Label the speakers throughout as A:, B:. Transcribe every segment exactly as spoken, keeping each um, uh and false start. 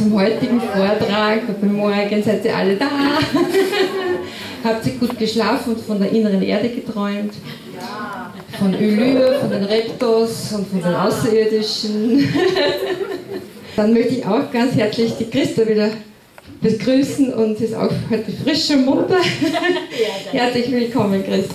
A: zum heutigen Vortrag. Guten Morgen, seid ihr alle da? Habt ihr gut geschlafen und von der inneren Erde geträumt? Ja. Von Ölyr, von den Reptos und von den Außerirdischen. Dann möchte ich auch ganz herzlich die Christa wieder begrüßen und sie ist auch heute frisch und munter. Ja, herzlich willkommen, Christa.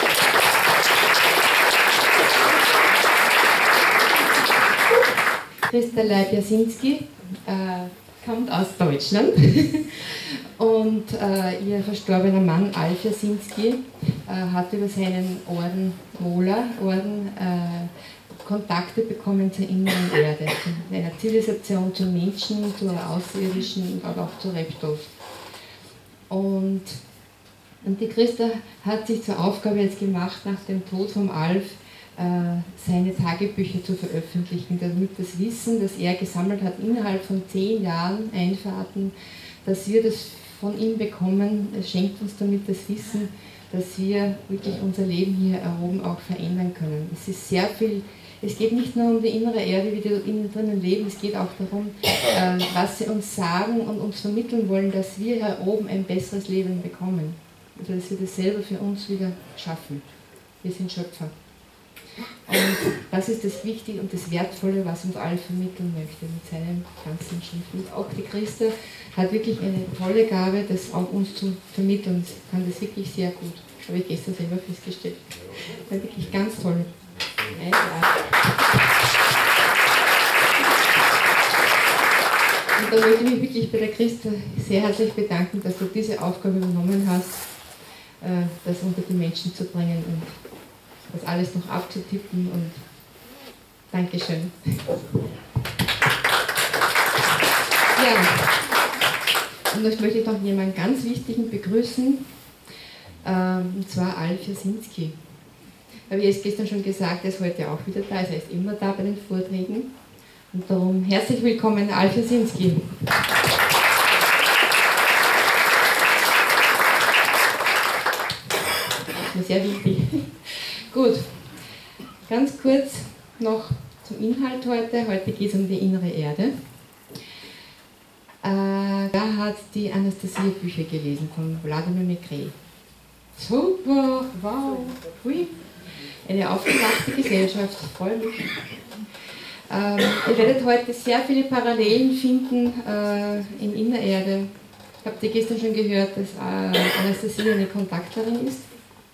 A: Christa Leib-Jasinski äh, kommt aus Deutschland und äh, ihr verstorbener Mann Alf Jasinski äh, hat über seinen Orden Mola Orden äh, Kontakte bekommen zur inneren Erde, zu einer Zivilisation, zu Menschen, zu Außerirdischen und auch zu Reptos. Und, und die Christa hat sich zur Aufgabe jetzt gemacht, nach dem Tod vom Alf seine Tagebücher zu veröffentlichen, damit das Wissen, das er gesammelt hat, innerhalb von zehn Jahren Einfahrten, dass wir das von ihm bekommen, es schenkt uns damit das Wissen, dass wir wirklich unser Leben hier oben auch verändern können. Es ist sehr viel, es geht nicht nur um die innere Erde, wie wir innen drinnen leben, es geht auch darum, äh, was sie uns sagen und uns vermitteln wollen, dass wir hier oben ein besseres Leben bekommen. Also dass wir das selber für uns wieder schaffen. Wir sind Schöpfer. Und das ist das Wichtige und das Wertvolle, was uns alle vermitteln möchte mit seinen ganzen Schriften. Und auch die Christa hat wirklich eine tolle Gabe, das auch uns zu vermitteln. Sie kann das wirklich sehr gut. Das habe ich gestern selber festgestellt. Das war wirklich ganz toll. Und da möchte ich mich wirklich bei der Christa sehr herzlich bedanken, dass du diese Aufgabe übernommen hast, das unter die Menschen zu bringen und das alles noch abzutippen und Dankeschön. Ja, und jetzt möchte ich noch jemanden ganz Wichtigen begrüßen, und zwar Alf Jasinski. Habe ich es gestern schon gesagt, er ist heute auch wieder da, er ist immer da bei den Vorträgen. Und darum herzlich willkommen, Alf Jasinski. Das ist mir sehr wichtig. Gut, ganz kurz noch zum Inhalt heute. Heute geht es um die innere Erde. Äh, da hat die Anastasia Bücher gelesen von Vladimir Maigret. Super, wow, hui. Eine aufgewachte Gesellschaft, freue mich. Ähm, ihr werdet heute sehr viele Parallelen finden äh, in Innererde. Habt ihr gestern schon gehört, dass äh, Anastasia eine Kontaktlerin ist?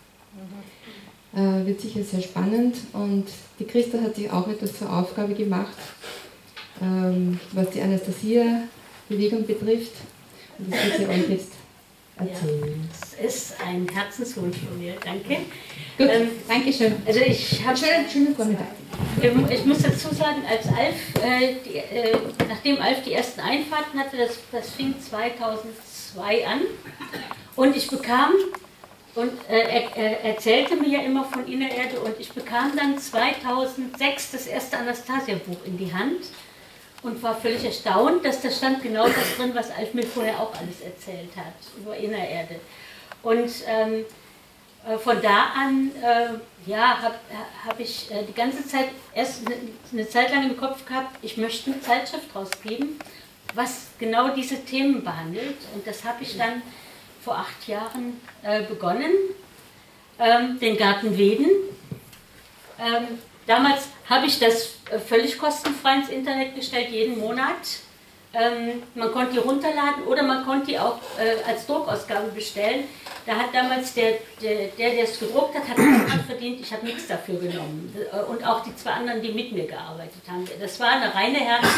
A: Äh, wird sicher sehr spannend und die Christa hat sich auch etwas zur Aufgabe gemacht, ähm, was die Anastasia-Bewegung betrifft. Und das wird sie euch jetzt erzählen.
B: Ja, es ist ein Herzenswunsch von mir, danke.
A: Gut, ähm, danke schön.
B: Also ich habe
A: schönen, schönen Vormittag.
B: Ich muss dazu sagen, als Alf, äh, die, äh, nachdem Alf die ersten Einfahrten hatte, das, das fing zweitausendzwei an und ich bekam Und äh, er, er erzählte mir ja immer von Innererde und ich bekam dann zweitausendsechs das erste Anastasia-Buch in die Hand und war völlig erstaunt, dass da stand genau das drin, was Alf mir vorher auch alles erzählt hat über Innererde. Und ähm, äh, von da an äh, ja, habe hab ich äh, die ganze Zeit erst eine, eine Zeit lang im Kopf gehabt, ich möchte eine Zeitschrift rausgeben, was genau diese Themen behandelt und das habe ich dann vor acht Jahren äh, begonnen, ähm, den Garten Weden. Ähm, damals habe ich das äh, völlig kostenfrei ins Internet gestellt, jeden Monat. Ähm, man konnte die runterladen oder man konnte die auch äh, als Druckausgabe bestellen. Da hat damals der, der, der es gedruckt hat, hat Geld verdient, ich habe nichts dafür genommen. Und auch die zwei anderen, die mit mir gearbeitet haben. Das war eine reine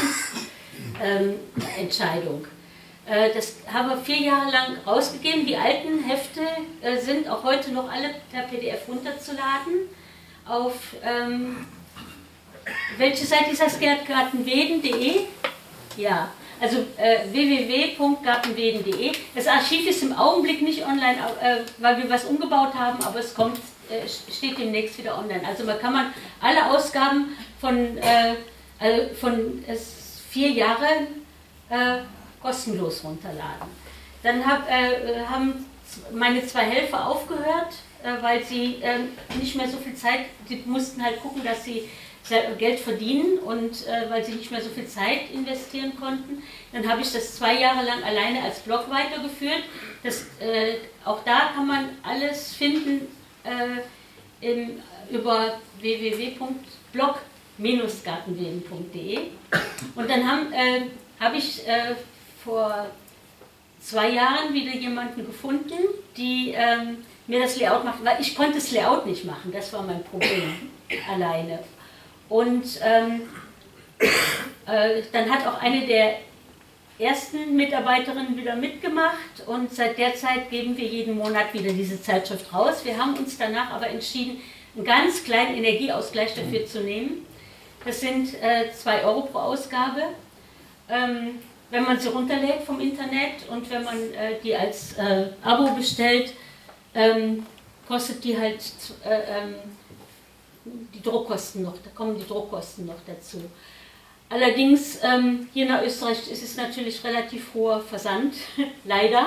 B: Herzensentscheidung. Das haben wir vier Jahre lang rausgegeben. Die alten Hefte äh, sind auch heute noch alle per P D F runterzuladen. Auf ähm, welche Seite ist das? gartenweden punkt de? Ja, also äh, w w w punkt gartenweden punkt de. Das Archiv ist im Augenblick nicht online, äh, weil wir was umgebaut haben, aber es kommt, äh, steht demnächst wieder online. Also man kann man alle Ausgaben von, äh, also von äh, vier Jahren äh, kostenlos runterladen. Dann hab, äh, haben meine zwei Helfer aufgehört, äh, weil sie äh, nicht mehr so viel Zeit, sie mussten halt gucken, dass sie Geld verdienen und äh, weil sie nicht mehr so viel Zeit investieren konnten. Dann habe ich das zwei Jahre lang alleine als Blog weitergeführt. Das, äh, auch da kann man alles finden äh, im, über w w w punkt blog Bindestrich gartenweden punkt de. Und dann habe äh, hab ich äh, vor zwei Jahren wieder jemanden gefunden, die ähm, mir das Layout macht, weil ich konnte das Layout nicht machen, das war mein Problem alleine. Und ähm, äh, dann hat auch eine der ersten Mitarbeiterinnen wieder mitgemacht und seit der Zeit geben wir jeden Monat wieder diese Zeitschrift raus. Wir haben uns danach aber entschieden, einen ganz kleinen Energieausgleich dafür zu nehmen. Das sind äh, zwei Euro pro Ausgabe. Ähm, wenn man sie runterlädt vom Internet und wenn man äh, die als äh, Abo bestellt, ähm, kostet die halt äh, ähm, die Druckkosten noch, da kommen die Druckkosten noch dazu. Allerdings, ähm, hier nach Österreich ist es natürlich relativ hoher Versand, leider.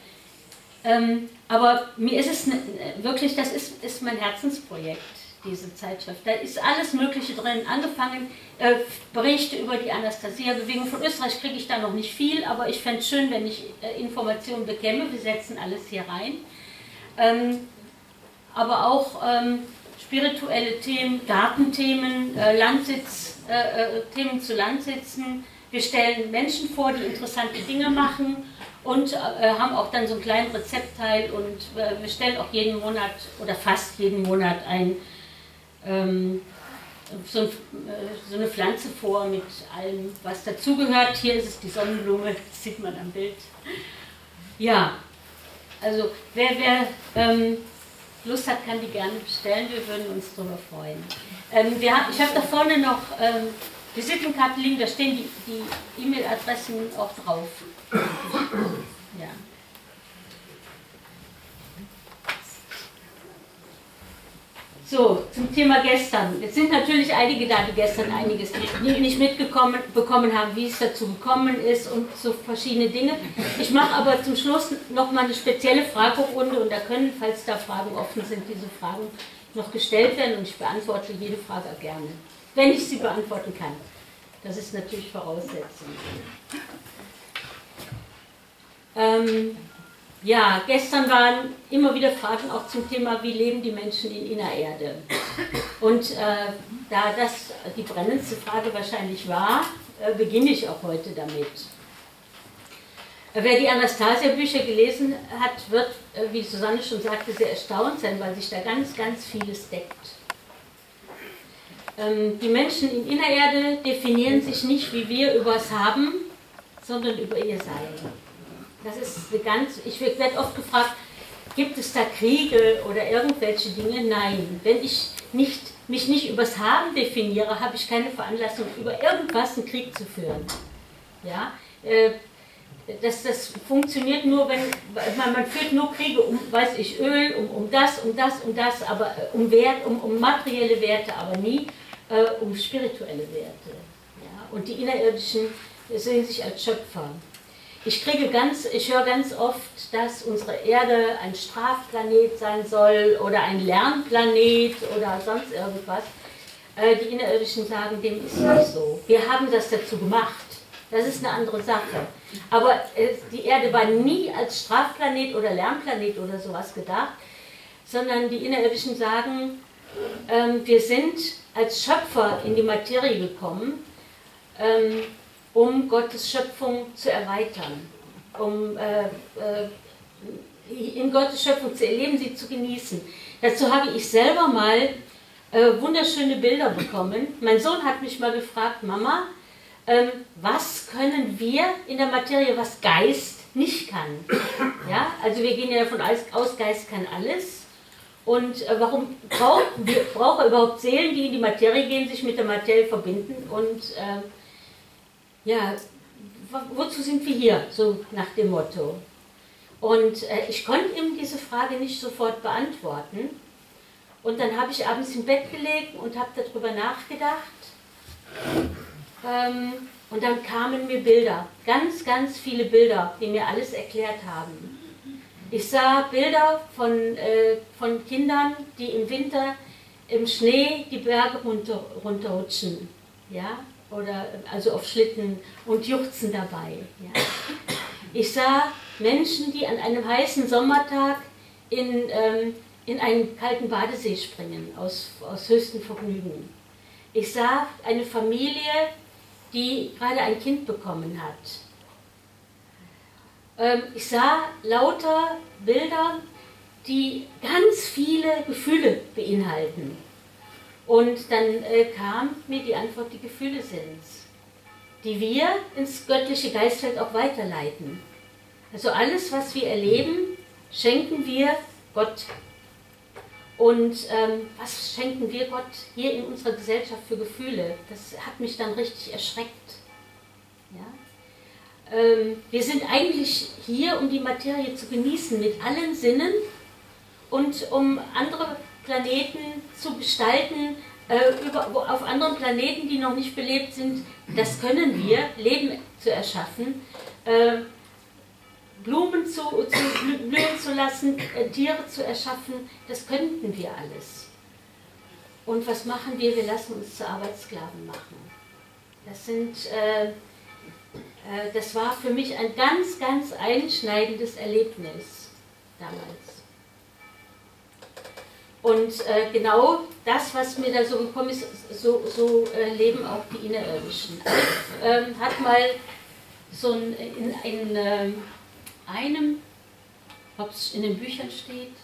B: Ähm, aber mir ist es ne, wirklich, das ist, ist mein Herzensprojekt, diese Zeitschrift. Da ist alles Mögliche drin, angefangen, äh, Berichte über die Anastasia-Bewegung. Von Österreich kriege ich da noch nicht viel, aber ich fände es schön, wenn ich äh, Informationen bekäme. Wir setzen alles hier rein. Ähm, aber auch ähm, spirituelle Themen, Gartenthemen, äh, Landsitz, äh, äh, Themen zu Landsitzen. Wir stellen Menschen vor, die interessante Dinge machen und äh, haben auch dann so einen kleinen Rezeptteil und äh, wir stellen auch jeden Monat oder fast jeden Monat ein, ähm, so, ein, äh, so eine Pflanze vor mit allem, was dazugehört. Hier ist es die Sonnenblume, das sieht man am Bild. Ja, also wer, wer ähm, Lust hat, kann die gerne bestellen, wir würden uns darüber freuen. Ähm, wir, ich habe da vorne noch ähm, Visitenkarten liegen, da stehen die, die E-Mail-Adressen auch drauf. Ja. So, zum Thema gestern. Jetzt sind natürlich einige da, die gestern einiges nicht mitbekommen bekommen haben, wie es dazu gekommen ist und so verschiedene Dinge. Ich mache aber zum Schluss nochmal eine spezielle Fragerunde und da können, falls da Fragen offen sind, diese Fragen noch gestellt werden und ich beantworte jede Frage gerne, wenn ich sie beantworten kann. Das ist natürlich Voraussetzung. Ähm, Ja, gestern waren immer wieder Fragen auch zum Thema, wie leben die Menschen in Innererde. Und äh, da das die brennendste Frage wahrscheinlich war, äh, beginne ich auch heute damit. Äh, wer die Anastasia-Bücher gelesen hat, wird, äh, wie Susanne schon sagte, sehr erstaunt sein, weil sich da ganz, ganz vieles deckt. Ähm, die Menschen in Innererde definieren sich nicht, wie wir übers Haben, sondern über ihr Sein. Das ist eine ganz, ich werde oft gefragt, gibt es da Kriege oder irgendwelche Dinge? Nein. Wenn ich nicht, mich nicht übers Haben definiere, habe ich keine Veranlassung, über irgendwas einen Krieg zu führen. Ja? Das, das funktioniert nur, wenn man, man führt nur Kriege um, weiß ich, Öl, um, um das, um das, um das, aber um Wert, um, um materielle Werte, aber nie äh, um spirituelle Werte. Ja? Und die Innerirdischen sehen sich als Schöpfer. Ich kriege ganz, ich höre ganz oft, dass unsere Erde ein Strafplanet sein soll oder ein Lernplanet oder sonst irgendwas. Die Innerirdischen sagen, dem ist nicht so. Wir haben das dazu gemacht. Das ist eine andere Sache. Aber die Erde war nie als Strafplanet oder Lernplanet oder sowas gedacht, sondern die Innerirdischen sagen, wir sind als Schöpfer in die Materie gekommen, um Gottes Schöpfung zu erweitern, um äh, äh, in Gottes Schöpfung zu erleben, sie zu genießen. Dazu habe ich selber mal äh, wunderschöne Bilder bekommen. Mein Sohn hat mich mal gefragt, Mama, ähm, was können wir in der Materie, was Geist nicht kann? Ja, also wir gehen ja davon aus, Geist kann alles. Und äh, warum braucht wir brauchen überhaupt Seelen, die in die Materie gehen, sich mit der Materie verbinden und äh, ja, wozu sind wir hier, so nach dem Motto. Und äh, ich konnte ihm diese Frage nicht sofort beantworten. Und dann habe ich abends im Bett gelegen und habe darüber nachgedacht. Ähm, und dann kamen mir Bilder, ganz, ganz viele Bilder, die mir alles erklärt haben. Ich sah Bilder von, äh, von Kindern, die im Winter im Schnee die Berge runter, runterrutschen, ja, oder also auf Schlitten und juchzen dabei. Ja. Ich sah Menschen, die an einem heißen Sommertag in, ähm, in einen kalten Badesee springen, aus, aus höchstem Vergnügen. Ich sah eine Familie, die gerade ein Kind bekommen hat. Ähm, ich sah lauter Bilder, die ganz viele Gefühle beinhalten. Und dann äh, kam mir die Antwort, die Gefühle sind's, die wir ins göttliche Geistfeld auch weiterleiten. Also alles, was wir erleben, schenken wir Gott. Und ähm, was schenken wir Gott hier in unserer Gesellschaft für Gefühle? Das hat mich dann richtig erschreckt. Ja? Ähm, wir sind eigentlich hier, um die Materie zu genießen mit allen Sinnen und um andere Planeten zu gestalten, äh, über, auf anderen Planeten, die noch nicht belebt sind. Das können wir, Leben zu erschaffen, äh, Blumen zu, zu blühen zu lassen, äh, Tiere zu erschaffen, das könnten wir alles. Und was machen wir? Wir lassen uns zu Arbeitssklaven machen. Das sind, äh, äh, das war für mich ein ganz, ganz einschneidendes Erlebnis damals. Und äh, genau das, was mir da so gekommen ist, so, so äh, leben auch die Innerirdischen. Ähm, hat mal so ein, in, in äh, einem, ob es in den Büchern steht,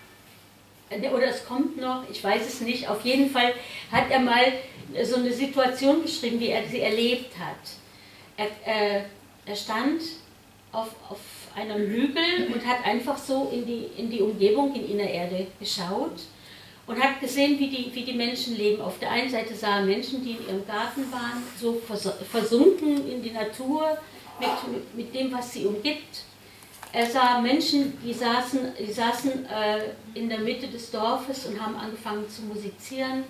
B: oder es kommt noch, ich weiß es nicht, auf jeden Fall hat er mal so eine Situation beschrieben, wie er sie erlebt hat. Er, äh, er stand auf, auf einem Hügel und hat einfach so in die, in die Umgebung, in Innererde geschaut und hat gesehen, wie die, wie die Menschen leben. Auf der einen Seite sah er Menschen, die in ihrem Garten waren, so versunken in die Natur, mit, mit dem, was sie umgibt. Er sah Menschen, die saßen, die saßen äh, in der Mitte des Dorfes und haben angefangen zu musizieren.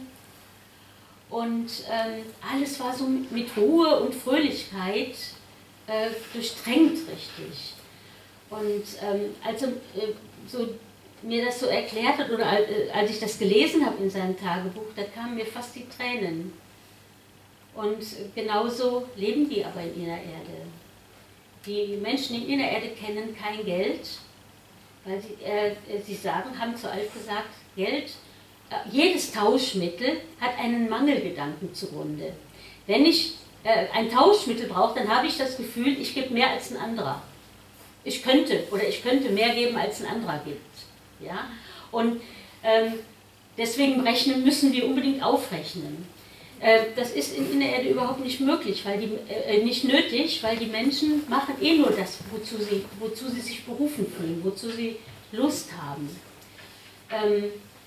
B: Und ähm, alles war so mit, mit Ruhe und Fröhlichkeit äh, durchtränkt richtig. Und ähm, als er äh, so, mir das so erklärt hat, oder äh, als ich das gelesen habe in seinem Tagebuch, da kamen mir fast die Tränen. Und genauso leben die aber in ihrer Erde. Die Menschen in Innererde kennen kein Geld, weil sie, äh, sie sagen, haben zu Alf gesagt, Geld, äh, jedes Tauschmittel hat einen Mangelgedanken zugrunde. Wenn ich äh, ein Tauschmittel brauche, dann habe ich das Gefühl, ich gebe mehr als ein anderer. Ich könnte, oder ich könnte mehr geben, als ein anderer gibt. Ja? Und ähm, deswegen rechnen, müssen wir unbedingt aufrechnen. Das ist in Innererde überhaupt nicht möglich, weil die, äh, nicht nötig, weil die Menschen machen eh nur das, wozu sie, wozu sie sich berufen fühlen, wozu sie Lust haben. Ähm,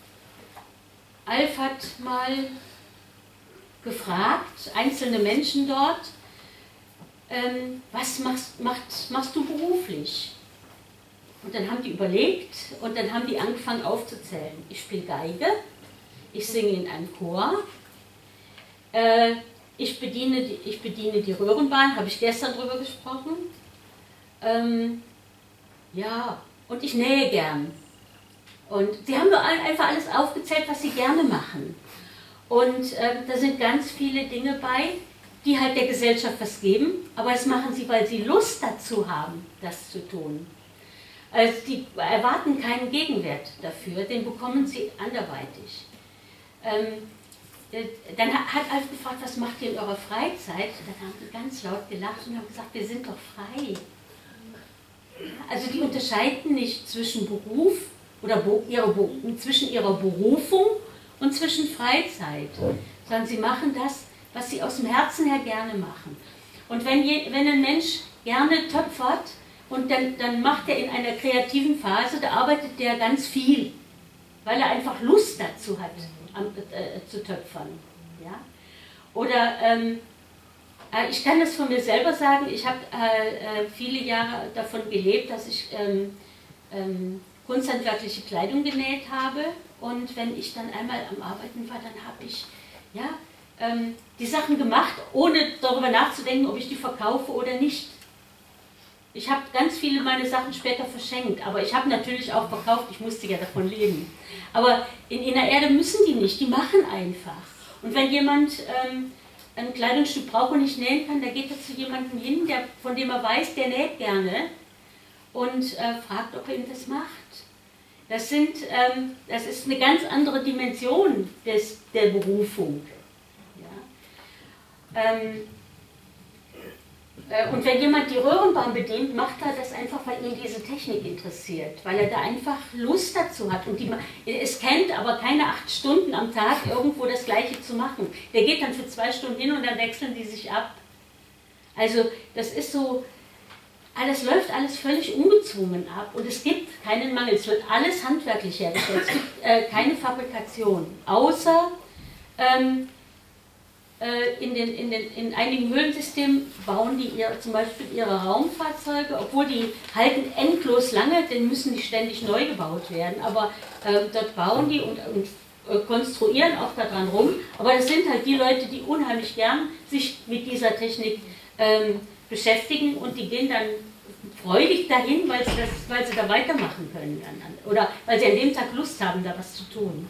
B: Alf hat mal gefragt, einzelne Menschen dort, ähm, was machst, macht, machst du beruflich? Und dann haben die überlegt und dann haben die angefangen aufzuzählen. Ich spiele Geige, ich singe in einem Chor, Ich bediene, die, ich bediene die Röhrenbahn, habe ich gestern drüber gesprochen. Ähm, ja, und ich nähe gern. Und sie haben nur einfach alles aufgezählt, was sie gerne machen. Und äh, da sind ganz viele Dinge bei, die halt der Gesellschaft was geben, aber das machen sie, weil sie Lust dazu haben, das zu tun. Also die erwarten keinen Gegenwert dafür, den bekommen sie anderweitig. Ähm, Dann hat Alf gefragt, was macht ihr in eurer Freizeit? Dann haben die ganz laut gelacht und haben gesagt, wir sind doch frei. Also die unterscheiden nicht zwischen Beruf oder ihre, zwischen ihrer Berufung und zwischen Freizeit, sondern sie machen das, was sie aus dem Herzen her gerne machen. Und wenn, je, wenn ein Mensch gerne töpfert und dann, dann macht er in einer kreativen Phase, da arbeitet der ganz viel, weil er einfach Lust dazu hat. An, äh, zu töpfern. Ja? Oder ähm, äh, ich kann das von mir selber sagen, ich habe äh, äh, viele Jahre davon gelebt, dass ich ähm, ähm, kunsthandwerkliche Kleidung genäht habe und wenn ich dann einmal am Arbeiten war, dann habe ich ja, ähm, die Sachen gemacht, ohne darüber nachzudenken, ob ich die verkaufe oder nicht. Ich habe ganz viele meiner Sachen später verschenkt, aber ich habe natürlich auch verkauft, ich musste ja davon leben. Aber in inner Erde müssen die nicht, die machen einfach. Und wenn jemand ähm, ein Kleidungsstück braucht und nicht nähen kann, dann geht er zu jemandem hin, der, von dem er weiß, der näht gerne und äh, fragt, ob er ihm das macht. Das, sind, ähm, das ist eine ganz andere Dimension des, der Berufung. Ja? Ähm, äh, und wenn jemand die Röhrenbahn bedient, macht er das einfach, weil ihn diese Technik interessiert, weil er da einfach Lust dazu hat. Und die, es kennt aber keine acht Stunden am Tag irgendwo das Gleiche zu machen. Der geht dann für zwei Stunden hin und dann wechseln die sich ab. Also das ist so, das läuft alles völlig ungezwungen ab und es gibt keinen Mangel. Es wird alles handwerklich hergestellt. Es gibt äh, keine Fabrikation, außer ähm, äh, in, den, in, den, in einigen Höhlensystemen bauen die ihr, zum Beispiel ihre Raumfahrzeuge, obwohl die halten endlos lange, denn müssen die ständig neu gebaut werden. Aber äh, dort bauen die und, und äh, konstruieren auch daran rum. Aber das sind halt die Leute, die unheimlich gern sich mit dieser Technik ähm, beschäftigen und die gehen dann freudig dahin, weil sie, das, weil sie da weitermachen können oder weil sie an dem Tag Lust haben, da was zu tun.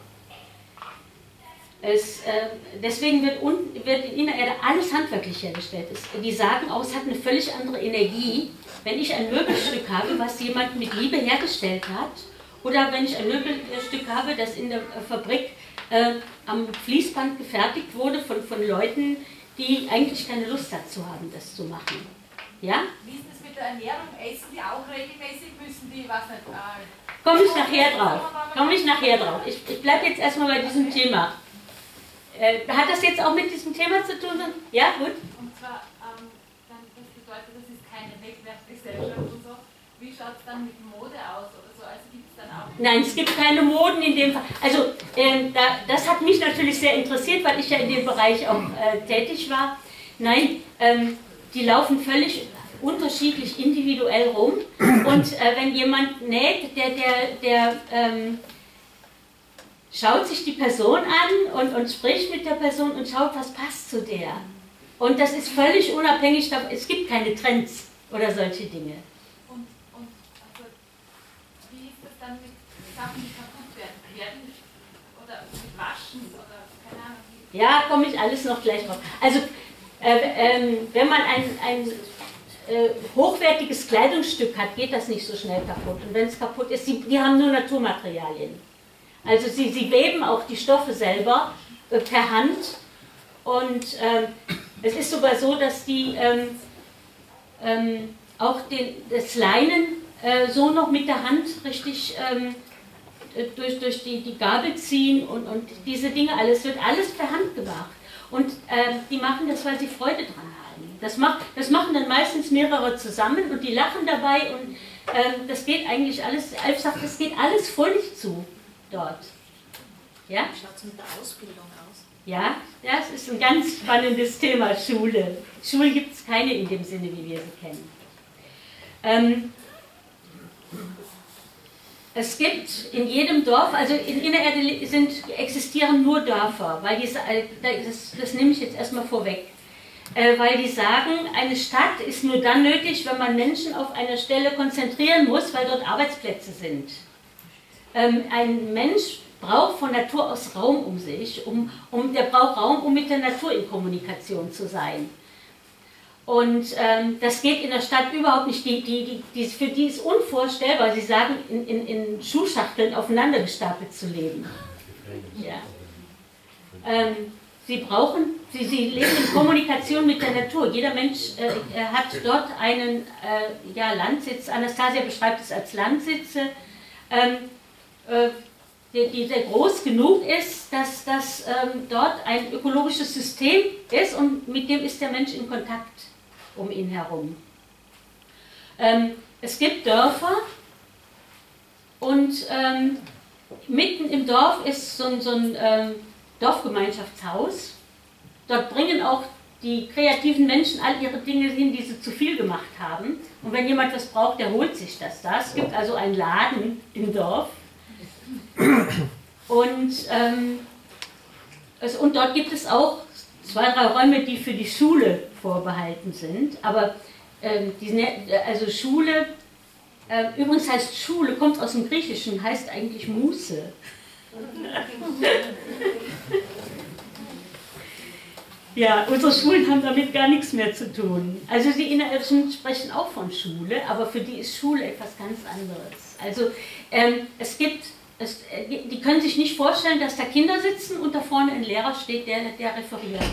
B: Es, äh, deswegen wird, un, wird in Innererde alles handwerklich hergestellt. Es, die sagen auch, es hat eine völlig andere Energie, wenn ich ein Möbelstück habe, was jemand mit Liebe hergestellt hat, oder wenn ich ein Möbelstück habe, das in der Fabrik äh, am Fließband gefertigt wurde von, von Leuten, die eigentlich keine Lust dazu haben, das zu machen. Ja?
C: Wie ist das mit der Ernährung? Essen die auch regelmäßig? Müssen die, was nicht... Äh,
B: Komme ich nachher drauf. Komme ich nachher drauf. Ich, ich bleibe jetzt erstmal bei diesem Thema. Äh, hat das jetzt auch mit diesem Thema zu tun? Ja, gut.
C: Und zwar, ähm, dann, das bedeutet, das ist keine Wegwerfgesellschaft und so. Wie schaut es dann mit Mode aus oder so? Also gibt es dann auch...
B: Nein, es gibt keine Moden in dem Fall. Also, äh, da, das hat mich natürlich sehr interessiert, weil ich ja in dem Bereich auch äh, tätig war. Nein, ähm, die laufen völlig unterschiedlich individuell rum. Und äh, wenn jemand näht, der, der, der ähm, schaut sich die Person an und, und spricht mit der Person und schaut, was passt zu der. Und das ist völlig unabhängig davon. Es gibt keine Trends oder solche Dinge.
C: Und, und also, wie ist das dann mit Sachen, die kaputt werden? werden oder mit Waschen oder keine Ahnung. Wie
B: ja, komme ich alles noch gleich drauf. Also, äh, ähm, wenn man ein, ein äh, hochwertiges Kleidungsstück hat, geht das nicht so schnell kaputt. Und wenn es kaputt ist, die, die haben nur Naturmaterialien. Also sie, sie weben auch die Stoffe selber äh, per Hand. Und ähm, es ist sogar so, dass die ähm, ähm, auch den, das Leinen äh, so noch mit der Hand richtig ähm, durch, durch die, die Gabel ziehen und, und diese Dinge, alles wird alles per Hand gemacht. Und äh, die machen das, weil sie Freude dran haben. Das, macht, das machen dann meistens mehrere zusammen und die lachen dabei und äh, das geht eigentlich alles, Alf sagt, das geht alles fröhlich zu dort. Ja?
D: Wie schaut es mit der Ausbildung aus?
B: Ja, das ist ein ganz spannendes Thema, Schule. Schulen gibt es keine in dem Sinne, wie wir sie kennen. Ähm, Es gibt in jedem Dorf, also in Innererde sind, existieren nur Dörfer, weil die, das, das nehme ich jetzt erstmal vorweg, äh, weil die sagen, eine Stadt ist nur dann nötig, wenn man Menschen auf einer Stelle konzentrieren muss, weil dort Arbeitsplätze sind. Ähm, ein Mensch braucht von Natur aus Raum um sich, um, um, der braucht Raum, um mit der Natur in Kommunikation zu sein. Und ähm, das geht in der Stadt überhaupt nicht. Die, die, die, die, für die ist unvorstellbar, sie sagen, in, in, in Schuhschachteln aufeinander gestapelt zu leben. Ja. Ähm, sie brauchen, sie, sie leben in Kommunikation mit der Natur. Jeder Mensch äh, hat dort einen äh, ja, Landsitz, Anastasia beschreibt es als Landsitze, ähm, äh, die, die sehr groß genug ist, dass das ähm, dort ein ökologisches System ist und mit dem ist der Mensch in Kontakt um ihn herum. Ähm, es gibt Dörfer und ähm, mitten im Dorf ist so ein, so ein ähm, Dorfgemeinschaftshaus. Dort bringen auch die kreativen Menschen all ihre Dinge hin, die sie zu viel gemacht haben. Und wenn jemand was braucht, der holt sich das da. Es gibt also einen Laden im Dorf. Und, ähm, es, und dort gibt es auch zwei, drei Räume, die für die Schule vorbehalten sind. Aber ähm, die, also Schule, äh, übrigens heißt Schule, kommt aus dem Griechischen, heißt eigentlich Muße. Ja, unsere Schulen haben damit gar nichts mehr zu tun. Also die Inneririschen sprechen auch von Schule, aber für die ist Schule etwas ganz anderes. Also ähm, es gibt, es, die können sich nicht vorstellen, dass da Kinder sitzen und da vorne ein Lehrer steht, der, der referiert.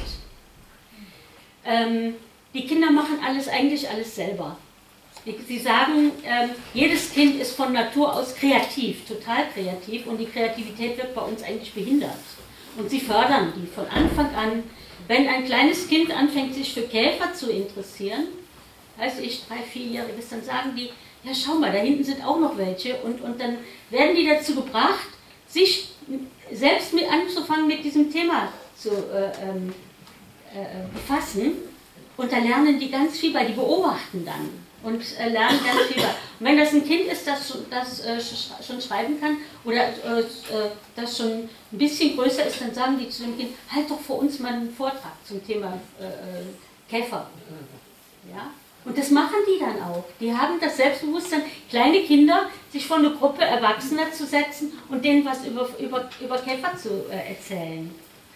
B: Ähm, die Kinder machen alles, eigentlich alles selber. Sie sagen, ähm, jedes Kind ist von Natur aus kreativ, total kreativ, und die Kreativität wird bei uns eigentlich behindert. Und sie fördern die von Anfang an. Wenn ein kleines Kind anfängt, sich für Käfer zu interessieren, weiß ich, drei, vierjähriges, dann sagen die, ja schau mal, da hinten sind auch noch welche, und, und dann werden die dazu gebracht, sich selbst mit anzufangen, mit diesem Thema zu äh, ähm, äh, befassen, und da lernen die ganz viel bei, die beobachten dann und äh, lernen ganz viel bei. Und wenn das ein Kind ist, das, das äh, schon schreiben kann oder äh, das schon ein bisschen größer ist, dann sagen die zu dem Kind, halt doch vor uns mal einen Vortrag zum Thema äh, Käfer. Ja? Und das machen die dann auch. Die haben das Selbstbewusstsein, kleine Kinder, sich vor eine Gruppe Erwachsener zu setzen und denen was über, über, über Käfer zu äh, erzählen.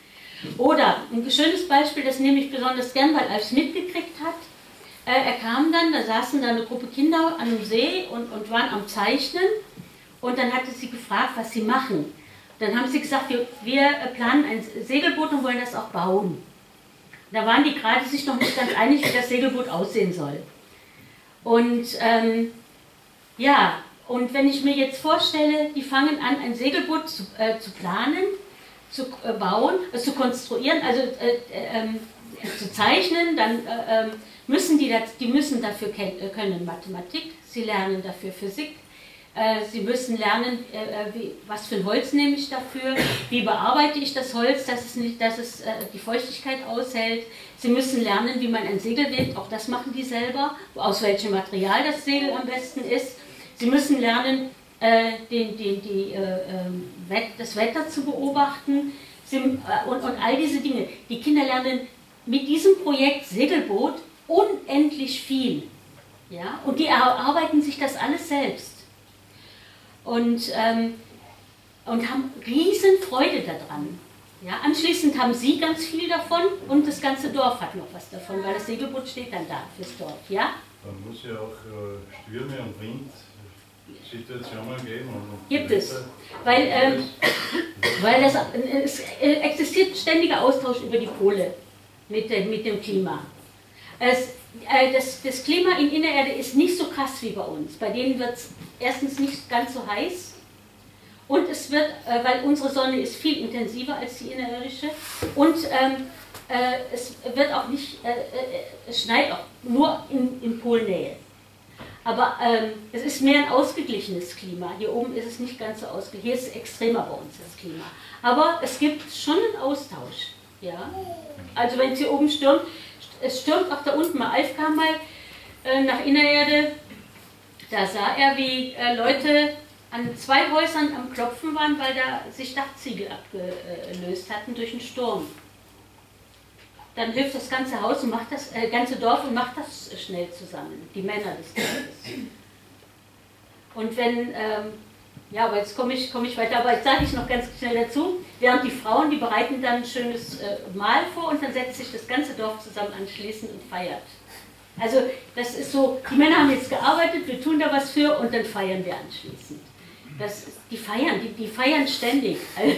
B: Oder ein schönes Beispiel, das nehme ich besonders gern, weil Alf mitgekriegt hat. Äh, er kam dann, da saßen da eine Gruppe Kinder an einem See und, und waren am Zeichnen. Und dann hatte sie gefragt, was sie machen. Dann haben sie gesagt, wir, wir planen ein Segelboot und wollen das auch bauen. Da waren die gerade sich noch nicht ganz einig, wie das Segelboot aussehen soll. Und ähm, ja, und wenn ich mir jetzt vorstelle, die fangen an, ein Segelboot zu, äh, zu planen, zu äh, bauen, äh, zu konstruieren, also äh, äh, äh, zu zeichnen, dann äh, äh, müssen die, das, die müssen dafür können Mathematik, sie lernen dafür Physik, äh, sie müssen lernen, äh, wie, was für ein Holz nehme ich dafür, wie bearbeite ich das Holz, dass es, nicht, dass es äh, die Feuchtigkeit aushält. Sie müssen lernen, wie man ein Segel webt, auch das machen die selber, aus welchem Material das Segel am besten ist. Sie müssen lernen, äh, den, den, die, äh, äh, das Wetter zu beobachten. Sie, äh, und, und all diese Dinge. Die Kinder lernen mit diesem Projekt Segelboot unendlich viel. Ja? Und die erarbeiten sich das alles selbst. Und, ähm, und haben riesen Freude daran. Ja? Anschließend haben sie ganz viel davon und das ganze Dorf hat noch was davon, weil das Segelboot steht dann da fürs Dorf. Ja?
E: Man muss ja auch äh, Stürme und Windsituationen geben. Und
B: Gibt es. Weil, ähm, weil das, es existiert ständiger Austausch über die Pole mit, mit dem Klima. Es, äh, das, das Klima in Innererde ist nicht so krass wie bei uns. Bei denen wird es erstens nicht ganz so heiß und es wird, äh, weil unsere Sonne ist viel intensiver als die innerirdische, und ähm, äh, es wird auch nicht, äh, äh, es schneit auch nur in, in Polnähe. Aber ähm, es ist mehr ein ausgeglichenes Klima. Hier oben ist es nicht ganz so ausgeglichen. Hier ist es extremer bei uns, das Klima. Aber es gibt schon einen Austausch. Ja? Also wenn es hier oben stürmt, es stürmt auch da unten mal. Alf kam mal äh, nach Innererde, da sah er, wie äh, Leute an zwei Häusern am Klopfen waren, weil da sich Dachziegel abgelöst hatten durch einen Sturm. Dann hilft das ganze Haus und macht das äh, ganze Dorf und macht das schnell zusammen, die Männer des Dorfes. Und wenn, ähm, ja, aber jetzt komme ich, komm ich weiter, aber jetzt sage ich noch ganz schnell dazu, während die Frauen, die bereiten dann ein schönes äh, Mahl vor und dann setzt sich das ganze Dorf zusammen anschließend und feiert. Also das ist so, die Männer haben jetzt gearbeitet, wir tun da was für und dann feiern wir anschließend. Das ist, die feiern, die, die feiern ständig.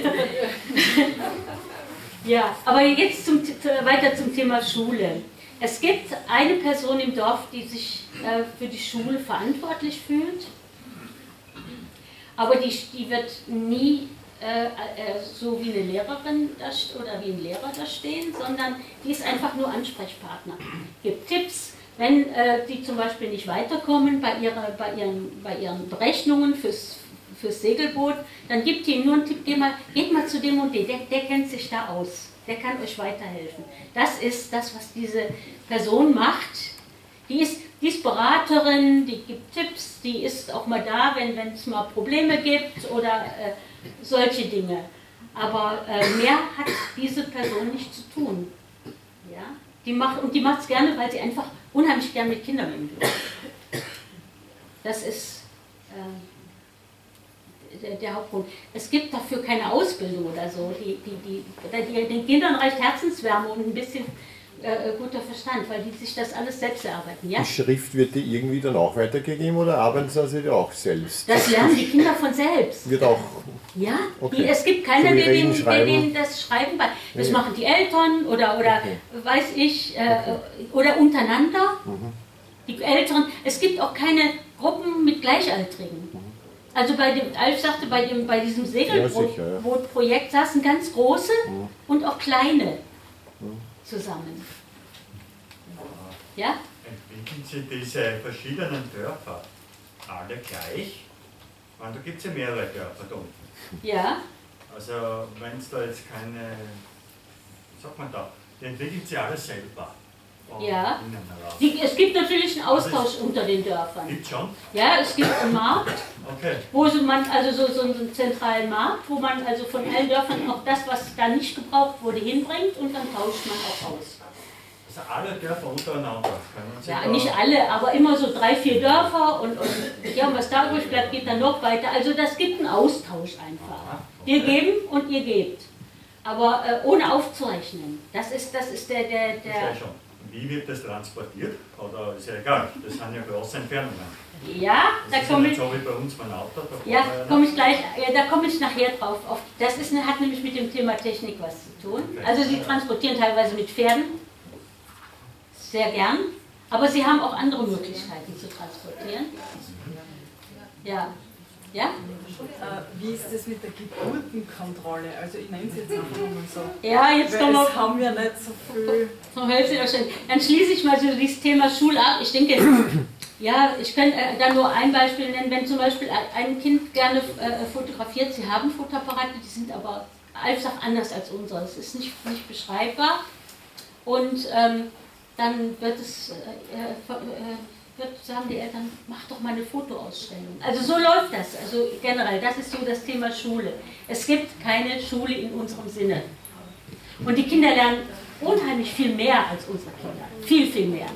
B: Ja, aber jetzt zum, weiter zum Thema Schule. Es gibt eine Person im Dorf, die sich äh, für die Schule verantwortlich fühlt, aber die, die wird nie äh, äh, so wie eine Lehrerin da, oder wie ein Lehrer da stehen, sondern die ist einfach nur Ansprechpartner. Gibt Tipps, wenn äh, die zum Beispiel nicht weiterkommen bei, ihrer, bei, ihren, bei ihren Berechnungen fürs fürs Segelboot, dann gibt ihr nur einen Tipp, geht mal, geht mal zu dem und dem, der, der kennt sich da aus, der kann euch weiterhelfen. Das ist das, was diese Person macht. Die ist, die ist Beraterin, die gibt Tipps, die ist auch mal da, wenn es mal Probleme gibt oder äh, solche Dinge. Aber äh, mehr hat diese Person nicht zu tun. Ja? Die macht, und die macht es gerne, weil sie einfach unheimlich gern mit Kindern umgeht. Das ist äh, der, der Hauptgrund. Es gibt dafür keine Ausbildung oder so. Die, die, die, die, den Kindern reicht Herzenswärme und ein bisschen äh, guter Verstand, weil die sich das alles selbst erarbeiten. Ja?
F: Die Schrift wird die irgendwie dann auch weitergegeben oder arbeiten sie die auch selbst?
B: Das lernen die Kinder von selbst.
F: Wird auch.
B: Ja,
F: Okay.
B: die, es gibt keiner,
F: So wie
B: der,
F: Reden,
B: denen, der
F: Schreiben.
B: denen das Schreiben bei. Das
F: Ja.
B: machen die Eltern oder, oder
F: Okay.
B: weiß ich, äh, oder untereinander.
F: Mhm.
B: Die Älteren. Es gibt auch keine Gruppen mit Gleichaltrigen. Also bei dem, Alf sagte, bei, dem, bei diesem
F: Ja, sicher, ja.
B: Segelbootprojekt saßen ganz große
F: Mhm.
B: und auch kleine
F: Mhm.
B: zusammen. Ja?
G: Entwickeln Sie diese verschiedenen Dörfer alle gleich? Weil da gibt es ja mehrere Dörfer da unten.
B: Ja.
G: Also wenn es da jetzt keine, wie sagt man da, die entwickeln sie alle selber. von
B: Ja.
G: innen heraus.
B: Die, es gibt natürlich einen Austausch unter den Dörfern.
G: Gibt schon?
B: Ja, es gibt einen Markt,
G: Okay.
B: wo so man, also so, so einen zentralen Markt, wo man also von allen Dörfern auch das, was da nicht gebraucht wurde, hinbringt und dann tauscht man auch aus.
G: Also alle Dörfer untereinander können Sie
B: Ja,
G: da,
B: nicht alle, aber immer so drei, vier Dörfer und, und ja, was da übrig bleibt, geht dann noch weiter. Also das gibt einen Austausch einfach.
G: Aha,
B: Wir
G: okay.
B: geben und ihr gebt. Aber äh, ohne aufzurechnen. Das ist, das ist der, der,
G: Das
B: der.
G: ja schon. Wie wird das transportiert? Oder ist ja egal, das sind ja große Entfernungen.
B: Ja, da
G: Das ist ja
B: komme
G: nicht
B: ich.
G: so wie bei uns mein Auto. Da
B: Ja,
G: fahren wir
B: komme ich gleich, ja, da komme ich nachher drauf. Auf, das ist, hat nämlich mit dem Thema Technik was zu tun. Also sie transportieren teilweise mit Pferden, sehr gern, aber sie haben auch andere Möglichkeiten zu transportieren. Ja, ja?
H: Äh, wie ist das mit der Geburtenkontrolle? Also ich nenne es jetzt einfach mal so.
B: Ja, jetzt
H: Weil
B: kommen wir.
H: es haben ja nicht so viel.
B: Frau Hölzchen, dann schließe ich mal so dieses Thema Schule ab. Ich denke, ja, ich kann äh, da nur ein Beispiel nennen. Wenn zum Beispiel ein Kind gerne äh, fotografiert, sie haben Fotoapparate, die sind aber einfach anders als unsere. Es ist nicht, nicht beschreibbar. Und ähm, dann wird es, äh, äh, wird, sagen die Eltern, mach doch mal eine Fotoausstellung. Also so läuft das. Also generell, das ist so das Thema Schule. Es gibt keine Schule in unserem Sinne. Und die Kinder lernen unheimlich viel mehr als unsere Kinder. Viel, viel mehr.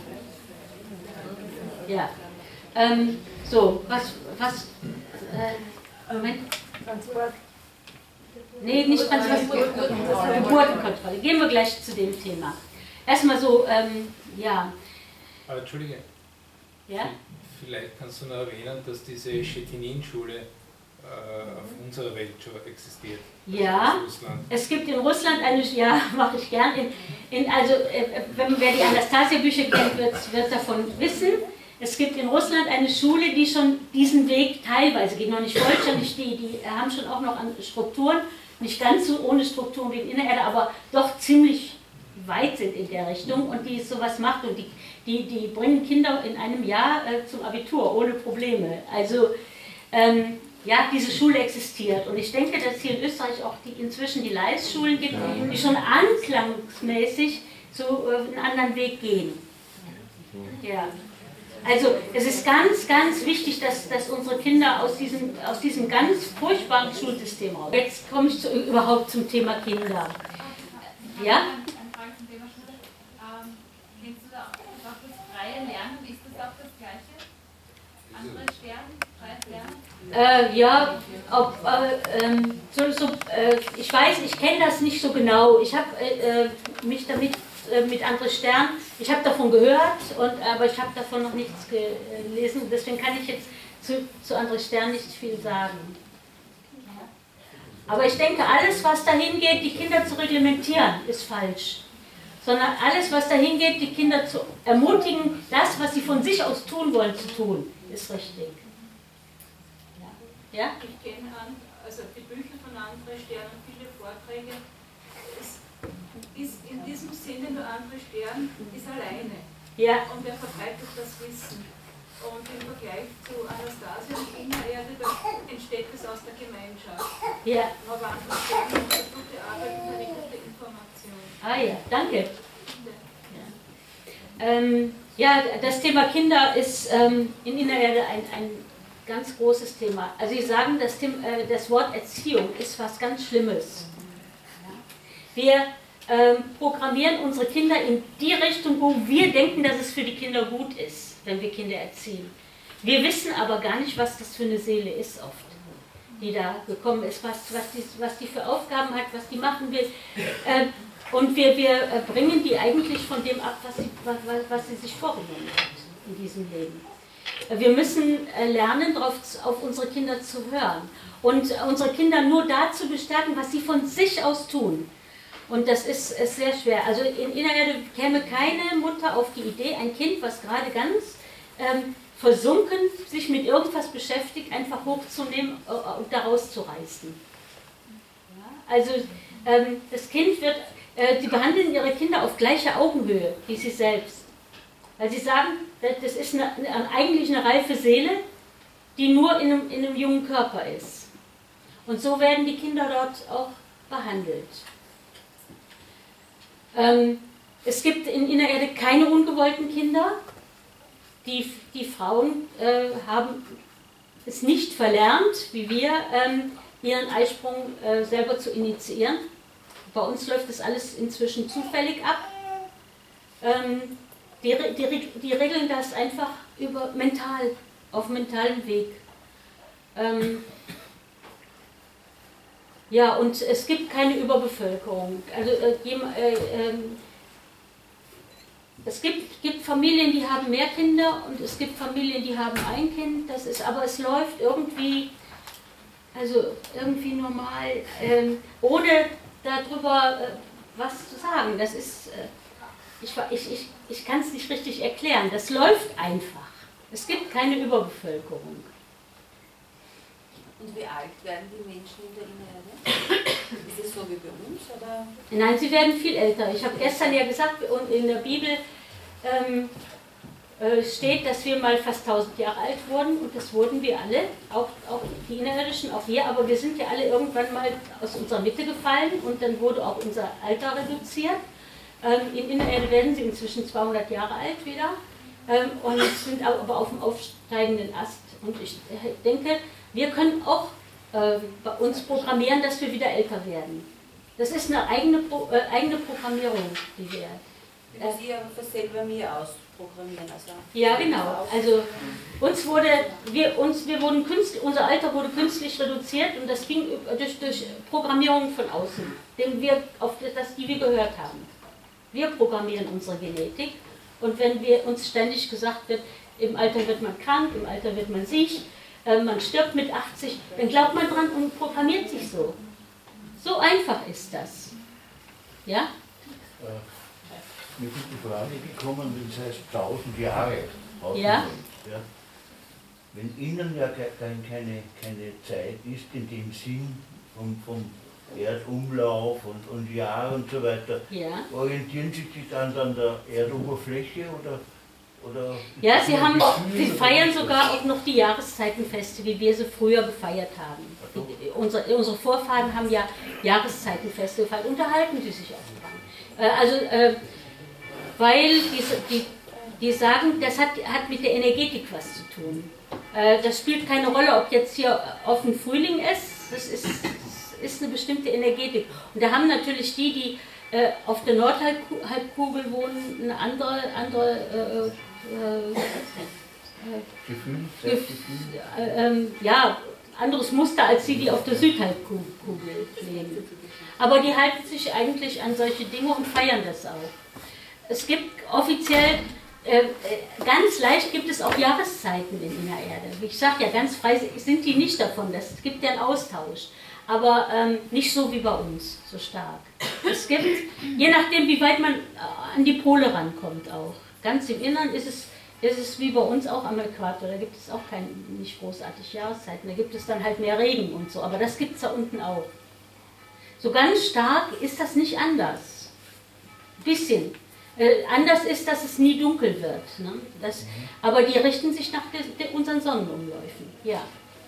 B: Ja. Ähm, so, was, was, äh, Moment.
H: Transport.
B: Nee, nicht Transport, Geburtenkontrolle. Gehen wir gleich zu dem Thema. Erstmal so, ähm, ja.
I: Aber Entschuldige,
B: Ja?
I: vielleicht kannst du noch erwähnen, dass diese Schettinin-Schule äh, auf unserer Welt schon existiert.
B: Ja.
I: Also Russland.
B: Es gibt in Russland eine, ja, mache ich gern, in, in, also äh, wenn, wer die Anastasia-Bücher kennt, wird, wird davon wissen. Es gibt in Russland eine Schule, die schon diesen Weg teilweise geht, noch nicht vollständig, die, die haben schon auch noch an Strukturen, nicht ganz so ohne Strukturen wie in Innererde, aber doch ziemlich weit sind in der Richtung und die sowas macht und die, die, die bringen Kinder in einem Jahr äh, zum Abitur ohne Probleme. Also ähm, ja, diese Schule existiert und ich denke, dass hier in Österreich auch die, inzwischen die Leisschulen gibt, die schon anklangsmäßig so äh, einen anderen Weg gehen. Ja. Also es ist ganz, ganz wichtig, dass, dass unsere Kinder aus diesem, aus diesem ganz furchtbaren Schulsystem raus. Jetzt komme ich zu, überhaupt zum Thema Kinder. Ja?
C: Frage zum Thema Schule. Ähm, kennst du da auch das freie Lernen? Ist das auch das Gleiche? Andere Sternen, freies Lernen?
B: Äh, ja, ob, äh, ähm, so, so, äh, ich weiß, ich kenne das nicht so genau. Ich habe äh, äh, mich damit äh, mit André Stern, ich habe davon gehört, und, aber ich habe davon noch nichts gelesen. Deswegen kann ich jetzt zu, zu André Stern nicht viel sagen. Aber ich denke, alles, was dahin geht, die Kinder zu reglementieren, ist falsch. Sondern alles, was dahin geht, die Kinder zu ermutigen, das, was sie von sich aus tun wollen, zu tun, ist richtig. Ja?
J: Ich kenne an, also die Bücher von André Stern und viele Vorträge. Es ist in diesem Sinne nur André Stern ist alleine.
B: Ja.
J: Und er verbreitet das Wissen. Und im Vergleich zu Anastasia und Innererde, da entsteht es aus der Gemeinschaft.
B: Ja.
J: Aber André Stern macht eine gute Arbeit und eine gute Information.
B: Ah ja, danke. Ja, ähm, ja das Thema Kinder ist ähm, in Innererde ein, ein ganz großes Thema. Also Sie sagen, das, Thema, äh, das Wort Erziehung ist was ganz Schlimmes. Wir ähm, programmieren unsere Kinder in die Richtung, wo wir denken, dass es für die Kinder gut ist, wenn wir Kinder erziehen. Wir wissen aber gar nicht, was das für eine Seele ist oft, die da gekommen ist, was, was, die, was die für Aufgaben hat, was die machen will. Ähm, und wir, wir bringen die eigentlich von dem ab, was sie, was, was sie sich vorgenommen hat in diesem Leben. Wir müssen lernen, darauf, auf unsere Kinder zu hören und unsere Kinder nur dazu bestärken, was sie von sich aus tun. Und das ist, ist sehr schwer. Also in Innererde käme keine Mutter auf die Idee, ein Kind, was gerade ganz ähm, versunken sich mit irgendwas beschäftigt, einfach hochzunehmen und daraus zu reißen. Ja? Also ähm, das Kind wird, äh, die behandeln ihre Kinder auf gleicher Augenhöhe wie sie selbst. Weil sie sagen, das ist eine, eine, eigentlich eine reife Seele, die nur in einem, in einem jungen Körper ist. Und so werden die Kinder dort auch behandelt. Ähm, es gibt in Innererde keine ungewollten Kinder. Die, die Frauen äh, haben es nicht verlernt, wie wir, ähm, ihren Eisprung äh, selber zu initiieren. Bei uns läuft das alles inzwischen zufällig ab. Ähm, die, die, die regeln das einfach über mental, auf mentalem Weg. Ähm, ja, und es gibt keine Überbevölkerung. Also, äh, äh, äh, es gibt, gibt Familien, die haben mehr Kinder und es gibt Familien, die haben ein Kind. Das ist, aber es läuft irgendwie, also irgendwie normal, äh, ohne darüber äh, was zu sagen. Das ist, äh, ich, ich, ich, ich kann es nicht richtig erklären. Das läuft einfach. Es gibt keine Überbevölkerung.
D: Und wie alt werden die Menschen in der Innererde? Ist es so wie bei uns? Oder?
B: Nein, sie werden viel älter. Ich habe gestern ja gesagt, in der Bibel ähm, äh, steht, dass wir mal fast tausend Jahre alt wurden und das wurden wir alle, auch, auch die Innerirdischen, auch wir, aber wir sind ja alle irgendwann mal aus unserer Mitte gefallen und dann wurde auch unser Alter reduziert. Ähm, in Innererde werden sie inzwischen zweihundert Jahre alt wieder ähm, und sind aber auf dem aufsteigenden Ast. Und ich denke, wir können auch äh, bei uns programmieren, dass wir wieder älter werden. Das ist eine eigene, Pro, äh, eigene Programmierung, die wir...
D: Äh, Sie aber selber mir ausprogrammieren. Also
B: ja, genau. Also uns wurde, wir, uns, wir wurden künstlich, unser Alter wurde künstlich reduziert und das ging durch, durch Programmierung von außen, dem wir, auf das, die wir gehört haben. Wir programmieren unsere Genetik und wenn wir uns ständig gesagt wird, im Alter wird man krank, im Alter wird man sick, man stirbt mit achtzig, dann glaubt man dran und programmiert sich so. So einfach ist das. Ja?
K: Mir ist die Frage gekommen, wenn es heißt tausend Jahre.
B: Ja.
K: Ja. Wenn Ihnen ja keine, keine, keine Zeit ist, in dem Sinn vom, vom Erdumlauf und, und Jahr und so weiter,
B: ja.
K: Orientieren Sie sich dann an der Erdoberfläche oder... Oder
B: ja, sie, haben, sie feiern sogar auch noch die Jahreszeitenfeste, wie wir sie früher gefeiert haben. Unsere, unsere Vorfahren haben ja Jahreszeitenfeste gefeiert, unterhalten sie sich auch dran. Also, äh, weil die, die, die sagen, das hat, hat mit der Energetik was zu tun. Äh, das spielt keine Rolle, ob jetzt hier offen Frühling ist, das ist, das ist eine bestimmte Energetik. Und da haben natürlich die, die äh, auf der Nordhalbkugel wohnen, eine andere, andere äh, Äh,
K: Gefühl,
B: Gefühl. Äh, ähm, ja, anderes Muster als die, die auf der Südhalbkugel leben. Aber die halten sich eigentlich an solche Dinge und feiern das auch. Es gibt offiziell, äh, ganz leicht gibt es auch Jahreszeiten in Innererde. Ich sage ja, ganz frei sind die nicht davon, es gibt ja einen Austausch. Aber ähm, nicht so wie bei uns, so stark. Es gibt, je nachdem wie weit man an die Pole rankommt auch. Ganz im Innern ist es, ist es wie bei uns auch am Äquator, da gibt es auch keine, nicht großartig Jahreszeiten, da gibt es dann halt mehr Regen und so, aber das gibt es da unten auch. So ganz stark ist das nicht anders. Ein bisschen. Äh, anders ist, dass es nie dunkel wird. Ne? Das, aber die richten sich nach de, de, unseren Sonnenumläufen. Ja.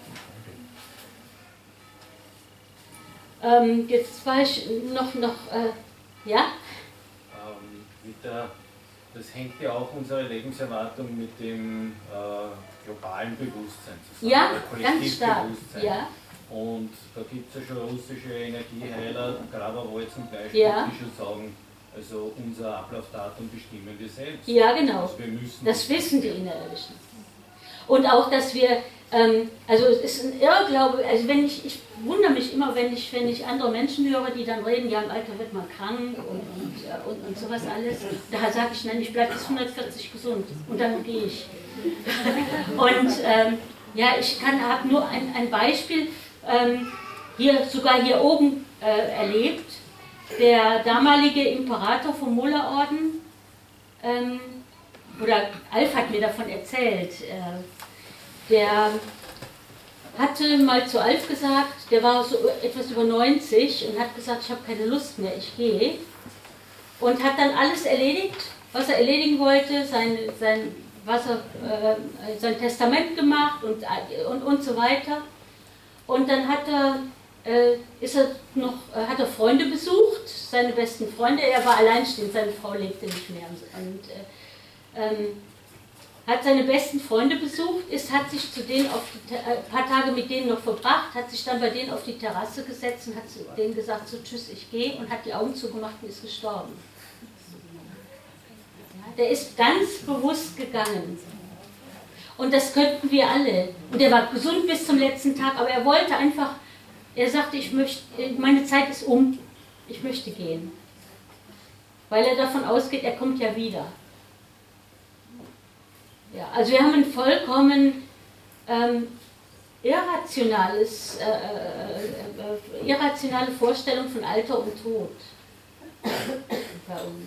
B: Ähm, jetzt war ich noch, noch äh, ja?
L: Ähm, mit der Das hängt ja auch unsere Lebenserwartung mit dem äh, globalen Bewusstsein zusammen.
B: Ja, ganz stark. Ja.
L: Und da gibt es ja schon russische Energieheiler, Graberwald zum Beispiel,
B: Ja.
L: die schon sagen, also unser Ablaufdatum bestimmen wir selbst.
B: Ja, genau.
L: Also wir müssen
B: das wissen die Innerirdischen. Und auch, dass wir, ähm, also es ist ein Irrglaube, also wenn ich, ich wundere mich immer, wenn ich, wenn ich andere Menschen höre, die dann reden, ja im Alter wird man krank und, und, äh, und, und sowas alles. Da sage ich, nein, ich bleibe bis hundertvierzig gesund und dann gehe ich. Und ähm, ja, ich habe nur ein, ein Beispiel, ähm, hier, sogar hier oben äh, erlebt. Der damalige Imperator vom Mullerorden, ähm, oder Alf hat mir davon erzählt, äh, der hatte mal zu Alf gesagt, der war so etwas über neunzig und hat gesagt, ich habe keine Lust mehr, ich gehe. Und hat dann alles erledigt, was er erledigen wollte, sein, sein, was er, äh, sein Testament gemacht und, und, und so weiter. Und dann hat er, äh, ist er noch, äh, hat er Freunde besucht, seine besten Freunde, er war alleinstehend, seine Frau lebte nicht mehr. Und, äh, ähm, hat seine besten Freunde besucht, ist, hat sich zu denen auf die, ein äh, paar Tage mit denen noch verbracht, hat sich dann bei denen auf die Terrasse gesetzt und hat zu denen gesagt, so tschüss, ich gehe, und hat die Augen zugemacht und ist gestorben. Ja, der ist ganz bewusst gegangen. Und das könnten wir alle. Und er war gesund bis zum letzten Tag, aber er wollte einfach, er sagte, ich möchte, meine Zeit ist um, ich möchte gehen. Weil er davon ausgeht, er kommt ja wieder. Ja, also wir haben ein vollkommen ähm, irrationales, äh, äh, irrationale Vorstellung von Alter und Tod bei uns.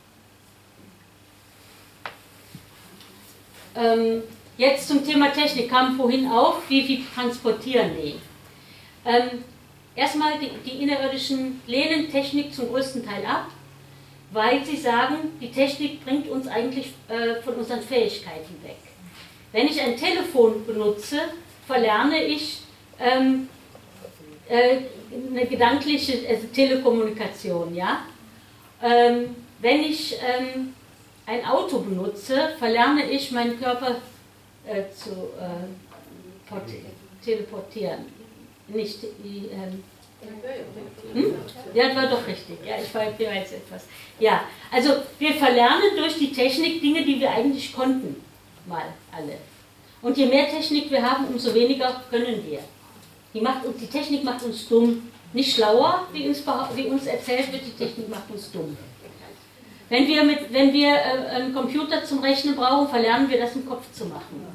B: Ähm, jetzt zum Thema Technik, kam vorhin auf, wie wir transportieren die. Ähm, erstmal, die, die Innerirdischen lehnen Technik zum größten Teil ab, weil sie sagen, die Technik bringt uns eigentlich äh, von unseren Fähigkeiten weg. Wenn ich ein Telefon benutze, verlerne ich ähm, äh, eine gedankliche also Telekommunikation. Ja? Ähm, wenn ich ähm, ein Auto benutze, verlerne ich meinen Körper äh, zu äh, teleportieren. Nicht die, ähm, Hm? Ja, das war doch richtig. Ja, ich war jetzt etwas. Ja, also wir verlernen durch die Technik Dinge, die wir eigentlich konnten. Mal alle. Und je mehr Technik wir haben, umso weniger können wir. Die, macht, die Technik macht uns dumm. Nicht schlauer, wie uns, wie uns erzählt wird, die Technik macht uns dumm. Wenn wir, mit, wenn wir äh, einen Computer zum Rechnen brauchen, verlernen wir das im Kopf zu machen.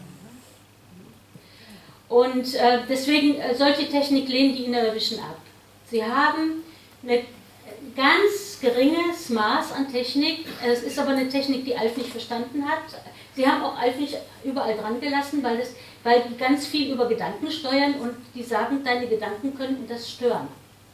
B: Und äh, deswegen, äh, solche Technik lehnen die Innerirdischen ab. Sie haben ein ganz geringes Maß an Technik, es ist aber eine Technik, die Alf nicht verstanden hat. Sie haben auch Alf nicht überall dran gelassen, weil, das, weil die ganz viel über Gedanken steuern und die sagen, deine Gedanken könnten das stören.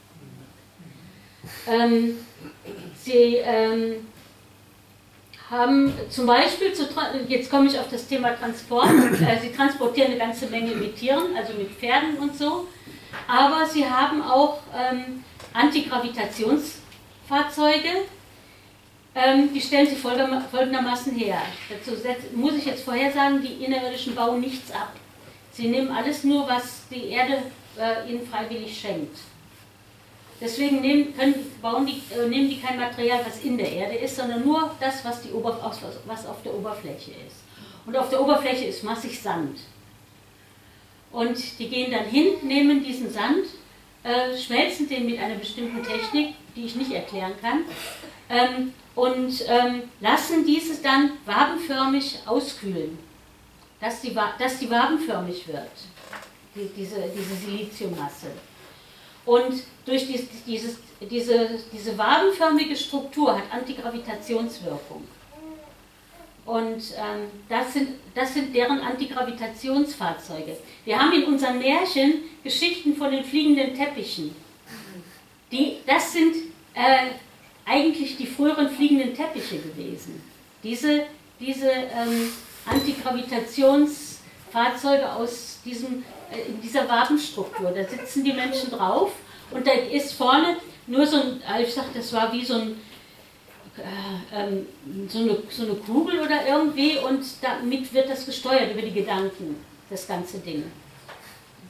B: Ähm, sie ähm, haben zum Beispiel, zu, jetzt komme ich auf das Thema Transport, äh, sie transportieren eine ganze Menge mit Tieren, also mit Pferden und so. Aber sie haben auch ähm, Antigravitationsfahrzeuge, ähm, die stellen sie folgendermaßen her. Dazu muss ich jetzt vorher sagen, die Innerirdischen bauen nichts ab. Sie nehmen alles nur, was die Erde äh, ihnen freiwillig schenkt. Deswegen nehmen, können, bauen die, äh, nehmen die kein Material, was in der Erde ist, sondern nur das, was, die Ober was auf der Oberfläche ist. Und auf der Oberfläche ist massig Sand. Und die gehen dann hin, nehmen diesen Sand, äh, schmelzen den mit einer bestimmten Technik, die ich nicht erklären kann, ähm, und ähm, lassen dieses dann wabenförmig auskühlen, dass die, dass die wabenförmig wird, die, diese, diese Siliziummasse. Und durch dies, dieses, diese, diese wabenförmige Struktur hat Antigravitationswirkung. Und ähm, das, sind, das sind deren Antigravitationsfahrzeuge. Wir haben in unseren Märchen Geschichten von den fliegenden Teppichen. Die, das sind äh, eigentlich die früheren fliegenden Teppiche gewesen. Diese, diese ähm, Antigravitationsfahrzeuge aus diesem, äh, in dieser Wabenstruktur. Da sitzen die Menschen drauf und da ist vorne nur so ein, ich sag, das war wie so ein Äh, so, eine, so eine Kugel oder irgendwie, und damit wird das gesteuert über die Gedanken, das ganze Ding.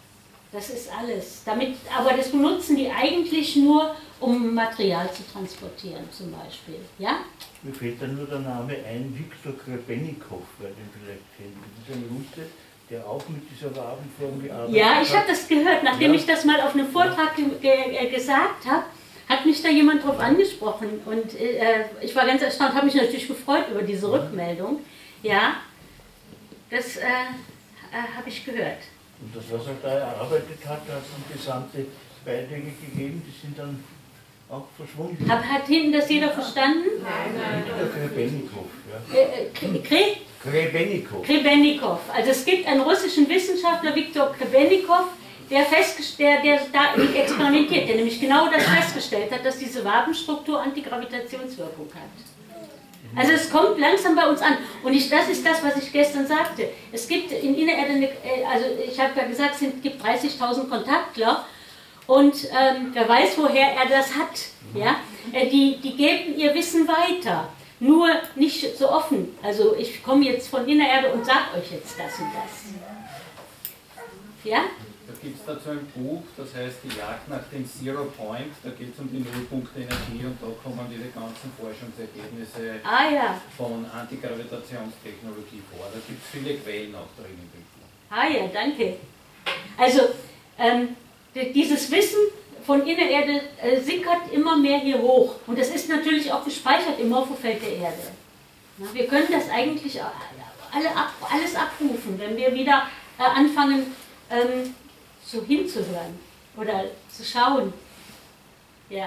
B: Das ist alles. Damit, aber das benutzen die eigentlich nur, um Material zu transportieren, zum Beispiel. Ja?
K: Mir fällt dann nur der Name ein, Viktor Grebennikov, wer den vielleicht kennt. Das ist ein Russe, der auch mit dieser Wabenform gearbeitet hat.
B: Ja, ich habe das gehört. Nachdem
K: ja.
B: ich das mal auf einem Vortrag ge ge gesagt habe, hat mich da jemand drauf angesprochen. Und äh, ich war ganz erstaunt, habe mich natürlich gefreut über diese Rückmeldung. Ja, das äh, äh, habe ich gehört.
K: Und das, was er da erarbeitet hat, da hat es interessante Beiträge gegeben, die sind dann auch verschwunden.
B: Hat, hat hinten das jeder verstanden?
K: Nein, nein. Viktor Grebennikov, ja.
B: Äh, Kre
K: Grebennikov.
B: Grebennikov. Also es gibt einen russischen Wissenschaftler, Viktor Grebennikov, der, der, der da experimentiert, der nämlich genau das festgestellt hat, dass diese Wabenstruktur Antigravitationswirkung hat. Also es kommt langsam bei uns an. Und ich, das ist das, was ich gestern sagte. Es gibt in Innererde, eine, also ich habe ja gesagt, es gibt dreißigtausend Kontaktler. Und ähm, wer weiß, woher er das hat. Ja? Die, die geben ihr Wissen weiter. Nur nicht so offen. Also ich komme jetzt von Innererde und sage euch jetzt das und das. Ja?
L: Da gibt es dazu ein Buch, das heißt Die Jagd nach dem Zero Point. Da geht es um die Nullpunkte Energie und da kommen diese ganzen Forschungsergebnisse
B: ah, ja.
L: von Antigravitationstechnologie vor. Da gibt es viele Quellen auch drin im Buch.
B: Ah ja, danke. Also ähm, dieses Wissen von Innererde äh, sickert immer mehr hier hoch. Und das ist natürlich auch gespeichert im Morphofeld der Erde. Na, wir können das eigentlich alle ab, alles abrufen, wenn wir wieder äh, anfangen, ähm, so hinzuhören oder zu schauen. Ja.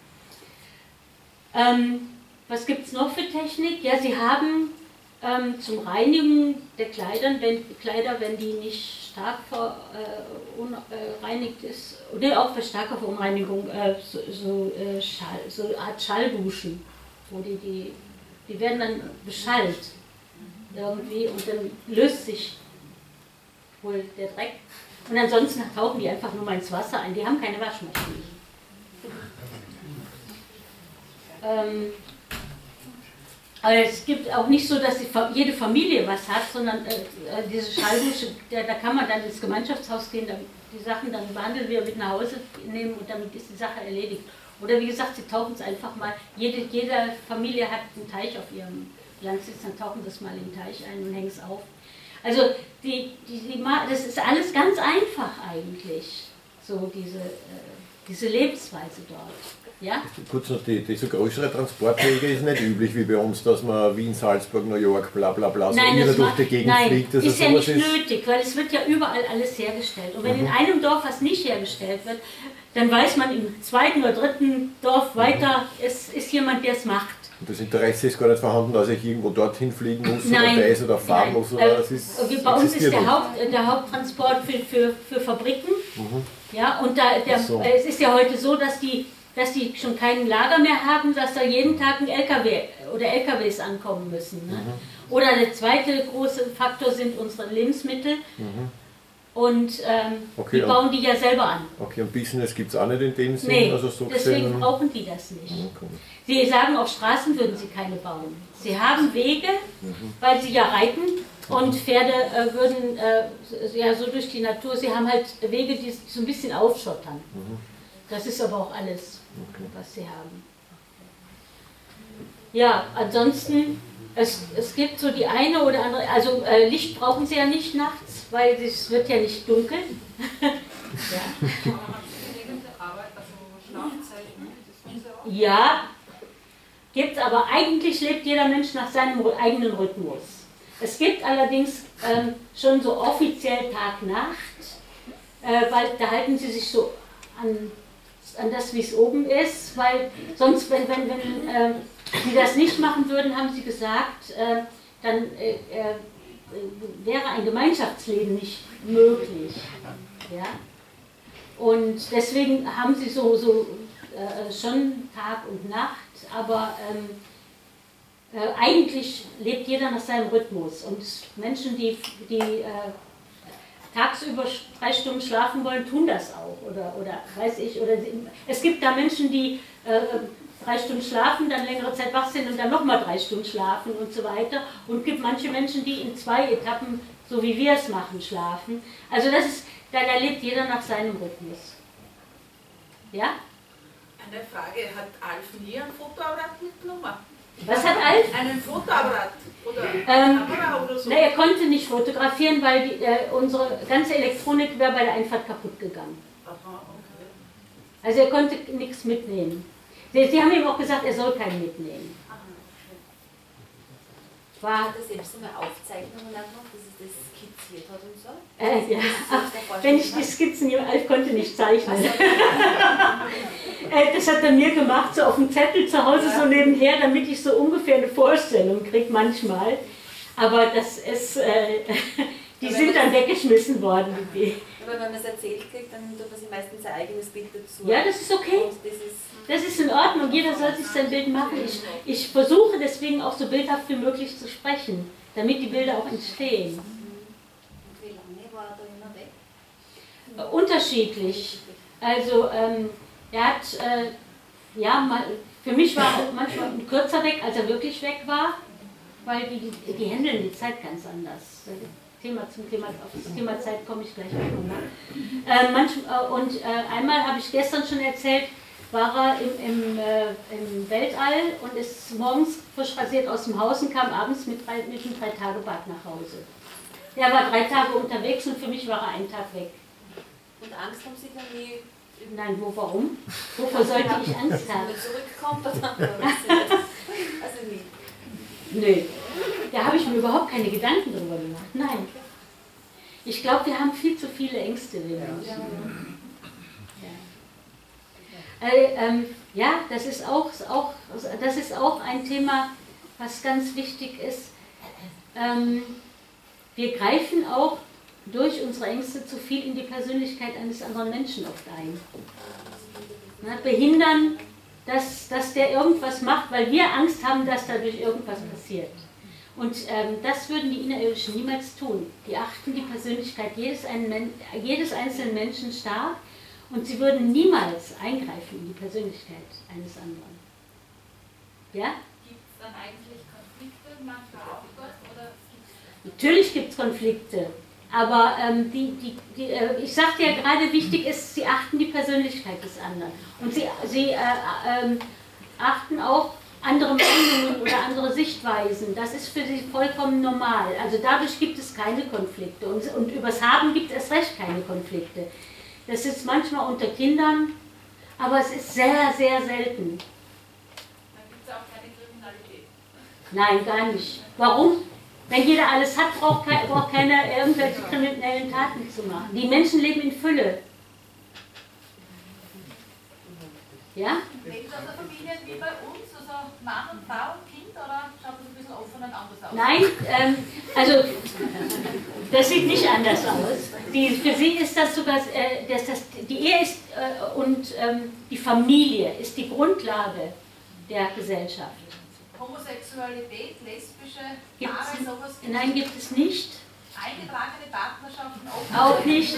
B: Ähm, was gibt es noch für Technik? Ja, sie haben ähm, zum Reinigen der Kleider, wenn, Kleider, wenn die nicht stark verreinigt äh, ist, oder auch für starke Verunreinigung, äh, so, so, äh, Schall, so eine Art Schallduschen, wo die, die, die werden dann beschallt irgendwie und dann löst sich wohl der Dreck. Und ansonsten tauchen die einfach nur mal ins Wasser ein. Die haben keine Waschmaschine. Ähm, aber es gibt auch nicht so, dass die, jede Familie was hat, sondern äh, diese Schalldusche, da, da kann man dann ins Gemeinschaftshaus gehen, dann die Sachen dann behandeln wir mit nach Hause nehmen und damit ist die Sache erledigt. Oder wie gesagt, sie tauchen es einfach mal, jede, jede Familie hat einen Teich auf ihrem Landsitz, dann tauchen das mal in den Teich ein und hängen es auf. Also die, die, die, das ist alles ganz einfach eigentlich, so diese, äh, diese Lebensweise dort. Ja?
F: Kurz noch, die, diese größere Transportwege ist nicht üblich wie bei uns, dass man Wien, Salzburg, New York, bla bla bla, so
B: nein,
F: immer durch
B: macht,
F: die Gegend
B: nein,
F: fliegt. Das
B: ist ja nicht
F: ist
B: nötig, weil es wird ja überall alles hergestellt. Und wenn
F: mhm.
B: in einem Dorf was nicht hergestellt wird, dann weiß man im zweiten oder dritten Dorf weiter, mhm. es ist jemand, der es macht.
F: Und das Interesse ist gar nicht vorhanden, dass ich irgendwo dorthin fliegen muss
B: nein,
F: oder reisen oder fahren
B: nein.
F: muss. Oder das
B: ist, bei uns ist der, Haupt, der Haupttransport für, für, für Fabriken. Mhm. Ja, und da, der, so. Es ist ja heute so, dass die, dass die schon kein Lager mehr haben, dass da jeden Tag ein L K W oder L K Ws ankommen müssen. Ne? Mhm. Oder der zweite große Faktor sind unsere Lebensmittel. Mhm. Und ähm,
F: okay,
B: die bauen die ja selber an.
F: Okay, und Business gibt es auch nicht in dem Sinn?
B: Nee,
F: also so
B: deswegen
F: gesehen,
B: brauchen die das nicht.
F: okay.
B: Sie sagen, auf Straßen würden sie keine bauen. Sie haben Wege, mhm. weil sie ja reiten und Pferde äh, würden äh, ja so durch die Natur, sie haben halt Wege, die so ein bisschen aufschottern. Mhm. Das ist aber auch alles, okay. was sie haben. Ja, ansonsten, es, es gibt so die eine oder andere, also äh, Licht brauchen sie ja nicht nachts, weil es wird ja nicht dunkel. Ja. Ja, gibt es, aber eigentlich lebt jeder Mensch nach seinem eigenen Rhythmus. Es gibt allerdings ähm, schon so offiziell Tag-Nacht, äh, weil da halten sie sich so an, an das, wie es oben ist, weil sonst, wenn, wenn, wenn äh, sie das nicht machen würden, haben sie gesagt, äh, dann äh, äh, wäre ein Gemeinschaftsleben nicht möglich. Ja? Und deswegen haben sie so, so äh, schon Tag und Nacht, aber ähm, äh, eigentlich lebt jeder nach seinem Rhythmus. Und Menschen, die, die äh, tagsüber drei Stunden schlafen wollen, tun das auch. Oder, oder weiß ich, oder sie, es gibt da Menschen, die äh, drei Stunden schlafen, dann längere Zeit wach sind und dann nochmal drei Stunden schlafen und so weiter. Und es gibt manche Menschen, die in zwei Etappen, so wie wir es machen, schlafen. Also das ist, dann erlebt jeder nach seinem Rhythmus. Ja?
M: Eine Frage, hat Alf nie ein Fotoapparat mitgenommen?
B: Was hat Alf?
M: Einen Fotoapparat oder
B: Ähm,
M: Kamera oder so?
B: Na, er konnte nicht fotografieren, weil die, äh, unsere ganze Elektronik wäre bei der Einfahrt kaputt gegangen.
M: Aha, okay.
B: Also er konnte nichts mitnehmen. Sie, sie haben ihm auch gesagt, er soll keinen mitnehmen. War,
D: hat er selbst einmal Aufzeichnungen gemacht, dass er das skizziert hat und so?
B: Äh, ja. Ach, wenn ich die Skizzen, Alf konnte nicht zeichnen. äh, das hat er mir gemacht, so auf dem Zettel zu Hause ja. so nebenher, damit ich so ungefähr eine Vorstellung kriege manchmal. Aber das ist, äh, die
D: aber
B: sind dann weggeschmissen worden. Die.
D: Aber wenn man es erzählt kriegt, dann tut man sich meistens ein eigenes Bild dazu.
B: Ja, das ist okay.
D: Und das ist
B: Das ist in Ordnung, jeder soll sich sein Bild machen. Ich, ich versuche deswegen auch so bildhaft wie möglich zu sprechen, damit die Bilder auch entstehen.
D: Und wie lange war er da immer weg?
B: Unterschiedlich. Also ähm, er hat, äh, ja, mal, für mich war er manchmal kürzer weg, als er wirklich weg war, weil die, die, die handeln die Zeit ganz anders. Thema zum Thema, auf das Thema Zeit komme ich gleich nochmal. Äh, manch, äh, und äh, einmal habe ich gestern schon erzählt, war er im, im, äh, im Weltall und ist morgens frisch rasiert aus dem Haus und kam abends mit, drei, mit einem Drei-Tage-Bad nach Hause. Der war drei Tage unterwegs und für mich war er einen Tag weg.
D: Und Angst haben Sie dann nie?
B: Nein, wo, warum? Wovor sollte ich Angst haben?
D: Wenn er zurückkommt oder also nie?
B: Nö, da habe ich mir überhaupt keine Gedanken drüber gemacht. Nein. Ich glaube, wir haben viel zu viele Ängste, wir Menschen. Äh, ähm, ja, das ist, auch, auch, das ist auch ein Thema, was ganz wichtig ist. Ähm, wir greifen auch durch unsere Ängste zu viel in die Persönlichkeit eines anderen Menschen oft ein. Na, behindern, dass, dass der irgendwas macht, weil wir Angst haben, dass dadurch irgendwas passiert. Und ähm, das würden die Innerirdischen niemals tun. Die achten die Persönlichkeit jedes, einen, jedes einzelnen Menschen stark. Und sie würden niemals eingreifen in die Persönlichkeit eines anderen. Ja?
C: Gibt es dann eigentlich Konflikte manchmal auch dort? Oder gibt's
B: Natürlich gibt es Konflikte, aber ähm, die, die, die, äh, ich sagte ja gerade, wichtig ist, sie achten die Persönlichkeit des anderen. Und sie, sie äh, äh, achten auch andere Meinungen oder andere Sichtweisen. Das ist für sie vollkommen normal. Also dadurch gibt es keine Konflikte. Und, und übers Haben gibt es erst recht keine Konflikte. Das ist manchmal unter Kindern, aber es ist sehr, sehr selten.
C: Dann gibt es auch keine Kriminalität.
B: Nein, gar nicht. Warum? Wenn jeder alles hat, braucht, ke braucht keiner irgendwelche kriminellen Taten zu machen. Die Menschen leben in Fülle. Ja?
C: Lebt das in Familien wie bei uns, also Mann und Frau und Kind, oder schaut das ein bisschen offen und anders aus?
B: Nein, ähm, also das sieht nicht anders aus. Die, für sie ist das sogar, äh, dass das, die Ehe ist, äh, und ähm, die Familie ist die Grundlage der Gesellschaft.
C: Homosexualität, lesbische
B: Gibt's,
C: Paare, sowas gibt
B: nein, gibt es nicht.
C: Eingetragene Partnerschaften
B: Auch nicht.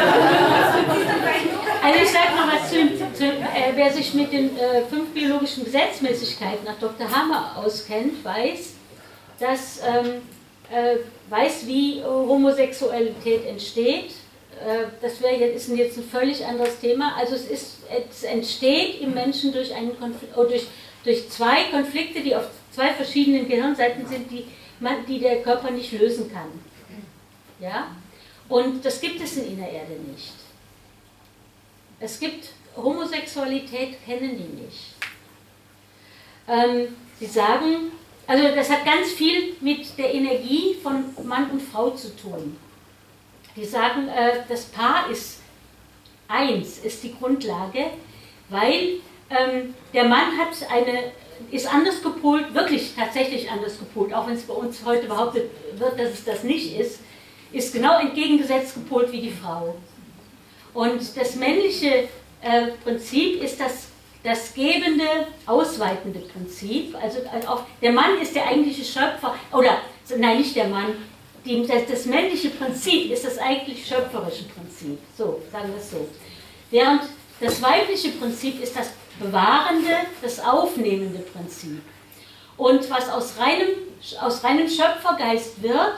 B: Also ich sage mal was zu, zu äh, wer sich mit den äh, fünf biologischen Gesetzmäßigkeiten nach Doktor Hammer auskennt, weiß, dass, ähm, äh, weiß wie Homosexualität entsteht. Äh, das wär jetzt, ist jetzt ein völlig anderes Thema. Also es, ist, es entsteht im Menschen durch, einen Konflikt, oh, durch, durch zwei Konflikte, die auf zwei verschiedenen Gehirnseiten sind, die, man, die der Körper nicht lösen kann. Ja? Und das gibt es in Innererde nicht. Es gibt Homosexualität, kennen die nicht. Ähm, sie sagen, also das hat ganz viel mit der Energie von Mann und Frau zu tun. Die sagen, äh, das Paar ist eins, ist die Grundlage, weil ähm, der Mann hat eine, ist anders gepolt, wirklich tatsächlich anders gepolt, auch wenn es bei uns heute behauptet wird, dass es das nicht ist, ist genau entgegengesetzt gepolt wie die Frau. Und das männliche äh, Prinzip ist das, das gebende, ausweitende Prinzip. Also auch der Mann ist der eigentliche Schöpfer, oder nein, nicht der Mann, die, das, das männliche Prinzip ist das eigentlich schöpferische Prinzip. So, sagen wir es so. Während das weibliche Prinzip ist das bewahrende, das aufnehmende Prinzip. Und was aus reinem, aus reinem Schöpfergeist wird,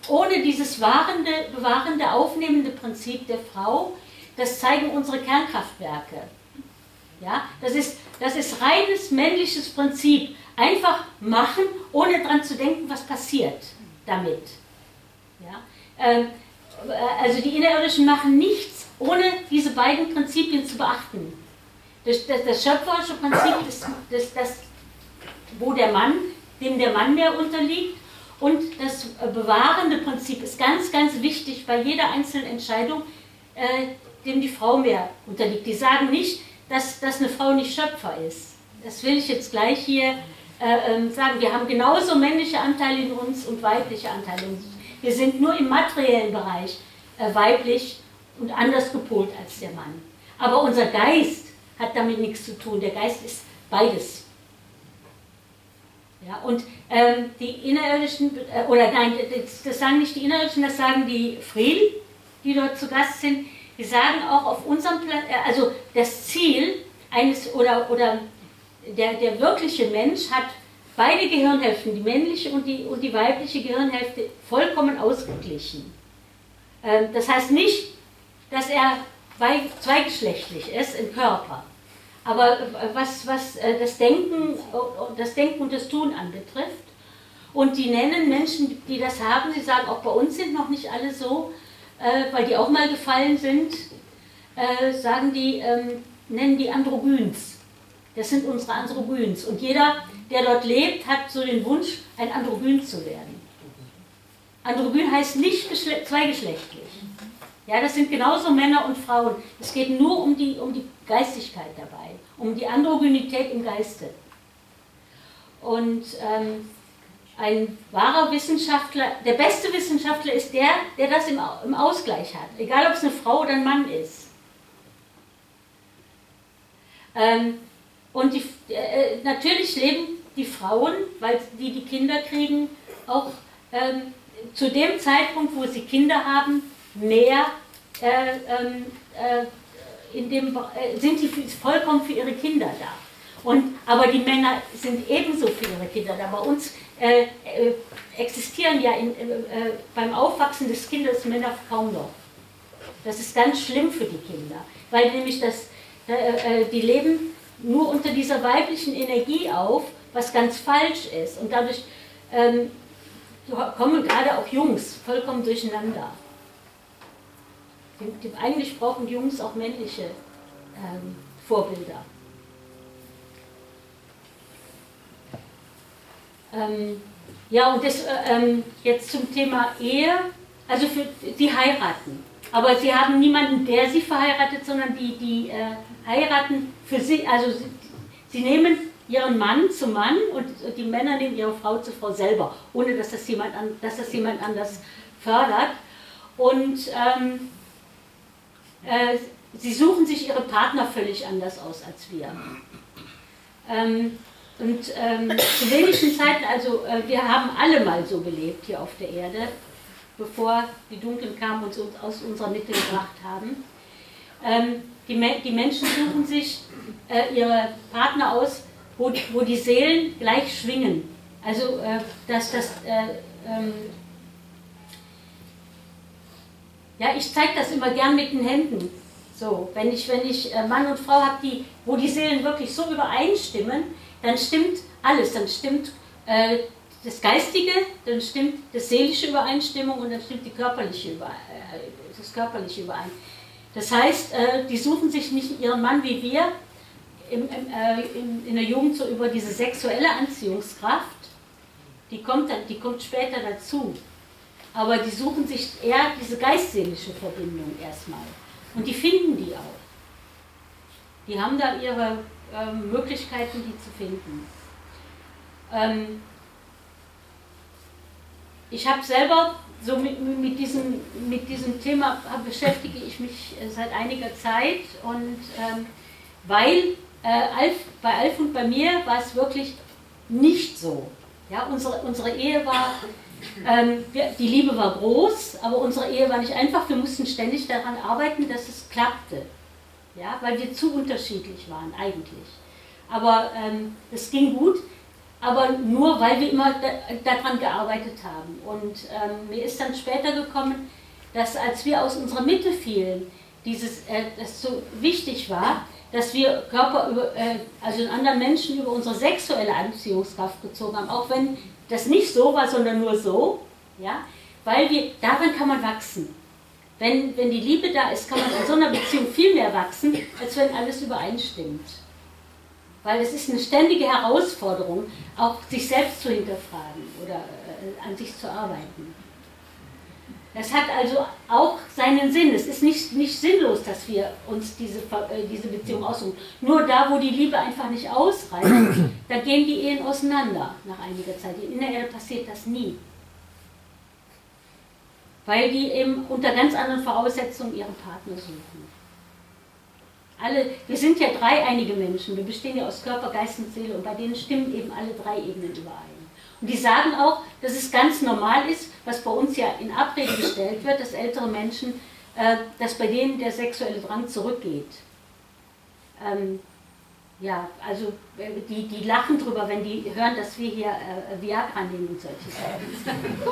B: ohne dieses wahrende, bewahrende, aufnehmende Prinzip der Frau, das zeigen unsere Kernkraftwerke. Ja, das ist, das ist reines männliches Prinzip. Einfach machen, ohne daran zu denken, was passiert damit. Ja, ähm, also die Innerirdischen machen nichts, ohne diese beiden Prinzipien zu beachten. Das, das, das schöpferische Prinzip, das, das, das, wo der Mann, dem der Mann mehr unterliegt, und das bewahrende Prinzip ist ganz, ganz wichtig bei jeder einzelnen Entscheidung, äh, dem die Frau mehr unterliegt. Die sagen nicht, dass, dass eine Frau nicht Schöpfer ist. Das will ich jetzt gleich hier äh, sagen. Wir haben genauso männliche Anteile in uns und weibliche Anteile in uns. Wir sind nur im materiellen Bereich äh, weiblich und anders gepolt als der Mann. Aber unser Geist hat damit nichts zu tun. Der Geist ist beides. Ja, und ähm, die Innerirdischen, äh, oder nein, das, das sagen nicht die Innerirdischen, das sagen die Friel, die dort zu Gast sind. Die sagen auch auf unserem Plan, äh, also das Ziel eines, oder, oder der, der wirkliche Mensch hat beide Gehirnhälften, die männliche und die, und die weibliche Gehirnhälfte, vollkommen ausgeglichen. Ähm, das heißt nicht, dass er zweigeschlechtlich ist im Körper. Aber was, was das Denken, das Denken und das Tun anbetrifft, und die nennen Menschen, die das haben, sie sagen, auch bei uns sind noch nicht alle so, äh, weil die auch mal gefallen sind, äh, sagen die, ähm, nennen die Androgyns. Das sind unsere Androgyns. Und jeder, der dort lebt, hat so den Wunsch, ein Androgyn zu werden. Androgyn heißt nicht zweigeschlechtlich. Ja, das sind genauso Männer und Frauen. Es geht nur um die, um die Geistigkeit dabei, um die Androgynität im Geiste. Und ähm, ein wahrer Wissenschaftler, der beste Wissenschaftler ist der, der das im, im Ausgleich hat, egal ob es eine Frau oder ein Mann ist. Ähm, und die, äh, natürlich leben die Frauen, weil die die Kinder kriegen, auch ähm, zu dem Zeitpunkt, wo sie Kinder haben, mehr äh, äh, in dem, äh, sind die vollkommen für ihre Kinder da. Und, aber die Männer sind ebenso für ihre Kinder da. Bei uns äh, äh, existieren ja in, äh, beim Aufwachsen des Kindes Männer kaum noch. Das ist ganz schlimm für die Kinder, weil nämlich das, äh, die leben nur unter dieser weiblichen Energie auf, was ganz falsch ist. Und dadurch ähm, kommen gerade auch Jungs vollkommen durcheinander. Eigentlich brauchen Jungs auch männliche ähm, Vorbilder. Ähm, ja, und das, ähm, jetzt zum Thema Ehe, also für, die heiraten. Aber sie haben niemanden, der sie verheiratet, sondern die, die äh, heiraten für sie, also sie, sie nehmen ihren Mann zum Mann und die Männer nehmen ihre Frau zur Frau selber, ohne dass das jemand, an, dass das jemand anders fördert. Und ähm, äh, sie suchen sich ihre Partner völlig anders aus als wir. Ähm, und ähm, zu wenigsten Zeiten, also äh, wir haben alle mal so gelebt hier auf der Erde, bevor die Dunklen kamen und uns aus unserer Mitte gebracht haben. Ähm, die, Me die Menschen suchen sich äh, ihre Partner aus, wo, wo die Seelen gleich schwingen. Also, äh, dass das... Äh, ähm, ja, ich zeige das immer gern mit den Händen. So, wenn ich, wenn ich äh, Mann und Frau habe, die, wo die Seelen wirklich so übereinstimmen, dann stimmt alles. Dann stimmt äh, das Geistige, dann stimmt das seelische Übereinstimmung und dann stimmt die körperliche, Über, äh, das körperliche überein. Das heißt, äh, die suchen sich nicht ihren Mann wie wir im, im, äh, in, in der Jugend so über diese sexuelle Anziehungskraft. Die kommt, dann, die kommt später dazu. Aber die suchen sich eher diese geistseelische Verbindung erstmal. Und die finden die auch. Die haben da ihre ähm, Möglichkeiten, die zu finden. Ähm ich habe selber, so mit, mit, diesem, mit diesem Thema beschäftige ich mich seit einiger Zeit. Und ähm, weil äh, Alf, bei Alf und bei mir war es wirklich nicht so. Ja, unsere, unsere Ehe war... Ähm, wir, die Liebe war groß, aber unsere Ehe war nicht einfach. Wir mussten ständig daran arbeiten, dass es klappte. Ja, weil wir zu unterschiedlich waren eigentlich. Aber ähm, es ging gut. aber nur, weil wir immer da, daran gearbeitet haben. Und ähm, mir ist dann später gekommen, dass als wir aus unserer Mitte fielen, dieses, äh, das so wichtig war, dass wir Körper über, äh, also in anderen Menschen über unsere sexuelle Anziehungskraft gezogen haben, auch wenn das nicht so war, sondern nur so, ja, weil wir, daran kann man wachsen. Wenn, wenn die Liebe da ist, kann man in so einer Beziehung viel mehr wachsen, als wenn alles übereinstimmt. Weil es ist eine ständige Herausforderung, auch sich selbst zu hinterfragen oder äh, an sich zu arbeiten. Das hat also auch seinen Sinn. Es ist nicht, nicht sinnlos, dass wir uns diese, äh, diese Beziehung aussuchen. Nur da, wo die Liebe einfach nicht ausreicht, da gehen die Ehen auseinander nach einiger Zeit. In der Ehe passiert das nie. Weil die eben unter ganz anderen Voraussetzungen ihren Partner suchen. Alle, wir sind ja dreieinige Menschen, wir bestehen ja aus Körper, Geist und Seele und bei denen stimmen eben alle drei Ebenen überein. Und die sagen auch, dass es ganz normal ist, was bei uns ja in Abrede gestellt wird, dass ältere Menschen, äh, dass bei denen der sexuelle Drang zurückgeht. Ähm, ja, also die, die lachen drüber, wenn die hören, dass wir hier äh, Viagra nehmen und solche Sachen.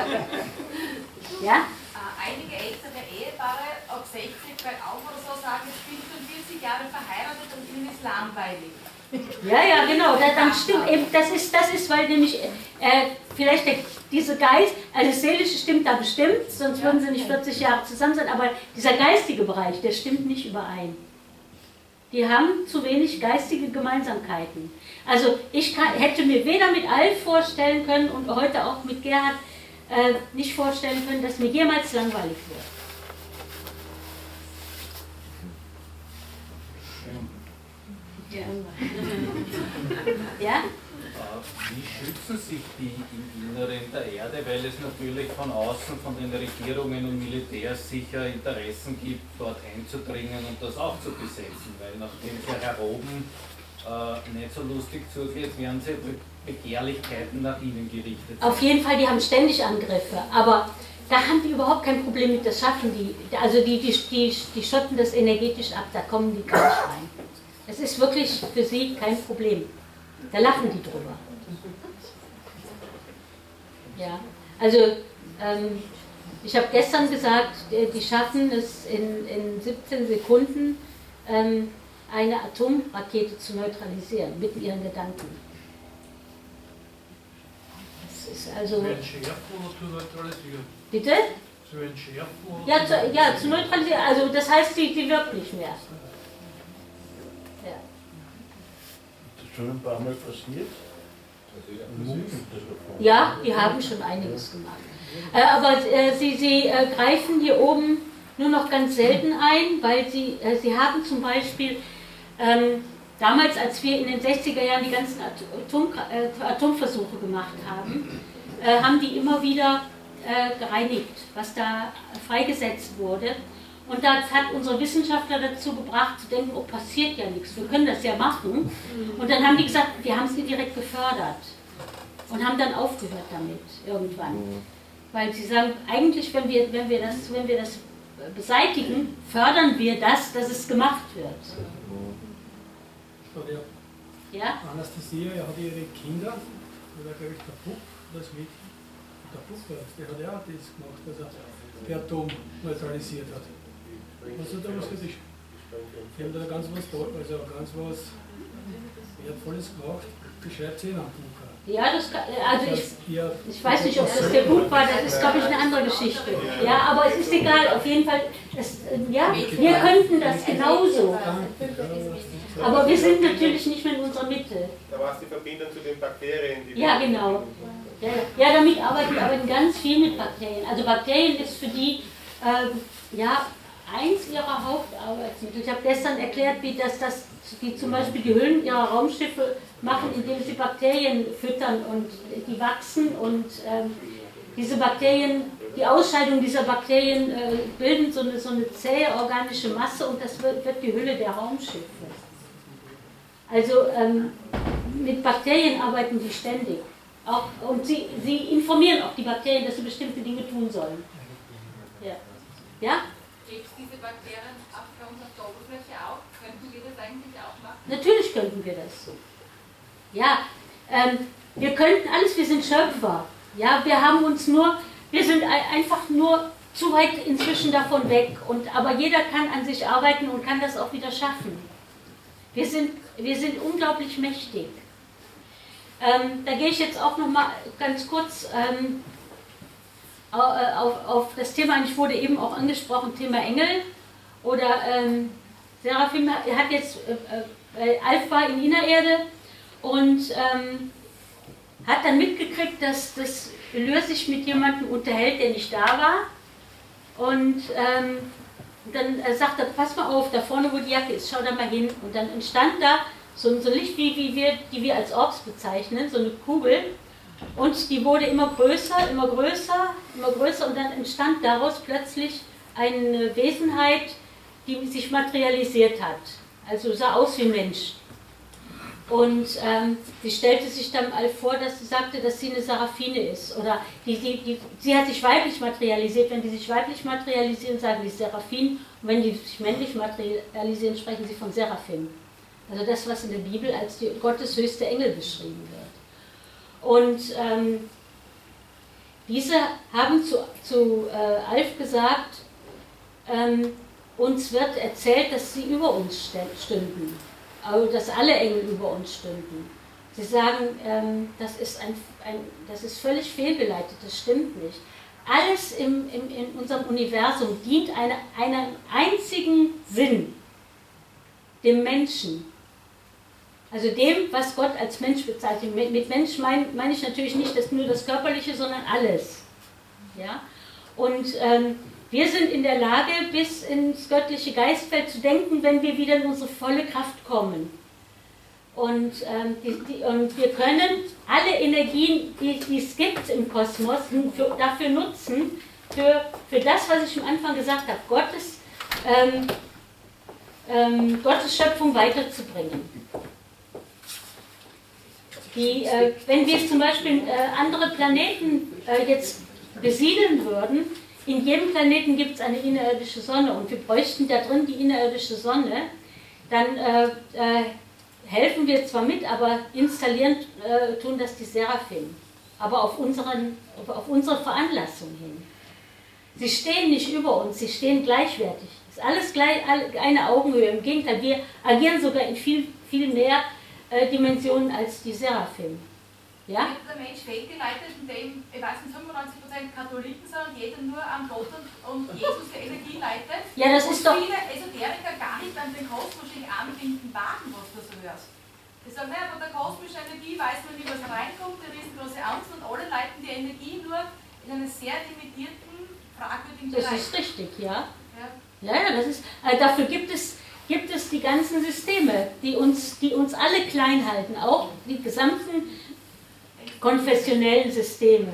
B: Ja?
C: Einige ältere Ehepaare ab sechzig bergauf oder so sagen, ich bin fünfundvierzig Jahre verheiratet und ihnen ist langweilig.
B: Ja, ja, genau, das, dann stimmt eben, das ist, das ist, weil nämlich äh, vielleicht der, diese Geist, also das Seelische stimmt da bestimmt, sonst würden sie nicht vierzig Jahre zusammen sein, aber dieser geistige Bereich, der stimmt nicht überein. Die haben zu wenig geistige Gemeinsamkeiten. Also ich kann, hätte mir weder mit Alf vorstellen können und heute auch mit Gerhard äh, nicht vorstellen können, dass mir jemals langweilig wird. Ja? Ja?
L: Wie schützen sich die im Inneren der Erde, weil es natürlich von außen, von den Regierungen und Militärs sicher Interessen gibt, dort einzudringen und das auch zu besetzen, weil nachdem es ja hier oben äh, nicht so lustig zugeht, werden sie Begehrlichkeiten nach ihnen gerichtet.
B: Auf jeden Fall, die haben ständig Angriffe, aber da haben die überhaupt kein Problem mit, das schaffen die, also die, die, die, die schotten das energetisch ab, da kommen die gar nicht rein. Es ist wirklich für sie kein Problem. Da lachen die drüber. Ja, also ähm, ich habe gestern gesagt, die schaffen es in, in siebzehn Sekunden, ähm, eine Atomrakete zu neutralisieren mit ihren Gedanken. Das ist also.
N: Zu entschärfen oder zu neutralisieren?
B: Bitte?
N: Zu entschärfen oder
B: Ja, zu, ja, zu neutralisieren. Also das heißt, sie, sie wirkt nicht mehr. Ja.
K: Das ist schon ein paar Mal passiert.
B: Ja, die haben schon einiges gemacht. Äh, aber äh, sie, sie äh, greifen hier oben nur noch ganz selten ein, weil sie, äh, sie haben zum Beispiel ähm, damals, als wir in den sechziger Jahren die ganzen Atom, äh, Atomversuche gemacht haben, äh, haben die immer wieder äh, gereinigt, was da freigesetzt wurde. Und das hat unsere Wissenschaftler dazu gebracht, zu denken, oh, passiert ja nichts, wir können das ja machen. Und dann haben die gesagt, wir haben sie direkt gefördert und haben dann aufgehört damit irgendwann. Weil sie sagen, eigentlich, wenn wir, wenn wir, das, wenn wir das beseitigen, fördern wir das, dass es gemacht wird. Ja?
N: Anastasia, ja, hat ihre Kinder, oder glaube ich der Puck, das Mädchen, der Puck war das, der hat ja auch das gemacht, dass er die Atom neutralisiert hat. Was hat er was für dich? Die haben da ganz was, also ganz was Wertvolles gemacht, die schreibt sie in einem Buch.
B: Ja, das kann, also ich, ich weiß nicht, ob das der Buch war, das ist, glaube ich, eine andere Geschichte. Ja, aber es ist egal, auf jeden Fall, das, ja, wir könnten das genauso. Aber wir sind natürlich nicht mehr in unserer Mitte.
O: Da war es die Verbindung zu den Bakterien. Die
B: ja, genau. Ja, ja, damit arbeiten wir arbeiten ganz viel mit Bakterien. Also Bakterien ist für die, äh, ja, eins ihrer Hauptarbeitsmittel. Ich habe gestern erklärt, wie das, das die zum Beispiel die Hüllen ihrer Raumschiffe machen, indem sie Bakterien füttern und die wachsen und ähm, diese Bakterien, die Ausscheidung dieser Bakterien äh, bilden so eine, so eine zähe organische Masse und das wird, wird die Hülle der Raumschiffe. Also ähm, mit Bakterien arbeiten die ständig. Auch, und sie, sie informieren auch die Bakterien, dass sie bestimmte Dinge tun sollen. Ja? Ja?
C: Gibt es diese Bakterien auch für uns auf der Oberfläche auch? Könnten wir das eigentlich auch machen?
B: Natürlich könnten wir das. Ja, ähm, wir könnten alles, wir sind Schöpfer. Ja, wir haben uns nur, wir sind einfach nur zu weit inzwischen davon weg. Und, aber jeder kann an sich arbeiten und kann das auch wieder schaffen. Wir sind, wir sind unglaublich mächtig. Ähm, da gehe ich jetzt auch noch mal ganz kurz ähm, auf, auf das Thema ein. Ich wurde eben auch angesprochen, Thema Engel. Oder ähm, Seraphim hat jetzt, äh, äh, Alf war in Innererde und ähm, hat dann mitgekriegt, dass das Lür sich mit jemandem unterhält, der nicht da war. Und ähm, dann äh, sagt er, pass mal auf, da vorne wo die Jacke ist, schau da mal hin. Und dann entstand da so, so ein Licht, wie, wie wir, die wir als Orbs bezeichnen, so eine Kugel. Und die wurde immer größer, immer größer, immer größer. Und dann entstand daraus plötzlich eine Wesenheit, die sich materialisiert hat. Also sah aus wie ein Mensch. Und ähm, sie stellte sich dann all vor, dass sie sagte, dass sie eine Seraphine ist. Oder die, die, die, sie hat sich weiblich materialisiert. Wenn die sich weiblich materialisieren, sagen die Seraphin. Und wenn die sich männlich materialisieren, sprechen sie von Seraphim. Also das, was in der Bibel als die Gottes höchste Engel beschrieben wird. Und ähm, diese haben zu, zu äh, Alf gesagt, ähm, uns wird erzählt, dass sie über uns stünden. Also, dass alle Engel über uns stünden. Sie sagen, ähm, das, ist ein, ein, das ist völlig fehlgeleitet, das stimmt nicht. Alles im, im, in unserem Universum dient eine, einem einzigen Sinn, dem Menschen. Also dem, was Gott als Mensch bezeichnet. Mit, mit Mensch meine mein ich natürlich nicht das, nur das Körperliche, sondern alles. Ja? Und ähm, wir sind in der Lage, bis ins göttliche Geistfeld zu denken, wenn wir wieder in unsere volle Kraft kommen. Und, ähm, die, die, und wir können alle Energien, die, die es gibt im Kosmos, für, dafür nutzen, für, für das, was ich am Anfang gesagt habe, Gottes, ähm, ähm, Gottes Schöpfung weiterzubringen. Die, äh, wenn wir zum Beispiel äh, andere Planeten äh, jetzt besiedeln würden, in jedem Planeten gibt es eine innerirdische Sonne und wir bräuchten da drin die innerirdische Sonne, dann äh, äh, helfen wir zwar mit, aber installieren äh, tun das die Seraphim, aber auf, unseren, auf unsere Veranlassung hin. Sie stehen nicht über uns, sie stehen gleichwertig. Es ist alles gleich, eine Augenhöhe. Im Gegenteil, wir agieren sogar in viel, viel mehr äh, Dimensionen als die Seraphim. Ja?
C: Der Mensch fehlgeleitet, in dem, ich weiß nicht, fünfundneunzig Prozent Katholiken sind und jeder nur an Gott und, und Jesus die Energie leitet.
B: Ja, das
C: und
B: ist doch
C: viele Esoteriker gar nicht an den kosmischen Anbinden wagen, was du so hörst. Die sagen, naja, von der kosmischen Energie weiß man nie, was reinkommt, die riesengroße Angst und alle leiten die Energie nur in einen sehr limitierten, fragwürdigen
B: Das
C: Bereich.
B: ist richtig, ja.
C: Ja,
B: ja, ja das ist, äh, dafür gibt es, gibt es die ganzen Systeme, die uns, die uns alle klein halten, auch die gesamten konfessionellen Systeme.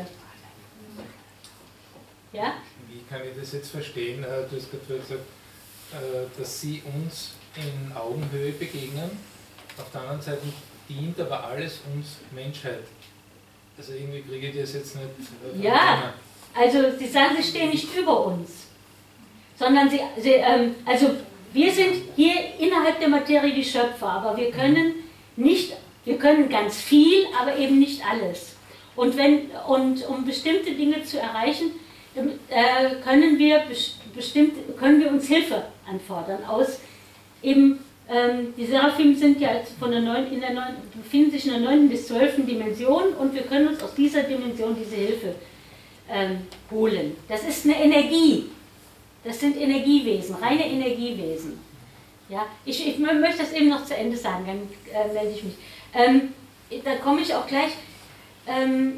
B: Ja?
I: Wie kann ich das jetzt verstehen? Du hast gerade gesagt, dass Sie uns in Augenhöhe begegnen. Auf der anderen Seite dient aber alles uns Menschheit. Also irgendwie kriege ich das jetzt nicht.
B: Ja, also Sie sagen, Sie stehen nicht über uns, sondern Sie, Sie ähm, also wir sind hier innerhalb der Materie die Schöpfer, aber wir können nicht Wir können ganz viel, aber eben nicht alles. Und, wenn, und um bestimmte Dinge zu erreichen, äh, können, wir bestimmt, können wir uns Hilfe anfordern. Aus eben, ähm, die Seraphim sind ja von der neun, in der neun, befinden sich in der neunten bis zwölften Dimension und wir können uns aus dieser Dimension diese Hilfe ähm, holen. Das ist eine Energie. Das sind Energiewesen, reine Energiewesen. Ja, ich, ich möchte das eben noch zu Ende sagen, dann äh, melde ich mich. Ähm, da komme ich auch gleich, ähm,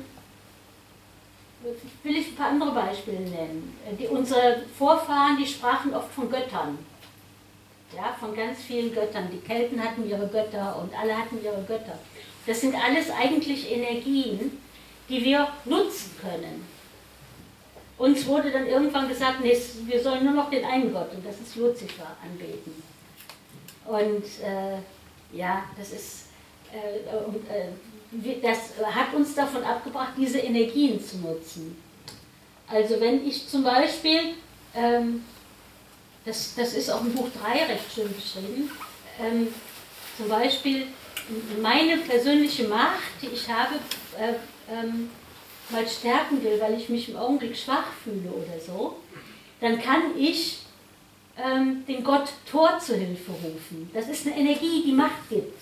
B: will ich ein paar andere Beispiele nennen. Die, unsere Vorfahren, die sprachen oft von Göttern, ja, von ganz vielen Göttern. Die Kelten hatten ihre Götter und alle hatten ihre Götter. Das sind alles eigentlich Energien, die wir nutzen können. Uns wurde dann irgendwann gesagt, nee, wir sollen nur noch den einen Gott, und das ist Luzifer, anbeten. Und äh, ja, das ist Äh, und, äh, das hat uns davon abgebracht, diese Energien zu nutzen. Also wenn ich zum Beispiel, ähm, das, das ist auch im Buch drei recht schön beschrieben, ähm, zum Beispiel meine persönliche Macht, die ich habe, äh, ähm, mal stärken will, weil ich mich im Augenblick schwach fühle oder so, dann kann ich ähm, den Gott Thor zu Hilfe rufen. Das ist eine Energie, die Macht gibt.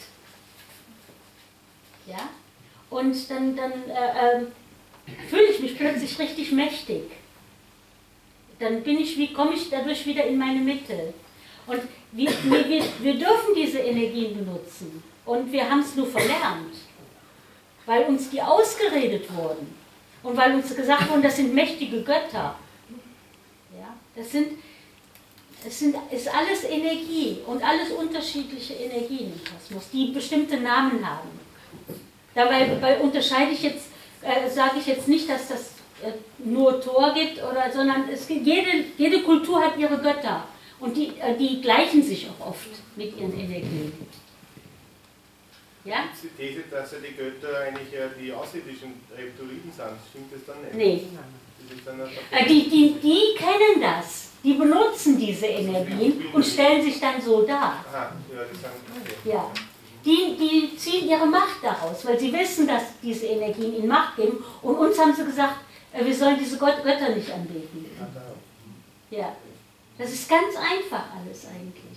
B: Ja? Und dann, dann äh, äh, fühle ich mich plötzlich richtig mächtig. Dann bin ich, wie komme ich dadurch wieder in meine Mitte. Und wir, wir, wir dürfen diese Energien benutzen. Und wir haben es nur verlernt, weil uns die ausgeredet wurden. Und weil uns gesagt wurde, das sind mächtige Götter. Ja, das sind, es sind, ist alles Energie und alles unterschiedliche Energien im Kosmos, die bestimmte Namen haben. Dabei, dabei unterscheide ich jetzt, äh, sage ich jetzt nicht, dass das äh, nur Thor gibt, oder, sondern es gibt, jede, jede Kultur hat ihre Götter. Und die, äh, die gleichen sich auch oft mit ihren Energien. Ja?
O: Die These, dass ja die Götter eigentlich ja die außerirdischen Reptiliden sind, stimmt das dann nicht?
B: Nee.
O: Das ist dann
B: äh, die, die, die kennen das. Die benutzen diese Energien und stellen sich dann so dar.
O: Aha, ja, die sagen, okay.
B: Ja. Die, die ziehen ihre Macht daraus, weil sie wissen, dass diese Energien ihnen Macht geben. Und uns haben sie gesagt, äh, wir sollen diese Gott Götter nicht anbeten. Ja. Das ist ganz einfach alles eigentlich.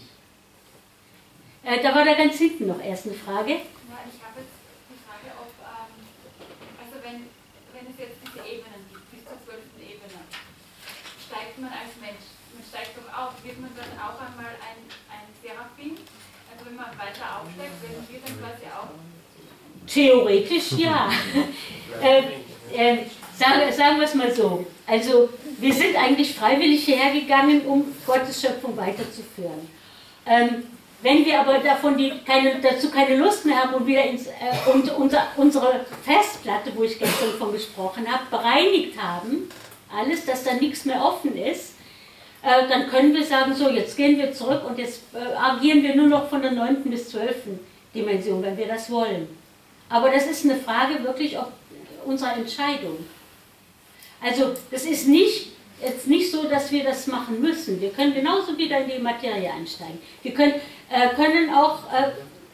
B: Äh, da war da ganz hinten noch erst eine Frage.
C: Ja, ich habe jetzt die Frage, ob, ähm, also wenn, wenn es jetzt diese Ebenen gibt, bis zur zwölften Ebene, steigt man als Mensch, man steigt doch auf, wird man dann auch einmal ein, ein Seraphim? Also wenn man weiter aufsteigt, werden wir dann quasi auch...
B: Theoretisch ja. äh, äh, sagen, sagen wir es mal so. Also wir sind eigentlich freiwillig hierher gegangen, um Gottes Schöpfung weiterzuführen. Ähm, wenn wir aber davon die, keine, dazu keine Lust mehr haben und wieder ins, äh, und unser, unsere Festplatte, wo ich gestern von gesprochen habe, bereinigt haben, alles, dass da nichts mehr offen ist, äh, dann können wir sagen, so jetzt gehen wir zurück und jetzt äh, agieren wir nur noch von der neunten bis zwölften Dimension, wenn wir das wollen. Aber das ist eine Frage wirklich ob unserer Entscheidung. Also das ist nicht, jetzt nicht so, dass wir das machen müssen. Wir können genauso wieder in die Materie einsteigen. Wir können, äh, können auch äh,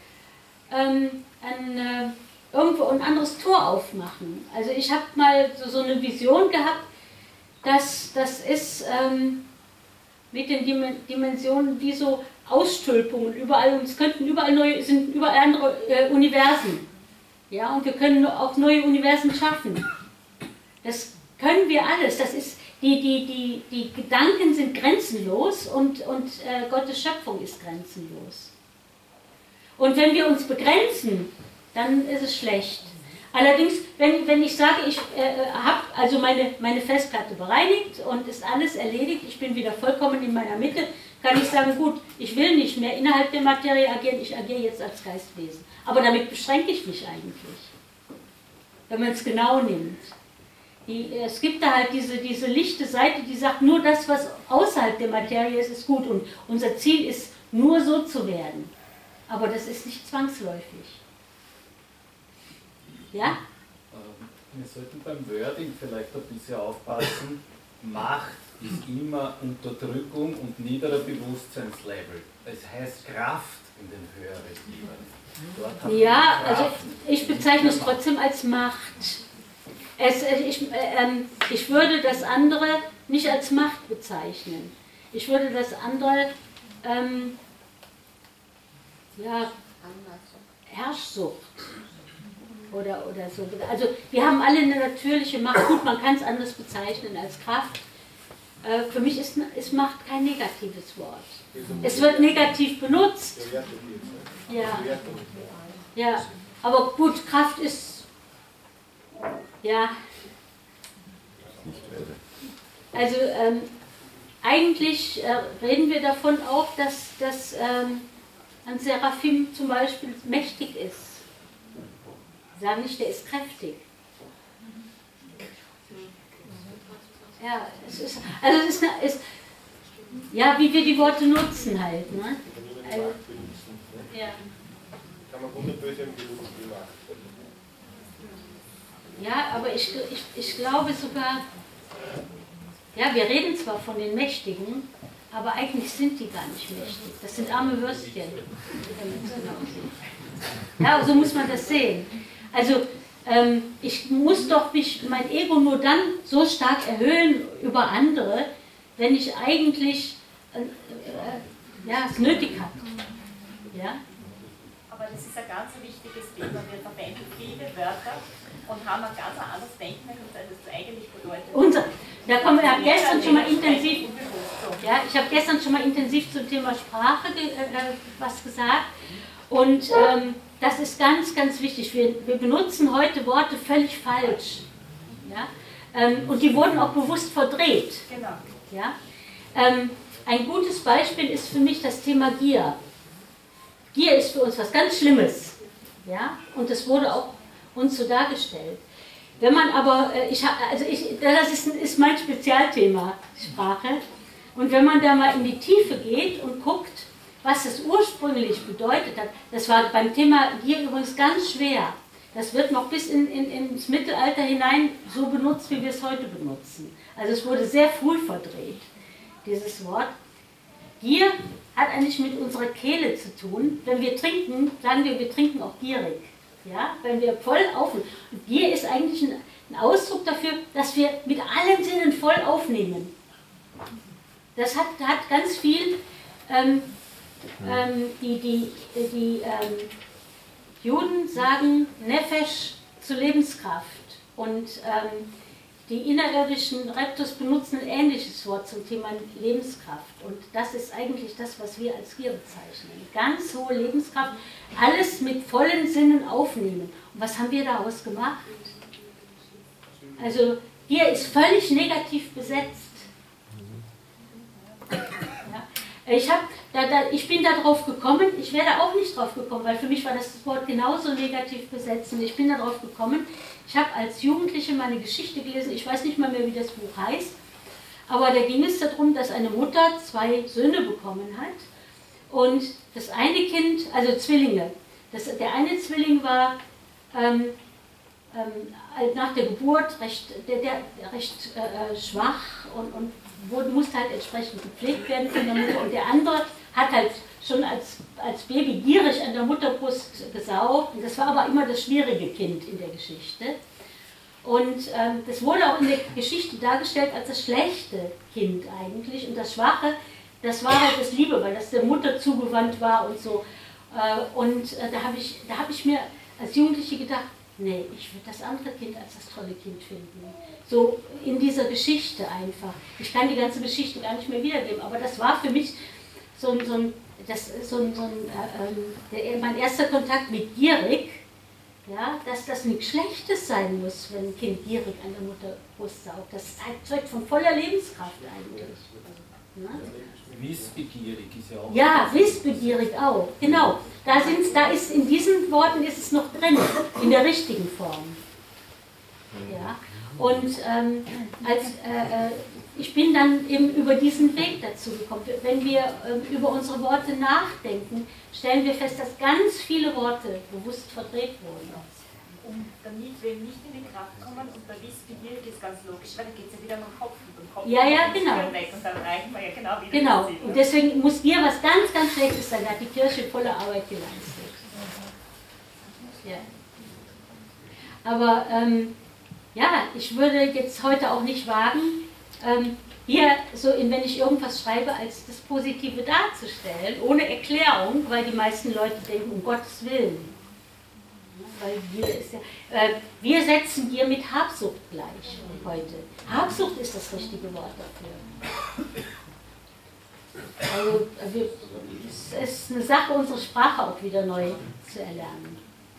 B: ähm, ein, äh, irgendwo ein anderes Tor aufmachen. Also ich habe mal so, so eine Vision gehabt, dass das ist ähm, mit den Dimensionen wie so Ausstülpungen überall, und es könnten überall neue, sind überall andere äh, Universen. Ja, und wir können auch neue Universen schaffen. Das können wir alles. Das ist, die, die, die, die Gedanken sind grenzenlos und, und äh, Gottes Schöpfung ist grenzenlos. Und wenn wir uns begrenzen, dann ist es schlecht. Allerdings, wenn, wenn ich sage, ich äh, habe also meine, meine Festplatte bereinigt und ist alles erledigt, ich bin wieder vollkommen in meiner Mitte, kann ich sagen, gut, ich will nicht mehr innerhalb der Materie agieren, ich agiere jetzt als Geistwesen. Aber damit beschränke ich mich eigentlich, wenn man es genau nimmt. Die, es gibt da halt diese, diese lichte Seite, die sagt, nur das, was außerhalb der Materie ist, ist gut. Und unser Ziel ist, nur so zu werden. Aber das ist nicht zwangsläufig. Ja?
L: Wir sollten beim Wording vielleicht ein bisschen aufpassen. Macht ist immer Unterdrückung und niederer Bewusstseinslevel. Es heißt Kraft in den höheren Ebenen.
B: Ja, also ich bezeichne es trotzdem als Macht. Es, ich, äh, ich würde das andere nicht als Macht bezeichnen. Ich würde das andere ähm, ja, Herrschsucht oder, oder so. Also wir haben alle eine natürliche Macht. Gut, man kann es anders bezeichnen als Kraft. Äh, für mich ist, ist Macht kein negatives Wort. Es wird negativ benutzt. Ja, ja. Aber gut, Kraft ist, ja, also ähm, eigentlich äh, reden wir davon auch, dass, dass ähm, ein Seraphim zum Beispiel mächtig ist. Sagen nicht, der ist kräftig. Ja, es ist, also es ist, ist, ja, wie wir die Worte nutzen halt. Ne? Also, ja.
O: Kann man wunderböse im Beruf gemacht.
B: Ja, aber ich, ich, ich glaube sogar, ja, wir reden zwar von den Mächtigen, aber eigentlich sind die gar nicht mächtig. Das sind arme Würstchen. Ja, so muss man das sehen. Also ähm, ich muss doch mich, mein Ego nur dann so stark erhöhen über andere, wenn ich eigentlich äh, äh, ja, es nötig habe. Ja?
P: Aber das ist ein ganz wichtiges Thema. Wir verwenden viele Wörter und haben ein ganz anderes Denken, als es eigentlich bedeutet.
B: Unser, da kommen wir ja gestern schon mal intensiv, ja, ich habe gestern schon mal intensiv zum Thema Sprache ge, äh, was gesagt und ähm, das ist ganz, ganz wichtig. Wir, wir benutzen heute Worte völlig falsch. Ja? Ähm, und die wurden auch bewusst verdreht.
P: Genau.
B: Ja? Ähm, ein gutes Beispiel ist für mich das Thema Gier. Gier ist für uns was ganz Schlimmes. Ja? Und das wurde auch uns so dargestellt. Wenn man aber, äh, ich, also ich, das ist, ist mein Spezialthema, Sprache. Und wenn man da mal in die Tiefe geht und guckt, was das ursprünglich bedeutet hat, das war beim Thema Gier übrigens ganz schwer. Das wird noch bis in, in, ins Mittelalter hinein so benutzt, wie wir es heute benutzen. Also es wurde sehr früh verdreht, dieses Wort. Gier hat eigentlich mit unserer Kehle zu tun. Wenn wir trinken, sagen wir, wir trinken auch gierig. Ja? Wenn wir voll aufnehmen. Und Gier ist eigentlich ein, ein Ausdruck dafür, dass wir mit allen Sinnen voll aufnehmen. Das hat, hat ganz viel... Ähm, Ähm, die die, die ähm, Juden sagen Nefesh zu Lebenskraft und ähm, die interirdischen Reptos benutzen ein ähnliches Wort zum Thema Lebenskraft und das ist eigentlich das, was wir als Gier bezeichnen. Ganz hohe Lebenskraft, alles mit vollen Sinnen aufnehmen. Und was haben wir daraus gemacht? Also Gier ist völlig negativ besetzt. Ja. Ich, hab, da, da, ich bin da drauf gekommen, ich wäre da auch nicht drauf gekommen, weil für mich war das Wort genauso negativ besetzt. Und ich bin da drauf gekommen, ich habe als Jugendliche meine Geschichte gelesen, ich weiß nicht mal mehr, wie das Buch heißt, aber da ging es darum, dass eine Mutter zwei Söhne bekommen hat. Und das eine Kind, also Zwillinge, das, der eine Zwilling war ähm, ähm, nach der Geburt recht, der, der, recht äh, schwach und, und wurde, musste halt entsprechend gepflegt werden von der Mutter. Und der andere hat halt schon als, als Baby gierig an der Mutterbrust gesaugt. Und das war aber immer das schwierige Kind in der Geschichte. Und ähm, das wurde auch in der Geschichte dargestellt als das schlechte Kind eigentlich. Und das Schwache, das war halt das Liebe, weil das der Mutter zugewandt war und so. Äh, und äh, da habe ich, da hab ich mir als Jugendliche gedacht, nee, ich würde das andere Kind als das tolle Kind finden. So in dieser Geschichte einfach. Ich kann die ganze Geschichte gar nicht mehr wiedergeben, aber das war für mich so ein, so ein, das, so ein, so ein äh, der, mein erster Kontakt mit gierig, ja, dass das nichts Schlechtes sein muss, wenn ein Kind gierig an der Mutterbrust saugt. Das zeugt von voller Lebenskraft eigentlich. Ne?
L: Wissbegierig ist ja auch.
B: Ja, wissbegierig auch, genau. Da, sind's, da ist in diesen Worten ist es noch drin, in der richtigen Form. Ja. Und ähm, als, äh, ich bin dann eben über diesen Weg dazu gekommen. Wenn wir äh, über unsere Worte nachdenken, stellen wir fest, dass ganz viele Worte bewusst verdreht wurden.
P: Und damit wir nicht in die Kraft kommen und der Wissbegierig ist ganz logisch, weil dann geht es ja wieder um den Kopf und den Kopf
B: ja, ja, genau.
P: weg und dann reichen wir ja genau wieder.
B: Genau, und deswegen muss Gier was ganz, ganz Schlechtes sein, da hat die Kirche volle Arbeit geleistet. Ja. Aber ähm, ja, ich würde jetzt heute auch nicht wagen, ähm, hier so, in, wenn ich irgendwas schreibe, als das Positive darzustellen, ohne Erklärung, weil die meisten Leute denken, um Gottes Willen. Weil Gier ist ja, äh, wir setzen Gier mit Habsucht gleich heute. Habsucht ist das richtige Wort dafür. Also wir, es ist eine Sache, unsere Sprache auch wieder neu zu erlernen.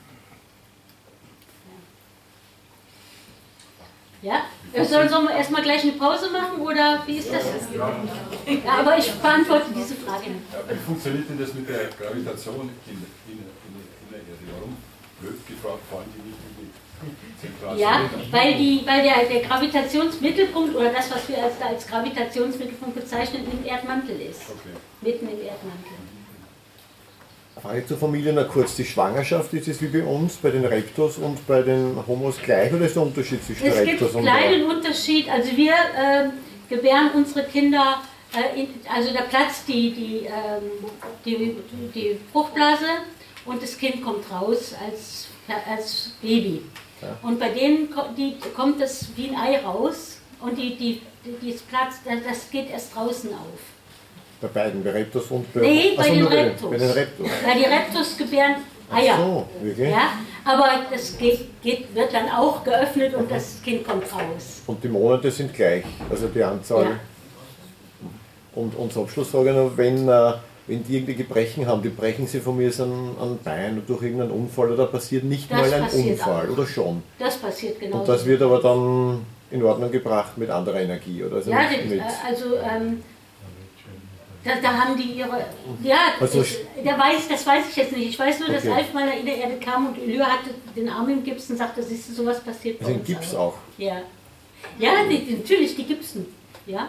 B: Ja? Sollen, sollen wir erstmal gleich eine Pause machen oder wie ist das? Ja, aber ich beantworte diese Frage.
Q: Ja, wie funktioniert denn das mit der Gravitation in, in, in, in der Erde? Warum, blöd gefragt, fallen die nicht in die zentrale
B: Ja, weil, die, weil der, der Gravitationsmittelpunkt oder das, was wir als, als Gravitationsmittelpunkt bezeichnen, im Erdmantel ist. Okay. Mitten im Erdmantel.
F: Frage zur Familie noch kurz. Die Schwangerschaft, ist es wie bei uns, bei den Reptos und bei den Homos gleich oder ist der Unterschied zwischen
B: es
F: Reptos und...
B: Es gibt einen kleinen Unterschied. Also wir äh, gebären unsere Kinder, äh, in, also da platzt die, die, ähm, die, die Fruchtblase und das Kind kommt raus als, als Baby.
F: Ja.
B: Und bei denen die, kommt das wie ein Ei raus und die, die, die, das Platz, das geht erst draußen auf.
F: Bei beiden, bei Reptus und bei...
B: Nee, bei
F: Achso,
B: den
F: nur bei den-
B: Reptus.
F: Bei den Reptus.
B: Weil die Reptus gebären Eier.
F: Ach so, wirklich?
B: Ja, aber das geht, geht, wird dann auch geöffnet und das Kind kommt raus.
F: Und die Monate sind gleich, also die Anzahl.
B: Ja.
F: Und, und zum Abschluss sage ich noch, wenn, äh, wenn die irgendwie Gebrechen haben, die brechen sie von mir an, an Bein durch irgendeinen Unfall oder passiert nicht
B: Das
F: mal ein
B: passiert
F: Unfall
B: auch.
F: oder schon.
B: Das passiert genau.
F: Und das wird aber dann in Ordnung gebracht mit anderer Energie, oder? Also
B: Ja,
F: nicht
B: die,
F: mit,
B: äh, also ähm, da, da haben die ihre, ja,
F: Also
B: ich, der weiß, das weiß ich jetzt nicht. Ich weiß nur, dass
F: Okay.
B: Alf mal in der Erde kam und Elö hatte den Arm im Gips und sagte, siehst du, sowas passiert bei
F: also in
B: uns
F: Gips auch.
B: Ja, ja die, die, natürlich, die Gipsen, ja.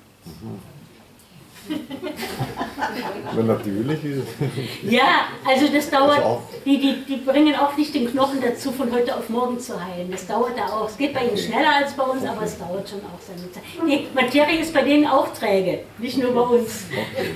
F: Na, natürlich ist es.
B: Ja, also das dauert,
F: Also auch-
B: die, die, die bringen auch nicht den Knochen dazu, von heute auf morgen zu heilen. Das dauert da auch. Es geht bei ihnen schneller als bei uns, aber es dauert schon auch seine Zeit. Die Materie ist bei denen auch träge, nicht nur bei uns.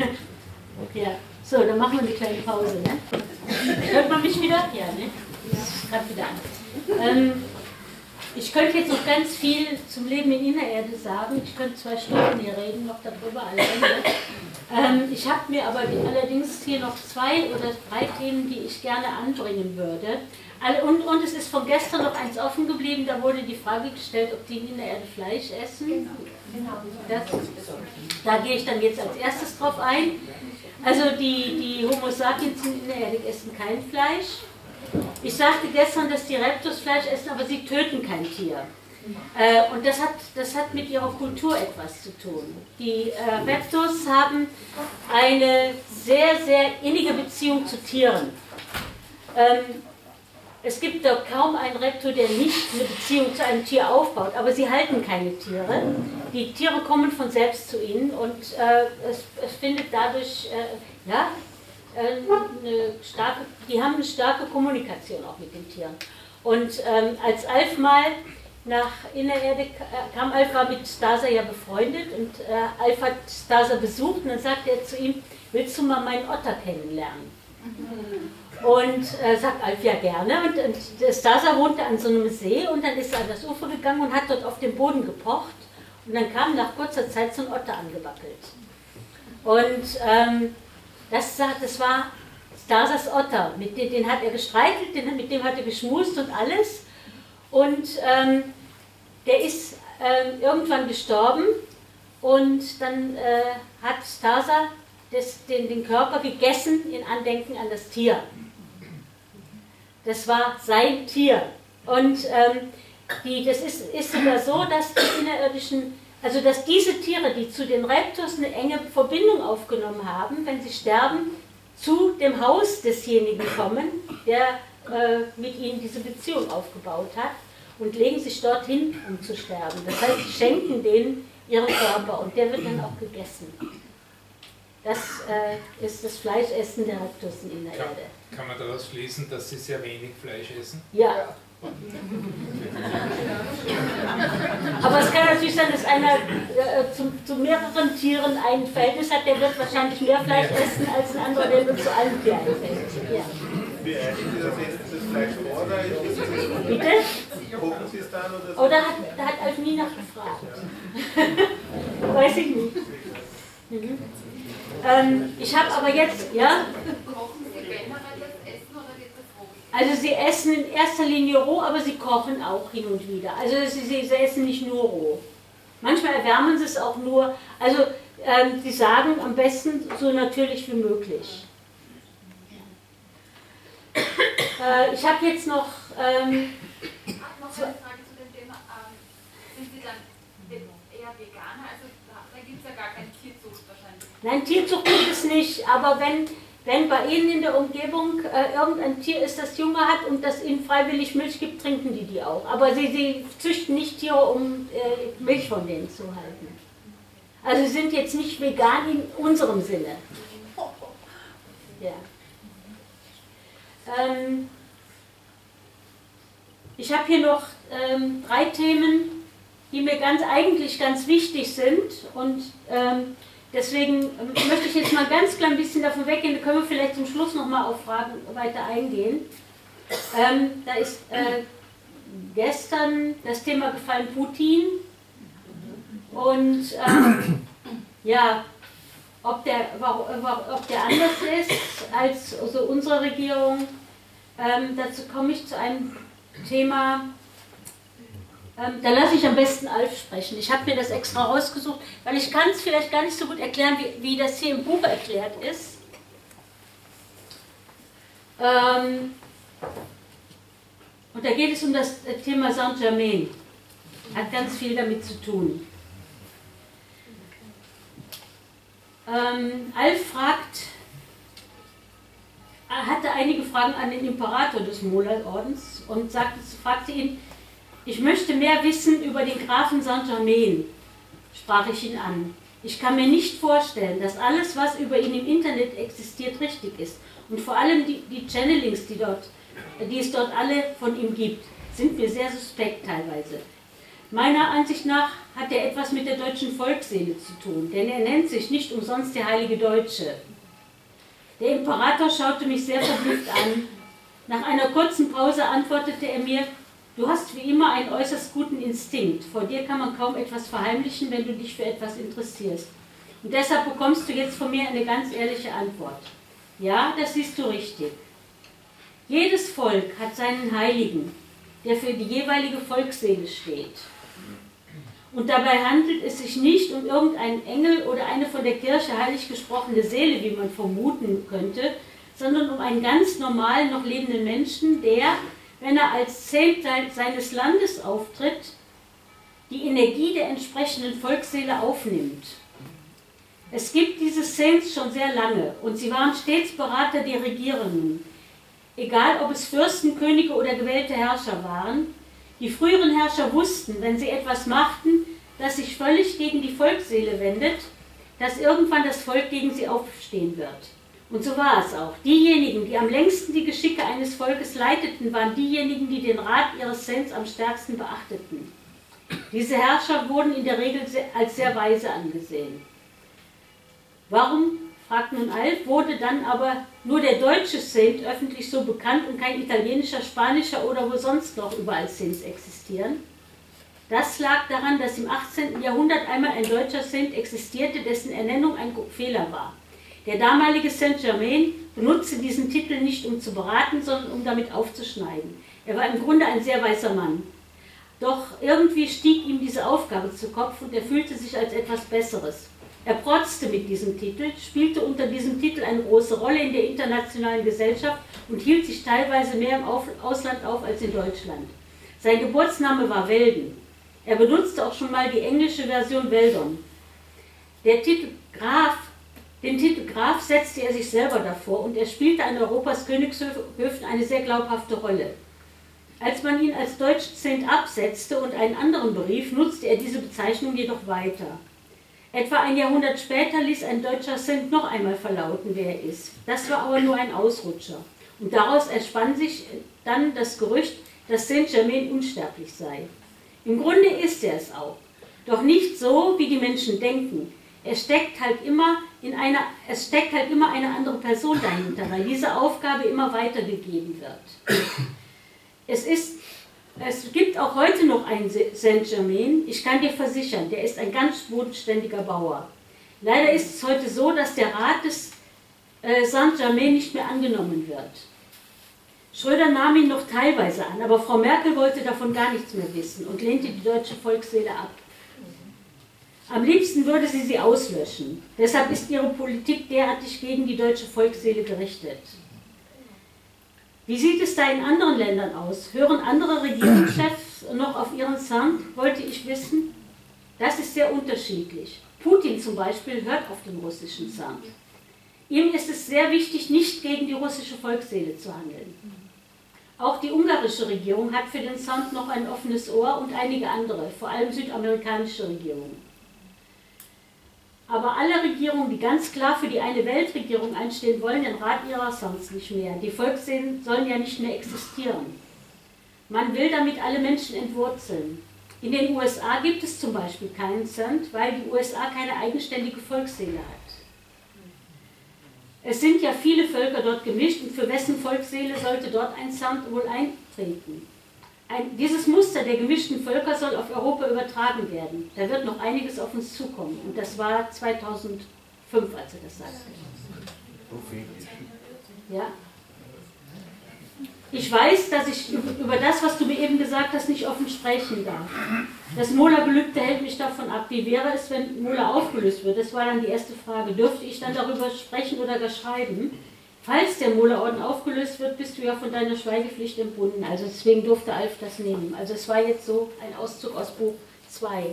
B: Ja, so, dann machen wir eine kleine Pause. Ne? Hört man mich wieder? Ja, ne? Ich gerade wieder an. Ähm, ich könnte jetzt noch ganz viel zum Leben in Innererde sagen. Ich könnte zwei Stunden hier reden, noch darüber alleine. Ähm, ich habe mir aber allerdings hier noch zwei oder drei Themen, die ich gerne anbringen würde. All- Und, und es ist von gestern noch eins offen geblieben, da wurde die Frage gestellt, ob die in Innererde Fleisch essen. Das, da gehe ich dann jetzt als erstes drauf ein. Also die, die Homo sapiens in Innererde essen kein Fleisch. Ich sagte gestern, dass die Reptus Fleisch essen, aber sie töten kein Tier. Äh, und das hat, das hat mit ihrer Kultur etwas zu tun. Die äh, Reptus haben eine sehr, sehr innige Beziehung zu Tieren. Ähm, es gibt doch kaum einen Reptor, der nicht eine Beziehung zu einem Tier aufbaut, aber sie halten keine Tiere. Die Tiere kommen von selbst zu ihnen und äh, es, es findet dadurch, äh, ja, eine starke, die haben eine starke Kommunikation auch mit den Tieren. Und ähm, als Alf mal nach Innererde kam, Alf war mit Stasa ja befreundet und äh, Alf hat Stasa besucht und dann sagte er zu ihm, willst du mal meinen Otter kennenlernen? Und äh, sagt Alf, ja gerne. Und, und Stasa wohnte an so einem See und dann ist er an das Ufer gegangen und hat dort auf den Boden gepocht und dann kam nach kurzer Zeit so ein Otter angewackelt. Und ähm, Das, das war Stasas Otter, mit dem, den hat er gestreichelt, den, mit dem hat er geschmust und alles. Und ähm, der ist ähm, irgendwann gestorben und dann äh, hat Stasa das, den, den Körper gegessen in Andenken an das Tier. Das war sein Tier. Und ähm, die, das ist, ist sogar so, dass die innerirdischen Also dass diese Tiere, die zu den Reptus eine enge Verbindung aufgenommen haben, wenn sie sterben, zu dem Haus desjenigen kommen, der äh, mit ihnen diese Beziehung aufgebaut hat und legen sich dorthin, um zu sterben. Das heißt, sie schenken denen ihren Körper und der wird dann auch gegessen. Das äh, ist das Fleischessen der Reptus in der
I: Kann,
B: Erde.
I: kann man daraus schließen, dass sie sehr wenig Fleisch essen?
B: Ja. Aber es kann natürlich sein, dass einer äh, zu, zu mehreren Tieren ein Verhältnis hat, der wird wahrscheinlich mehr Fleisch essen als ein anderer, der nur zu einem Tier ein Verhältnis hat. Ja.
O: Wie eigentlich ist das jetzt das Fleisch vor oder ist das
B: Bitte?
O: Kochen Sie es dann oder so?
B: Oh, da hat, da hat Alf nie nachgefragt. Weiß ich nicht. Mhm. Ähm, ich habe aber jetzt, ja?
C: Kochen Sie generell das Essen oder geht das roh?
B: Also sie essen in erster Linie roh, aber sie kochen auch hin und wieder. Also sie, sie, sie essen nicht nur roh. Manchmal erwärmen sie es auch nur. Also ähm, sie sagen am besten so natürlich wie möglich. Äh, ich habe jetzt noch... Ähm,
C: Noch eine Frage zu dem Thema. Ähm, sind Sie dann eher Veganer? Also da gibt es ja gar keine Tierzucht wahrscheinlich.
B: Nein, Tierzucht gibt es nicht, aber wenn, wenn bei Ihnen in der Umgebung äh, irgendein Tier ist, das Junge hat und das Ihnen freiwillig Milch gibt, trinken die die auch. Aber sie, sie züchten nicht Tiere, um äh, Milch von denen zu halten. Also sie sind jetzt nicht vegan in unserem Sinne. Ja. Ähm, ich habe hier noch ähm, drei Themen, die mir ganz eigentlich ganz wichtig sind und ähm, deswegen möchte ich jetzt mal ganz klein bisschen davon weggehen, da können wir vielleicht zum Schluss nochmal auf Fragen weiter eingehen. Ähm, da ist äh, gestern das Thema gefallen, Putin. Und ähm, ja, ob der, ob der anders ist als also unsere Regierung, ähm, dazu komme ich zu einem Thema, ähm, da lasse ich am besten Alf sprechen. Ich habe mir das extra rausgesucht, weil ich kann es vielleicht gar nicht so gut erklären, wie, wie das hier im Buch erklärt ist. Ähm, und da geht es um das Thema Saint-Germain. Hat ganz viel damit zu tun. Ähm, Alf fragt, er hatte einige Fragen an den Imperator des Mola-Ordens und sagte, fragte ihn, ich möchte mehr wissen über den Grafen Saint-Germain, sprach ich ihn an. Ich kann mir nicht vorstellen, dass alles, was über ihn im Internet existiert, richtig ist. Und vor allem die, die Channelings, die, dort, die es dort alle von ihm gibt, sind mir sehr suspekt teilweise. Meiner Ansicht nach hat er etwas mit der deutschen Volksseele zu tun, denn er nennt sich nicht umsonst der heilige Deutsche. Der Imperator schaute mich sehr verblüfft an. Nach einer kurzen Pause antwortete er mir, du hast wie immer einen äußerst guten Instinkt. Vor dir kann man kaum etwas verheimlichen, wenn du dich für etwas interessierst. Und deshalb bekommst du jetzt von mir eine ganz ehrliche Antwort. Ja, das siehst du richtig. Jedes Volk hat seinen Heiligen, der für die jeweilige Volksseele steht. Und dabei handelt es sich nicht um irgendeinen Engel oder eine von der Kirche heilig gesprochene Seele, wie man vermuten könnte, sondern um einen ganz normalen, noch lebenden Menschen, der, wenn er als Saint seines Landes auftritt, die Energie der entsprechenden Volksseele aufnimmt. Es gibt diese Saints schon sehr lange und sie waren stets Berater der Regierenden. Egal, ob es Fürsten, Könige oder gewählte Herrscher waren, die früheren Herrscher wussten, wenn sie etwas machten, das sich völlig gegen die Volksseele wendet, dass irgendwann das Volk gegen sie aufstehen wird. Und so war es auch. Diejenigen, die am längsten die Geschicke eines Volkes leiteten, waren diejenigen, die den Rat ihres Saints am stärksten beachteten. Diese Herrscher wurden in der Regel als sehr weise angesehen. Warum, fragt nun Alf, wurde dann aber nur der deutsche Saint öffentlich so bekannt und kein italienischer, spanischer oder wo sonst noch überall Saints existieren? Das lag daran, dass im achtzehnten Jahrhundert einmal ein deutscher Saint existierte, dessen Ernennung ein Fehler war. Der damalige Saint-Germain benutzte diesen Titel nicht um zu beraten, sondern um damit aufzuschneiden. Er war im Grunde ein sehr weiser Mann. Doch irgendwie stieg ihm diese Aufgabe zu Kopf und er fühlte sich als etwas Besseres. Er protzte mit diesem Titel, spielte unter diesem Titel eine große Rolle in der internationalen Gesellschaft und hielt sich teilweise mehr im Ausland auf als in Deutschland. Sein Geburtsname war Weldon. Er benutzte auch schon mal die englische Version Weldon. Der Titel Graf, den Titel Graf setzte er sich selber davor und er spielte an Europas Königshöfen eine sehr glaubhafte Rolle. Als man ihn als deutschen Saint absetzte und einen anderen berief, nutzte er diese Bezeichnung jedoch weiter. Etwa ein Jahrhundert später ließ ein deutscher Saint noch einmal verlauten, wer er ist. Das war aber nur ein Ausrutscher. Und daraus entspann sich dann das Gerücht, dass Saint-Germain unsterblich sei. Im Grunde ist er es auch. Doch nicht so, wie die Menschen denken. Er steckt halt immer in einer, es steckt halt immer eine andere Person dahinter, weil diese Aufgabe immer weitergegeben wird. Es ist Es gibt auch heute noch einen Saint-Germain, ich kann dir versichern, der ist ein ganz bodenständiger Bauer. Leider ist es heute so, dass der Rat des äh, Saint-Germain nicht mehr angenommen wird. Schröder nahm ihn noch teilweise an, aber Frau Merkel wollte davon gar nichts mehr wissen und lehnte die deutsche Volksseele ab. Am liebsten würde sie sie auslöschen. Deshalb ist ihre Politik derartig gegen die deutsche Volksseele gerichtet. Wie sieht es da in anderen Ländern aus? Hören andere Regierungschefs noch auf ihren Saint? Wollte ich wissen. Das ist sehr unterschiedlich. Putin zum Beispiel hört auf den russischen Saint. Ihm ist es sehr wichtig, nicht gegen die russische Volksseele zu handeln. Auch die ungarische Regierung hat für den Saint noch ein offenes Ohr und einige andere, vor allem südamerikanische Regierungen. Aber alle Regierungen, die ganz klar für die eine Weltregierung einstehen wollen, den Rat ihrer Saints nicht mehr. Die Volksseelen sollen ja nicht mehr existieren. Man will damit alle Menschen entwurzeln. In den U S A gibt es zum Beispiel keinen Sand, weil die U S A keine eigenständige Volksseele hat. Es sind ja viele Völker dort gemischt und für wessen Volksseele sollte dort ein Sand wohl eintreten? Ein, dieses Muster der gemischten Völker soll auf Europa übertragen werden. Da wird noch einiges auf uns zukommen. Und das war zweitausendfünf, als er das sagte. Ja. Ich weiß, dass ich über das, was du mir eben gesagt hast, nicht offen sprechen darf. Das Mola-Gelübde hält mich davon ab. Wie wäre es, wenn Mola aufgelöst wird? Das war dann die erste Frage. Dürfte ich dann darüber sprechen oder gar schreiben? Falls der Mola-Orden aufgelöst wird, bist du ja von deiner Schweigepflicht entbunden. Also deswegen durfte Alf das nehmen. Also es war jetzt so ein Auszug aus Buch zwei.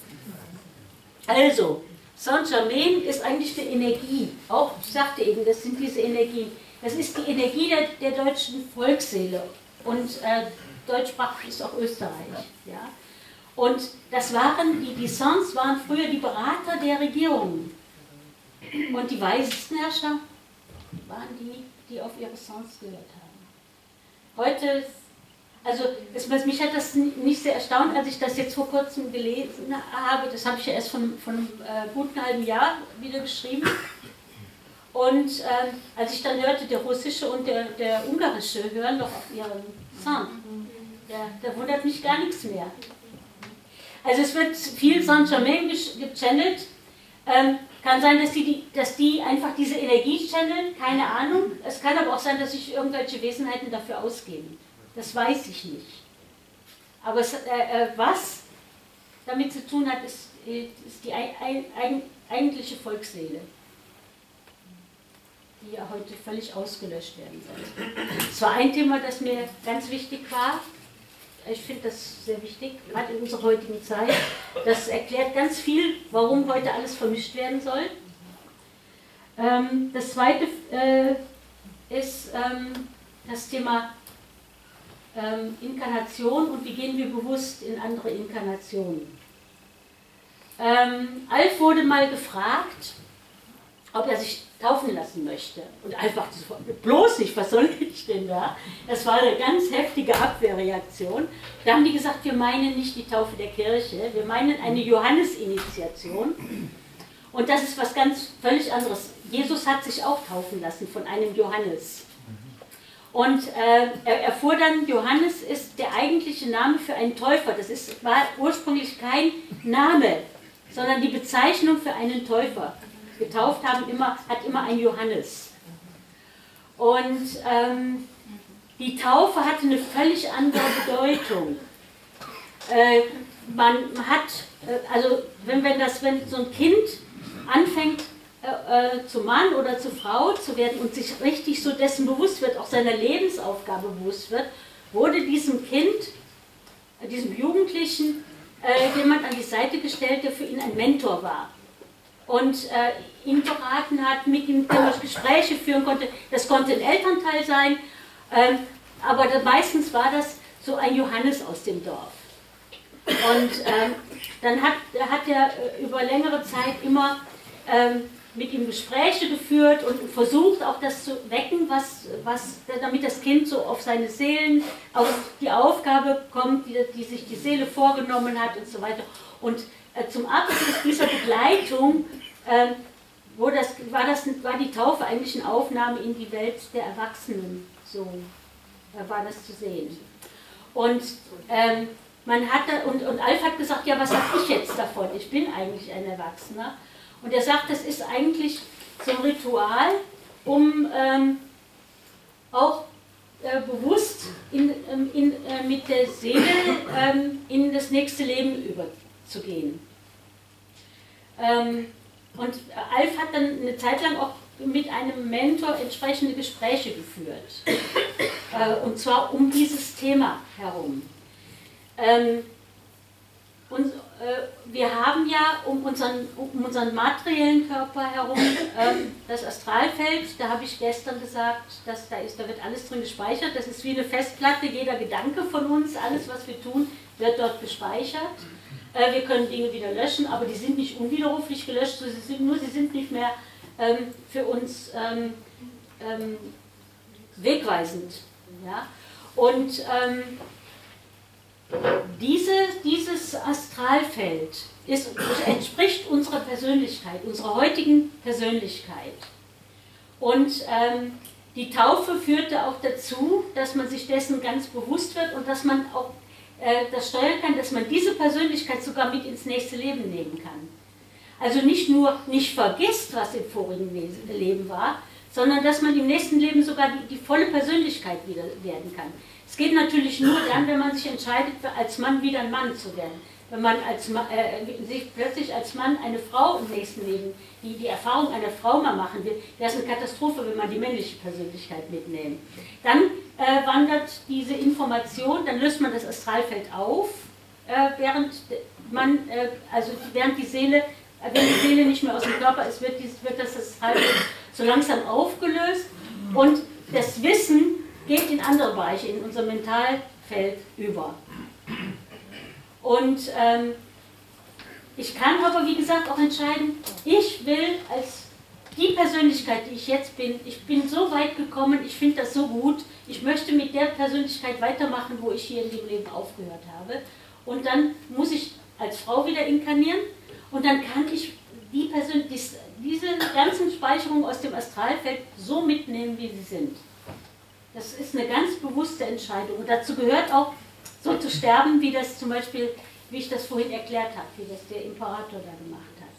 B: Also, Saint-Germain ist eigentlich die Energie. Auch, ich sagte eben, das sind diese Energien. Das ist die Energie der, der deutschen Volksseele. Und äh, deutschsprachig ist auch Österreich. Ja? Und das waren, die, die Saints waren früher die Berater der Regierungen. Und die weisesten Herrscher waren die, die auf ihre Saints gehört haben. Heute, also es, mich hat das nicht sehr erstaunt, als ich das jetzt vor kurzem gelesen habe. Das habe ich ja erst von, von einem äh, guten halben Jahr wieder geschrieben. Und äh, als ich dann hörte, der russische und der, der ungarische hören doch auf ihren Saint. Da, da wundert mich gar nichts mehr. Also es wird viel Saint-Germain gechannelt. Ähm, kann sein, dass die, dass die einfach diese Energie channeln, keine Ahnung. Es kann aber auch sein, dass sich irgendwelche Wesenheiten dafür ausgeben. Das weiß ich nicht. Aber es, äh, äh, was damit zu tun hat, ist, ist die ein, ein, eigentliche Volksseele, die ja heute völlig ausgelöscht werden soll. Das war ein Thema, das mir ganz wichtig war. Ich finde das sehr wichtig, gerade in unserer heutigen Zeit. Das erklärt ganz viel, warum heute alles vermischt werden soll. Ähm, das zweite äh, ist ähm, das Thema ähm, Inkarnation und wie gehen wir bewusst in andere Inkarnationen. Ähm, Alf wurde mal gefragt, ob er sich taufen lassen möchte. Und einfach, bloß nicht, was soll ich denn da? Das war eine ganz heftige Abwehrreaktion. Da haben die gesagt, wir meinen nicht die Taufe der Kirche, wir meinen eine Johannes-Initiation. Und das ist was ganz völlig anderes. Jesus hat sich auch taufen lassen von einem Johannes. Und äh, er erfuhr dann, Johannes ist der eigentliche Name für einen Täufer. Das ist, war ursprünglich kein Name, sondern die Bezeichnung für einen Täufer. Getauft haben immer, hat immer ein Johannes. Und ähm, die Taufe hatte eine völlig andere Bedeutung. Äh, man hat, äh, also wenn, wenn, das, wenn so ein Kind anfängt, äh, äh, zum Mann oder zur Frau zu werden und sich richtig so dessen bewusst wird, auch seiner Lebensaufgabe bewusst wird, wurde diesem Kind, äh, diesem Jugendlichen, äh, jemand an die Seite gestellt, der für ihn ein Mentor war. Und äh, ihn beraten hat, mit ihm Gespräche führen konnte. Das konnte ein Elternteil sein, ähm, aber da, meistens war das so ein Johannes aus dem Dorf. Und ähm, dann hat, hat er äh, über längere Zeit immer ähm, mit ihm Gespräche geführt und versucht auch das zu wecken, was, was, damit das Kind so auf seine Seelen, auf die Aufgabe kommt, die, die sich die Seele vorgenommen hat und so weiter. Und zum Abschluss dieser Begleitung äh, wo das, war, das, war die Taufe eigentlich eine Aufnahme in die Welt der Erwachsenen, so äh, war das zu sehen. Und, ähm, man hatte, und, und Alf hat gesagt, ja, was habe ich jetzt davon? Ich bin eigentlich ein Erwachsener. Und er sagt, das ist eigentlich so ein Ritual, um ähm, auch äh, bewusst in, in, äh, mit der Seele ähm, in das nächste Leben überzugehen. Ähm, und Alf hat dann eine Zeit lang auch mit einem Mentor entsprechende Gespräche geführt. Äh, und zwar um dieses Thema herum. Ähm, und, äh, wir haben ja um unseren, um unseren materiellen Körper herum ähm, das Astralfeld. Da habe ich gestern gesagt, dass da, ist, da wird alles drin gespeichert. Das ist wie eine Festplatte, jeder Gedanke von uns, alles was wir tun, wird dort gespeichert. Wir können Dinge wieder löschen, aber die sind nicht unwiderruflich gelöscht, sie sind, nur sie sind nicht mehr ähm, für uns ähm, ähm, wegweisend. Ja? Und ähm, diese, dieses Astralfeld ist, entspricht unserer Persönlichkeit, unserer heutigen Persönlichkeit. Und ähm, die Taufe führte auch dazu, dass man sich dessen ganz bewusst wird und dass man auch äh, das steuern kann, dass man diese Persönlichkeit sogar mit ins nächste Leben nehmen kann. Also nicht nur nicht vergisst, was im vorigen Leben war, sondern dass man im nächsten Leben sogar die, die volle Persönlichkeit wieder werden kann. Es geht natürlich nur dann, wenn man sich entscheidet, als Mann wieder ein Mann zu werden. Wenn man als, äh, sich plötzlich als Mann eine Frau im nächsten Leben, die die Erfahrung einer Frau mal machen will, das ist eine Katastrophe, wenn man die männliche Persönlichkeit mitnimmt. Dann äh, wandert diese Information, dann löst man das Astralfeld auf, äh, während man, äh, also während die Seele, äh, wenn die Seele nicht mehr aus dem Körper ist, wird, dies, wird das Astralfeld so langsam aufgelöst und das Wissen geht in andere Bereiche, in unser Mentalfeld über. Und ähm, ich kann aber, wie gesagt, auch entscheiden, ich will als die Persönlichkeit, die ich jetzt bin, ich bin so weit gekommen, ich finde das so gut, ich möchte mit der Persönlichkeit weitermachen, wo ich hier in dem Leben aufgehört habe. Und dann muss ich als Frau wieder inkarnieren und dann kann ich die Persön dies, diese ganzen Speicherungen aus dem Astralfeld so mitnehmen, wie sie sind. Das ist eine ganz bewusste Entscheidung. Und dazu gehört auch, so zu sterben, wie das zum Beispiel, wie ich das vorhin erklärt habe, wie das der Imperator da gemacht hat.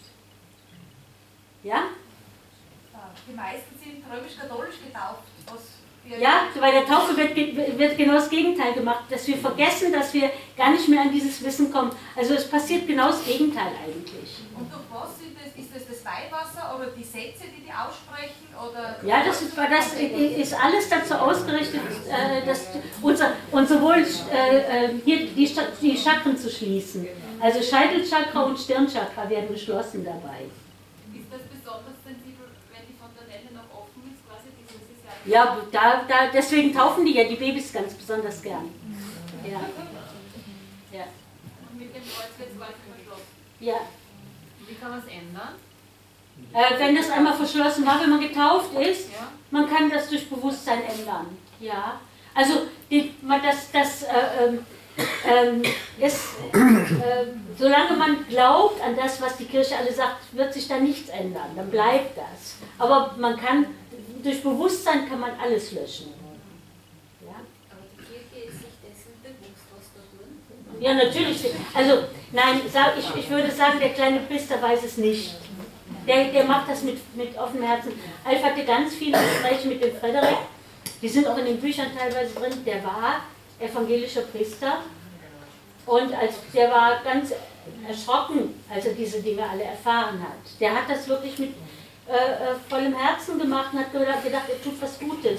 B: Ja?
C: Die meisten sind römisch-katholisch getauft. Was
B: ja, bei der Taufe wird, wird genau das Gegenteil gemacht, dass wir vergessen, dass wir gar nicht mehr an dieses Wissen kommen. Also es passiert genau das Gegenteil eigentlich.
C: Und durch was sind das? Ist das das Weihwasser oder die Sätze, die die aussprechen? Oder
B: ja, das ist, das ist alles dazu ausgerichtet, äh, dass unser, und sowohl äh, hier die, die Chakren zu schließen. Also Scheitelchakra und Stirnchakra werden geschlossen dabei.
C: Ist das besonders sensibel, wenn die Fontanelle noch offen ist, quasi dieses ist
B: ja... Ja, da, da, deswegen taufen die ja die Babys ganz besonders gern. Ja. Ja.
C: Und mit dem Kreuz wird es quasi verschlossen.
B: Ja.
C: Wie kann man es ändern?
B: Äh, wenn das einmal verschlossen war, wenn man getauft ist, ja. Man kann das durch Bewusstsein ändern. Ja. Also die, man, das, das äh, äh, ist, äh, solange man glaubt an das, was die Kirche alle sagt, wird sich da nichts ändern. Dann bleibt das. Aber man kann durch Bewusstsein kann man alles löschen. Ja?
D: Aber die Kirche ist sich dessen bewusst, was da tun?
B: Ja, natürlich. Also, nein, ich, ich würde sagen, der kleine Priester weiß es nicht. Der, der macht das mit, mit offenem Herzen. Alf hatte ganz viele Gespräche mit dem Frederik, die sind auch in den Büchern teilweise drin. Der war evangelischer Priester und als, der war ganz erschrocken, als er diese Dinge alle erfahren hat. Der hat das wirklich mit äh, vollem Herzen gemacht und hat gedacht, er tut was Gutes.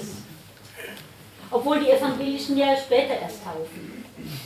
B: Obwohl die Evangelischen ja später erst taufen.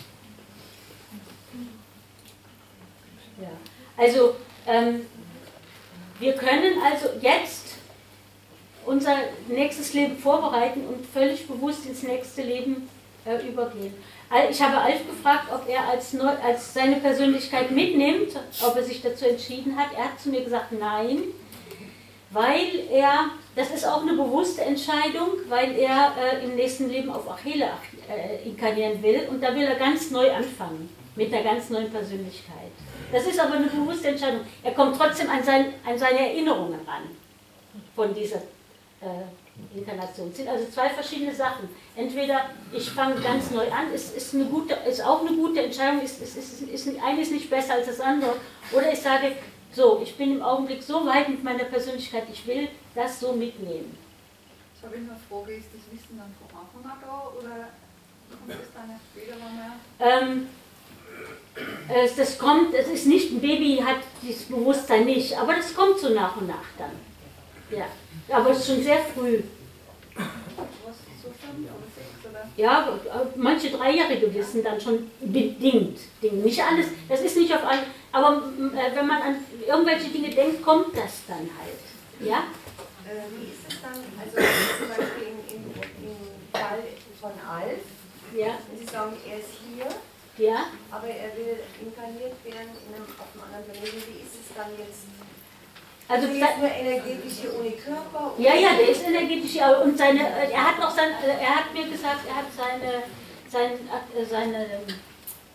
B: Ja. Also, ähm, wir können also jetzt unser nächstes Leben vorbereiten und völlig bewusst ins nächste Leben äh, übergehen. Ich habe Alf gefragt, ob er als, Neu als seine Persönlichkeit mitnimmt, ob er sich dazu entschieden hat. Er hat zu mir gesagt, nein, weil er, das ist auch eine bewusste Entscheidung, weil er äh, im nächsten Leben auf Achille äh, inkarnieren will und da will er ganz neu anfangen, mit einer ganz neuen Persönlichkeit. Das ist aber eine bewusste Entscheidung. Er kommt trotzdem an, sein, an seine Erinnerungen ran von dieser äh, Inkarnation. Es sind also zwei verschiedene Sachen. Entweder ich fange ganz neu an, ist, ist, eine gute, ist auch eine gute Entscheidung, ist, ist, ist, ist, eine ist nicht besser als das andere. Oder ich sage, so, ich bin im Augenblick so weit mit meiner Persönlichkeit, ich will das so mitnehmen.
H: Jetzt habe ich eine Frage, ist das Wissen dann von Anfang an da oder kommt das dann erst später mal mehr?
B: Ähm, Das kommt, es ist nicht, ein Baby hat dieses Bewusstsein nicht, aber das kommt so nach und nach dann. Ja, aber es ist schon sehr früh.
H: Was, so fünf oder sechs oder?
B: Ja, manche Dreijährige wissen dann schon bedingt Dinge. Nicht alles, das ist nicht auf allen, aber wenn man an irgendwelche Dinge denkt, kommt das dann halt. Ja?
R: Äh, wie ist es dann, also zum Beispiel im, im, im Fall von Alf,
B: ja.
R: wenn Sie sagen, er ist hier,
B: ja.
R: aber er will inkarniert werden in einem, auf einem anderen Planeten. Wie ist es dann jetzt?
B: Also
R: er ist nur energetisch hier ohne Körper?
B: Ja, ja, der ist energetisch hier. Und seine, er hat noch sein, er hat mir gesagt, er hat seine, sein, seine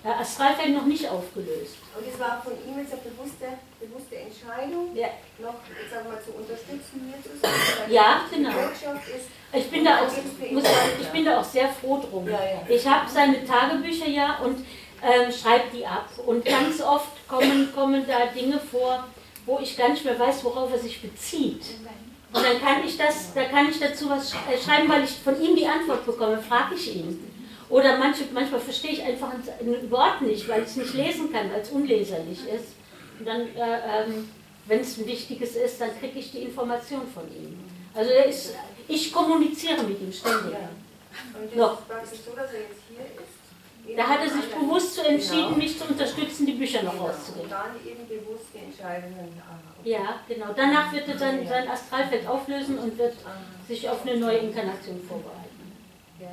B: äh, Astralfeld noch nicht aufgelöst.
R: Und es war von ihm jetzt eine bewusste, bewusste Entscheidung,
B: ja.
R: noch jetzt sagen wir mal, zu unterstützen, mir zu sagen,
B: ja, genau.
R: Ist,
B: ich, bin da auch, muss sagen, ich bin da auch sehr froh drum. Ja, ja. Ich habe seine Tagebücher ja und ähm, schreibe die ab. Und ganz oft kommen, kommen da Dinge vor, wo ich gar nicht mehr weiß, worauf er sich bezieht. Und dann kann ich das, da kann ich dazu was schreiben, weil ich von ihm die Antwort bekomme, frage ich ihn. Oder manche, manchmal verstehe ich einfach ein Wort nicht, weil ich es nicht lesen kann, weil es unleserlich ist. Und dann, äh, ähm, wenn es ein wichtiges ist, dann kriege ich die Information von ihm. Also er ist, ich kommuniziere mit ihm ständig.
R: Ja. Und das
B: Noch.
R: ist so, dass er jetzt hier ist.
B: Da hat er sich bewusst so entschieden, genau. mich zu unterstützen, die Bücher noch
R: genau.
B: rauszugeben.
R: Und dann eben bewusst die Entscheidungen.
B: Ja, genau. Danach wird er sein, sein Astralfeld auflösen und wird sich auf eine neue Inkarnation vorbereiten. Ja.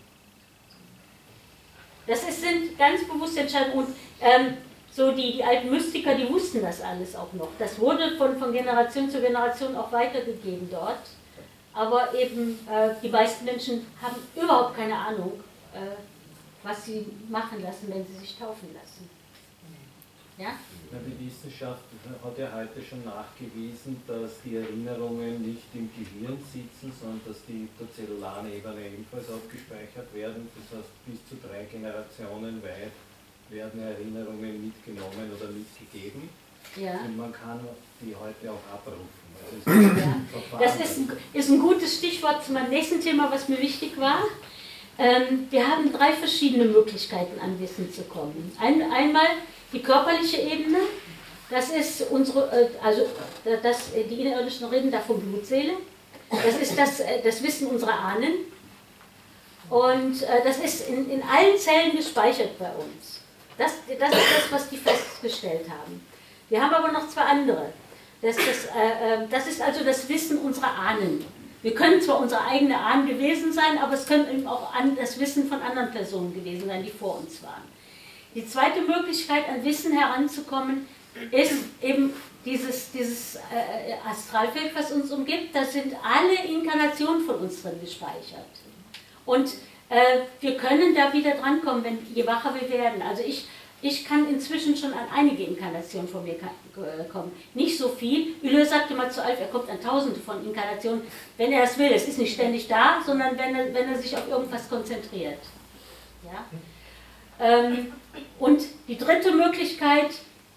B: Das ist, sind ganz bewusste Entscheidungen. Und ähm, so die, die alten Mystiker, die wussten das alles auch noch. Das wurde von, von Generation zu Generation auch weitergegeben dort. Aber eben äh, die meisten Menschen haben überhaupt keine Ahnung, äh, was sie machen lassen, wenn sie sich taufen lassen. Ja?
L: Die Wissenschaft hat ja heute schon nachgewiesen, dass die Erinnerungen nicht im Gehirn sitzen, sondern dass die auf der zellularen Ebene ebenfalls abgespeichert werden. Das heißt, bis zu drei Generationen weit werden Erinnerungen mitgenommen oder mitgegeben. Ja. Und man kann die heute auch abrufen. Also
B: ja. Das ist ein, ist ein gutes Stichwort zu meinem nächsten Thema, was mir wichtig war. Ähm, wir haben drei verschiedene Möglichkeiten, an Wissen zu kommen. Ein, einmal die körperliche Ebene, das ist unsere, äh, also das, die Innerirdischen reden da von Blutseele. Das ist das, das Wissen unserer Ahnen. Und äh, das ist in, in allen Zellen gespeichert bei uns. Das, das ist das, was die festgestellt haben. Wir haben aber noch zwei andere. Das, das, äh, das ist also das Wissen unserer Ahnen. Wir können zwar unsere eigene Ahnen gewesen sein, aber es können eben auch an, das Wissen von anderen Personen gewesen sein, die vor uns waren. Die zweite Möglichkeit, an Wissen heranzukommen, ist eben dieses, dieses äh, Astralfeld, was uns umgibt. Da sind alle Inkarnationen von uns drin gespeichert. Und äh, wir können da wieder drankommen, wenn, je wacher wir werden. Also ich, ich kann inzwischen schon an einige Inkarnationen von mir kommen. Nicht so viel. Ylö sagte mal zu Alf, er kommt an tausende von Inkarnationen, wenn er es will. Es ist nicht ständig da, sondern wenn er, wenn er sich auf irgendwas konzentriert. Ja? Ähm, und die dritte Möglichkeit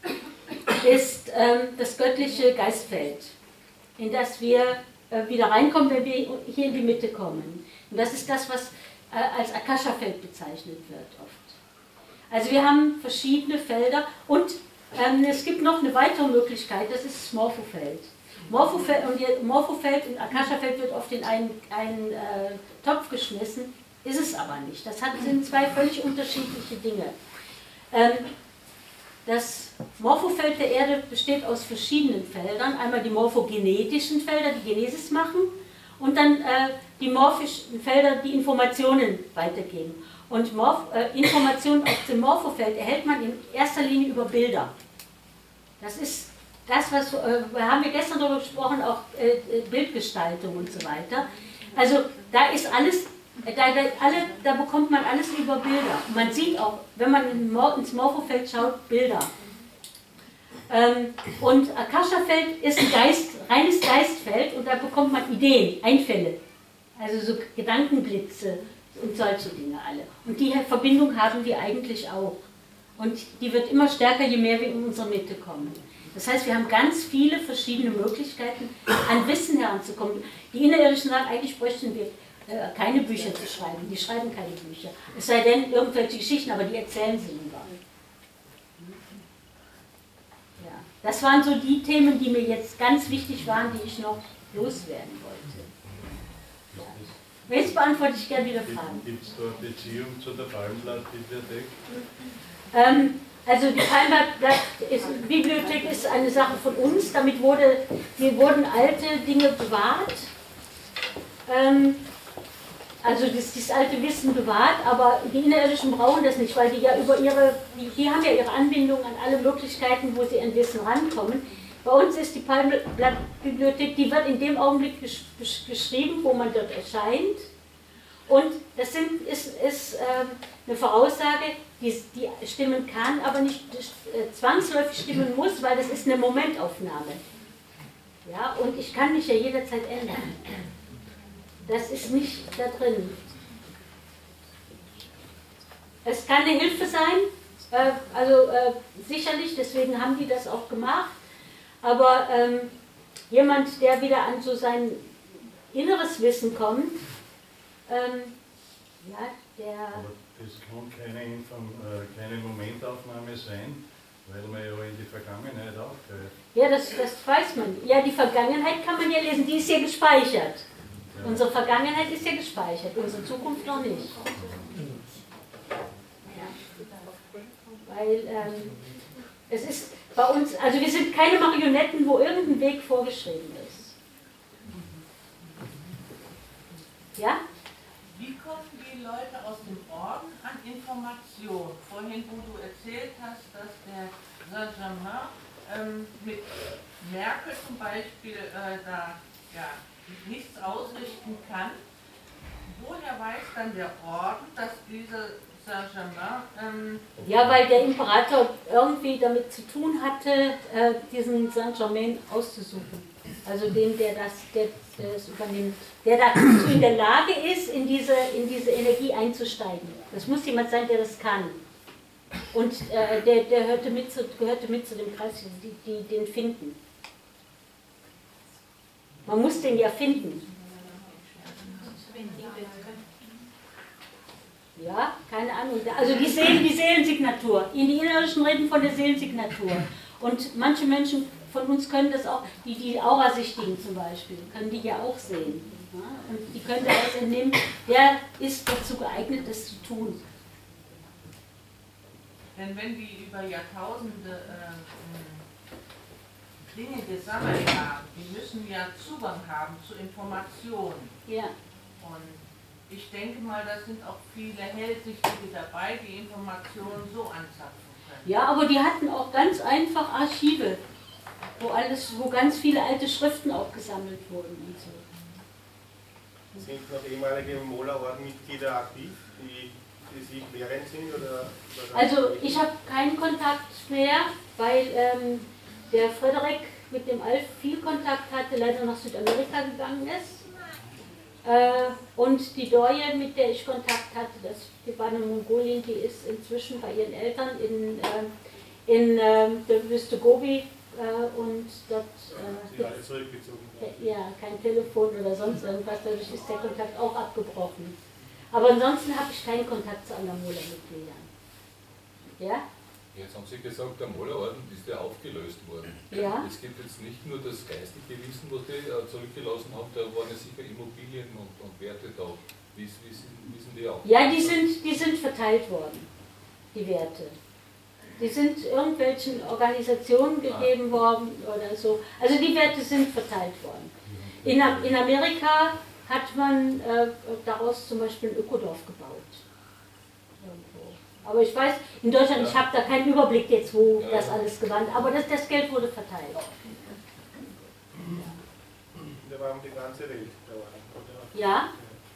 B: ist ähm, das göttliche Geistfeld, in das wir äh, wieder reinkommen, wenn wir hier in die Mitte kommen. Und das ist das, was äh, als Akasha-Feld bezeichnet wird oft. Also wir haben verschiedene Felder und ähm, es gibt noch eine weitere Möglichkeit, das ist das Morphofeld. Morphofeld und, Morphofeld und Akasha-Feld wird oft in einen, einen äh, Topf geschmissen, ist es aber nicht. Das hat, sind zwei völlig unterschiedliche Dinge. Ähm, das Morphofeld der Erde besteht aus verschiedenen Feldern. Einmal die morphogenetischen Felder, die Genesis machen, und dann äh, die morphischen Felder, die Informationen weitergeben. Und Morph, äh, Informationen auf dem Morphofeld erhält man in erster Linie über Bilder. Das ist das, was äh, haben wir gestern darüber gesprochen, auch äh, Bildgestaltung und so weiter. Also da ist alles, da, da, alle, da bekommt man alles über Bilder. Und man sieht auch, wenn man in Mor ins Morphofeld schaut, Bilder. Ähm, und Akasha-Feld ist ein Geist, reines Geistfeld und da bekommt man Ideen, Einfälle, also so Gedankenblitze und solche Dinge alle. Und die Verbindung haben wir eigentlich auch. Und die wird immer stärker, je mehr wir in unsere Mitte kommen. Das heißt, wir haben ganz viele verschiedene Möglichkeiten, an Wissen heranzukommen. Die Innerirdischen sagen, eigentlich bräuchten wir äh, keine Bücher zu schreiben. Die schreiben keine Bücher. Es sei denn, irgendwelche Geschichten, aber die erzählen sie lieber. Ja. Das waren so die Themen, die mir jetzt ganz wichtig waren, die ich noch loswerden wollte. Ja. Jetzt beantworte ich gerne wieder Fragen.
E: Gibt es da eine Beziehung zu der Palmblatt-Bibliothek?
B: Ähm, also die Palmblatt-Bibliothek ist eine Sache von uns. Damit wurde, hier wurden alte Dinge bewahrt. Ähm, also das, dieses alte Wissen bewahrt, aber die Innerirdischen brauchen das nicht, weil die ja über ihre, die, die haben ja ihre Anbindung an alle Möglichkeiten, wo sie an Wissen rankommen. Bei uns ist die Palmblatt-Bibliothek, die wird in dem Augenblick gesch gesch geschrieben, wo man dort erscheint. Und das sind, ist, ist ähm, eine Voraussage, die, die stimmen kann, aber nicht äh, zwangsläufig stimmen muss, weil das ist eine Momentaufnahme. Ja, und ich kann mich ja jederzeit ändern. Das ist nicht da drin. Es kann eine Hilfe sein, äh, also äh, sicherlich, deswegen haben die das auch gemacht, aber ähm, jemand, der wieder an so sein inneres Wissen kommt, ähm, ja, der...
E: Aber das kann keine, Inform äh, keine Momentaufnahme sein, weil man ja in die Vergangenheit aufgreift.
B: Ja, das, das weiß man. Ja, die Vergangenheit kann man ja lesen, die ist ja gespeichert. Ja. Unsere Vergangenheit ist ja gespeichert, unsere Zukunft noch nicht. Weil ähm, es ist bei uns, also wir sind keine Marionetten, wo irgendein Weg vorgeschrieben ist. Ja?
S: Wie kommen die Leute aus dem Orden an Informationen? Vorhin, wo du erzählt hast, dass der Saint-Germain ähm, mit Merkel zum Beispiel äh, da ja, nichts ausrichten kann, woher weiß dann der Orden, dass diese Saint-Germain... Ähm
B: ja, weil der Imperator irgendwie damit zu tun hatte, äh, diesen Saint-Germain auszusuchen. Also den, der das, der, der das übernimmt. Der dazu in der Lage ist, in diese, in diese Energie einzusteigen. Das muss jemand sein, der das kann. Und äh, der, der hörte mit zu, gehörte mit zu dem Kreis, die, die den finden. Man muss den ja finden. Ja, keine Ahnung. Also die, Seelen, die Seelensignatur. In die Innerlichen reden von der Seelensignatur. Und manche Menschen von uns können das auch, die, die Aurasichtigen zum Beispiel, können die ja auch sehen. Ja? Und die können daraus entnehmen, der ist dazu geeignet, das zu tun.
S: Denn wenn die über Jahrtausende äh, Dinge gesammelt haben, die müssen ja Zugang haben zu Informationen.
B: Ja.
S: Und ich denke mal, da sind auch viele Hellsichtige dabei, die Informationen so anzapfen können.
B: Ja, aber die hatten auch ganz einfach Archive, wo, alles, wo ganz viele alte Schriften auch gesammelt wurden und so.
O: Sind noch ehemalige Mola-Orden-Mitglieder aktiv, die, die sich wehrend sind? Oder, oder
B: also ich habe keinen Kontakt mehr, weil ähm, der Frederik mit dem Alf viel Kontakt hatte, leider nach Südamerika gegangen ist. Äh, und die Doye, mit der ich Kontakt hatte, das, die war eine Mongolin, die ist inzwischen bei ihren Eltern in, äh, in äh, der Wüste Gobi äh, und dort äh,
O: alle zurückgezogen.
B: Ja, kein Telefon oder sonst irgendwas, dadurch ist der Kontakt auch abgebrochen. Aber ansonsten habe ich keinen Kontakt zu anderen Mola-Mitgliedern. Ja?
Q: Jetzt haben Sie gesagt, der Mola-Orden ist ja aufgelöst worden.
B: Ja.
Q: Es gibt jetzt nicht nur das geistige Wissen, was die zurückgelassen haben, da waren ja sicher Immobilien und, und Werte da. Wie, wie sind, wissen die auch?
B: Ja, die sind, die sind verteilt worden, die Werte. Die sind irgendwelchen Organisationen gegeben worden oder so. Also die Werte sind verteilt worden. In, in Amerika hat man äh, daraus zum Beispiel ein Ökodorf gebaut. Aber ich weiß, in Deutschland, ich habe da keinen Überblick jetzt, wo ja. das alles gewandt, aber das, das Geld wurde verteilt.
O: Da war um die ganze Welt.
B: Ja.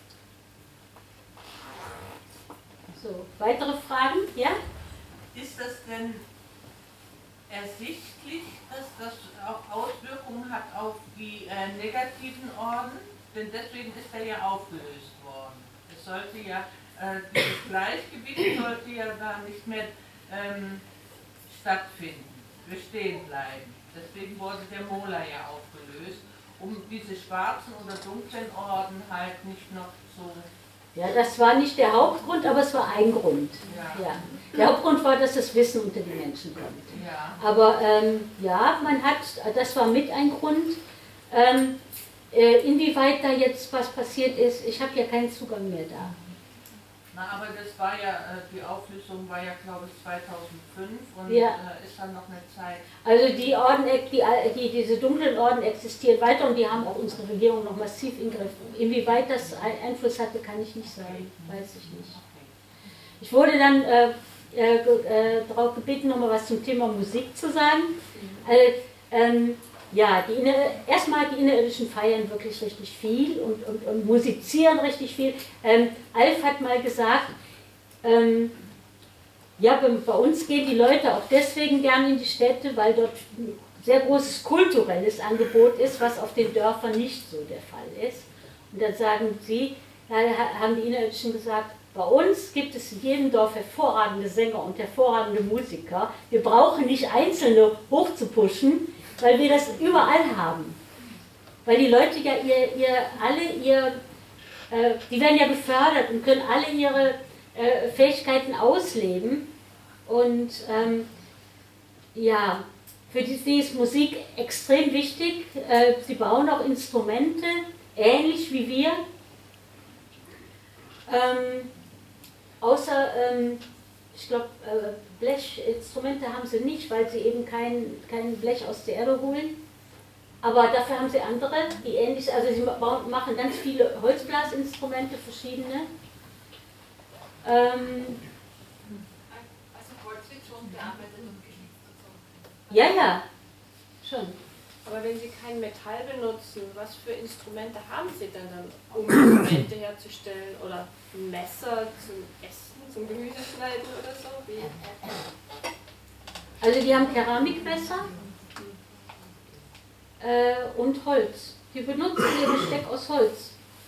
B: So, weitere Fragen? Ja?
S: Ist das denn ersichtlich, dass das auch Auswirkungen hat auf die äh, negativen Orden? Denn deswegen ist er ja aufgelöst worden. Es sollte ja dieses Gleichgewicht sollte ja da nicht mehr ähm, stattfinden, bestehen bleiben. Deswegen wurde der Mola ja aufgelöst, um diese schwarzen oder dunklen Orden halt nicht noch so...
B: Ja, das war nicht der Hauptgrund, aber es war ein Grund. Ja. Ja. Der Hauptgrund war, dass das Wissen unter die Menschen kommt.
S: Ja.
B: Aber ähm, ja, man hat, das war mit ein Grund. Ähm, äh, inwieweit da jetzt was passiert ist, ich habe ja keinen Zugang mehr da.
S: Na, aber das war ja, die Auflösung war ja, glaube ich, zweitausendfünf und
B: ja.
S: äh, ist dann noch eine Zeit.
B: Also die Orden, die, die, diese dunklen Orden existieren weiter und die haben auch unsere Regierung noch massiv in Griff. Inwieweit das Einfluss hatte, kann ich nicht sagen, weiß ich nicht. Ich wurde dann äh, äh, äh, darauf gebeten, nochmal was zum Thema Musik zu sagen. Also, ähm, ja, die inner, erstmal die Innerirdischen feiern wirklich richtig viel und, und, und musizieren richtig viel. Ähm, Alf hat mal gesagt, ähm, ja, bei, bei uns gehen die Leute auch deswegen gerne in die Städte, weil dort ein sehr großes kulturelles Angebot ist, was auf den Dörfern nicht so der Fall ist. Und dann sagen sie, da haben die Innerirdischen gesagt, bei uns gibt es in jedem Dorf hervorragende Sänger und hervorragende Musiker. Wir brauchen nicht Einzelne hochzupushen, weil wir das überall haben. Weil die Leute ja ihr, ihr alle ihr, äh, die werden ja gefördert und können alle ihre äh, Fähigkeiten ausleben. Und ähm, ja, für die, die ist Musik extrem wichtig. Äh, sie bauen auch Instrumente, ähnlich wie wir. Ähm, außer, ähm, ich glaube, äh, Blechinstrumente haben sie nicht, weil sie eben kein, kein Blech aus der Erde holen. Aber dafür haben sie andere, die ähnlich, also sie bauen, machen ganz viele Holzblasinstrumente, verschiedene. Ähm,
C: Also Holz wird schon bearbeitet und geschnitzt und so.
B: ja, ja, schon.
T: Aber wenn Sie kein Metall benutzen, was für Instrumente haben Sie denn dann, um Instrumente herzustellen? Oder ein Messer zum Essen, zum Gemüseschneiden oder so? Wie?
B: Also die haben Keramikmesser äh, und Holz. Die benutzen ihr Besteck aus Holz.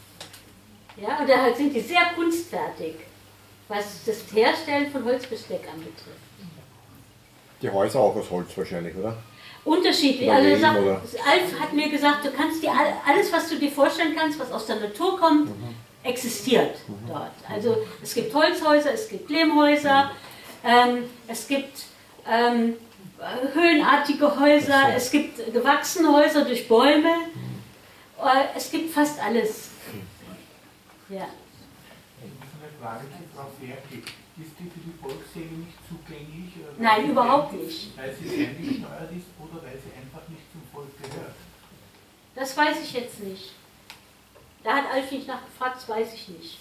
B: Ja, und da sind die sehr kunstfertig, was das Herstellen von Holzbesteck anbetrifft.
F: Die Häuser auch aus Holz wahrscheinlich, oder?
B: Unterschiedlich. Also er sagt, Alf hat mir gesagt, du kannst dir alles, was du dir vorstellen kannst, was aus der Natur kommt, mhm. existiert mhm. dort. Also es gibt Holzhäuser, es gibt Lehmhäuser, ähm, es gibt ähm, höhenartige Häuser, es gibt gewachsene Häuser durch Bäume, äh, es gibt fast alles. Ja.
U: Eine Frage zu Frau Fertig. Ist die für die Volksseele nicht zugänglich?
B: Nein, überhaupt nicht.
U: Weil sie ferngesteuert ist oder weil sie einfach nicht zum Volk gehört?
B: Das weiß ich jetzt nicht. Da hat Alf nicht nachgefragt, das weiß ich nicht.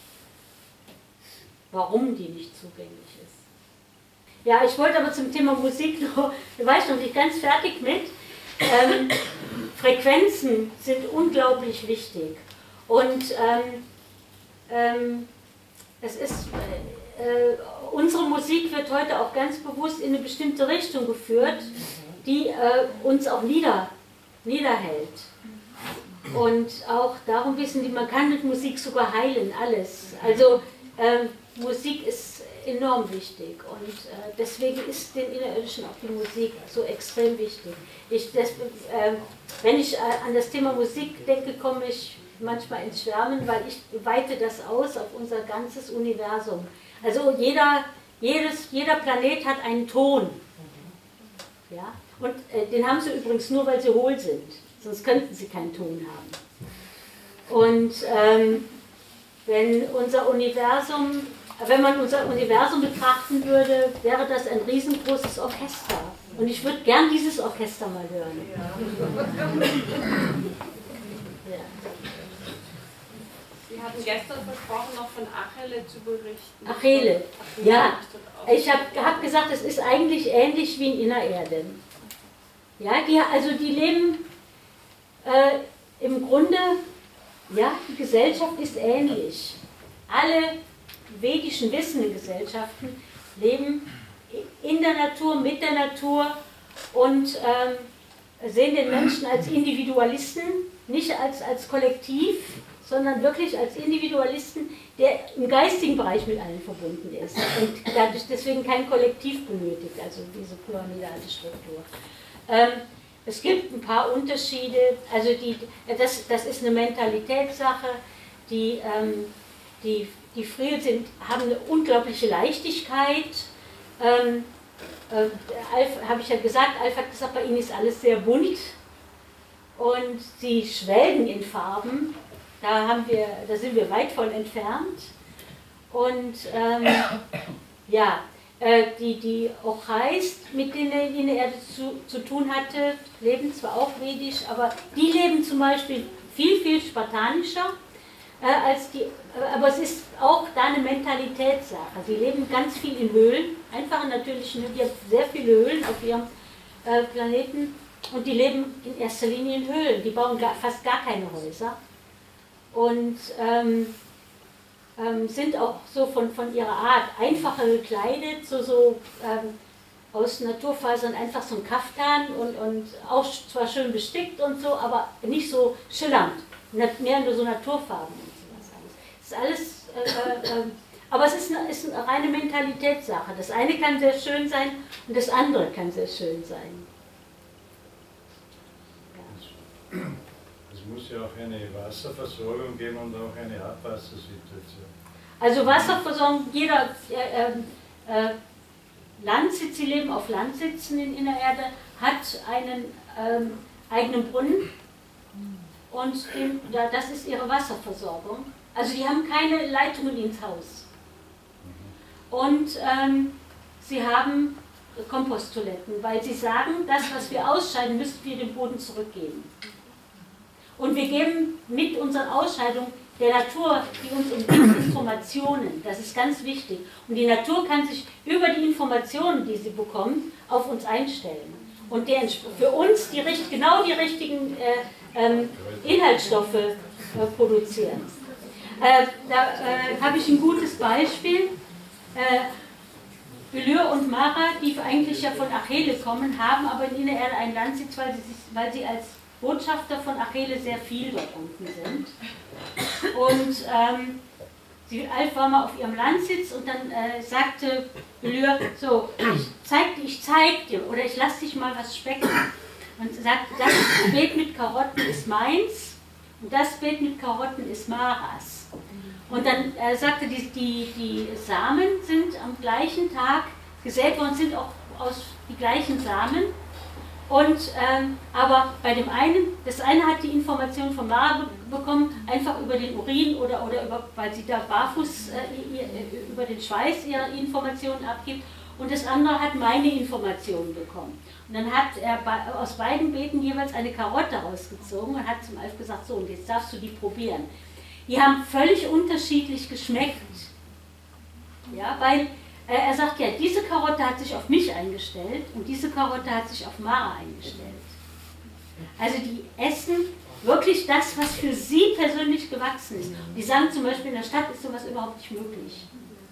B: Warum die nicht zugänglich ist. Ja, ich wollte aber zum Thema Musik noch, da war ich noch nicht ganz fertig mit. Ähm, Frequenzen sind unglaublich wichtig. Und ähm, ähm, es ist... Äh, Äh, unsere Musik wird heute auch ganz bewusst in eine bestimmte Richtung geführt, die äh, uns auch nieder, niederhält. Und auch darum wissen die, man kann mit Musik sogar heilen, alles. Also äh, Musik ist enorm wichtig und äh, deswegen ist den Innerirdischen auch die Musik so extrem wichtig. Ich, das, äh, wenn ich äh, an das Thema Musik denke, komme ich manchmal ins Schwärmen, weil ich weite das aus auf unser ganzes Universum. Also jeder, jedes, jeder Planet hat einen Ton. Ja? Und äh, den haben sie übrigens nur, weil sie hohl sind. Sonst könnten sie keinen Ton haben. Und ähm, wenn unser Universum, wenn man unser Universum betrachten würde, wäre das ein riesengroßes Orchester. Und ich würde gern dieses Orchester mal hören. Ja.
T: Sie hatten gestern versprochen, noch von Achille zu berichten.
B: Achille, ja. Ich habe hab gesagt, es ist eigentlich ähnlich wie in Innererde. Ja, die, also die leben äh, im Grunde, ja, die Gesellschaft ist ähnlich. Alle vedischen wissenden Gesellschaften leben in der Natur, mit der Natur und ähm, sehen den Menschen als Individualisten, nicht als, als Kollektiv, sondern wirklich als Individualisten, der im geistigen Bereich mit allen verbunden ist und dadurch deswegen kein Kollektiv benötigt, also diese pyramidale Struktur. Ähm, es gibt ein paar Unterschiede, also die, das, das ist eine Mentalitätssache, die, ähm, die, die Friel sind, haben eine unglaubliche Leichtigkeit. Ähm, äh, Alf, habe ich ja gesagt, Alf hat gesagt, bei ihnen ist alles sehr bunt und sie schwelgen in Farben. Da, haben wir, da sind wir weit von entfernt. Und ähm, ja, äh, die, die Ochais, mit denen er zu, zu tun hatte, leben zwar auch vedisch, aber die leben zum Beispiel viel, viel spartanischer äh, als die, äh, aber es ist auch da eine Mentalitätssache. Sie leben ganz viel in Höhlen, einfach in natürlichen Höhlen, die haben sehr viele Höhlen auf ihrem äh, Planeten Und die leben in erster Linie in Höhlen, die bauen gar, fast gar keine Häuser. Und ähm, ähm, sind auch so von, von ihrer Art einfacher gekleidet, so, so ähm, aus Naturfasern einfach so ein Kaftan und, und auch zwar schön bestickt und so, aber nicht so schillernd, mehr nur so Naturfarben und sowas alles. Das ist alles, äh, äh, aber es ist eine, ist eine reine Mentalitätssache. Das eine kann sehr schön sein und das andere kann sehr schön sein.
E: Es muss ja auch eine Wasserversorgung geben und auch eine Abwassersituation.
B: Also Wasserversorgung, jeder äh, äh, Landsitz, sie leben auf Landsitzen in Innererde, hat einen ähm, eigenen Brunnen und den, ja, das ist ihre Wasserversorgung. Also die haben keine Leitungen ins Haus. Und ähm, sie haben Komposttoiletten, weil sie sagen, das, was wir ausscheiden, müssten wir dem Boden zurückgeben. Und wir geben mit unseren Ausscheidungen der Natur, die uns umgibt, Informationen. Das ist ganz wichtig. Und die Natur kann sich über die Informationen, die sie bekommt, auf uns einstellen. Und der, für uns die, genau die richtigen äh, ähm, Inhaltsstoffe äh, produzieren. Äh, da äh, habe ich ein gutes Beispiel. Äh, Belür und Mara, die eigentlich ja von Achille kommen, haben aber in Innererde einen Landsitz, weil sie, weil sie als Botschafter von Achille sehr viel dort unten sind. Und ähm, sie Alf war mal auf ihrem Landsitz und dann äh, sagte Belür, so, ich zeig, ich zeig dir oder ich lass dich mal was specken. Und sagt, das Beet mit Karotten ist meins und das Beet mit Karotten ist Maras. Und dann äh, sagte, die, die, die Samen sind am gleichen Tag gesät worden, sind auch aus die gleichen Samen. Und, ähm, aber bei dem einen, das eine hat die Information von Mara be bekommen, einfach über den Urin oder, oder über, weil sie da barfuß äh, ihr, über den Schweiß ihre Informationen abgibt. Und das andere hat meine Informationen bekommen. Und dann hat er bei, aus beiden Beeten jeweils eine Karotte rausgezogen und hat zum Alf gesagt, so, und jetzt darfst du die probieren. Die haben völlig unterschiedlich geschmeckt. Ja, weil äh, er sagt, ja, diese Karotte hat sich auf mich eingestellt und diese Karotte hat sich auf Mara eingestellt. Also die essen wirklich das, was für sie persönlich gewachsen ist. Und die sagen zum Beispiel, in der Stadt ist sowas überhaupt nicht möglich.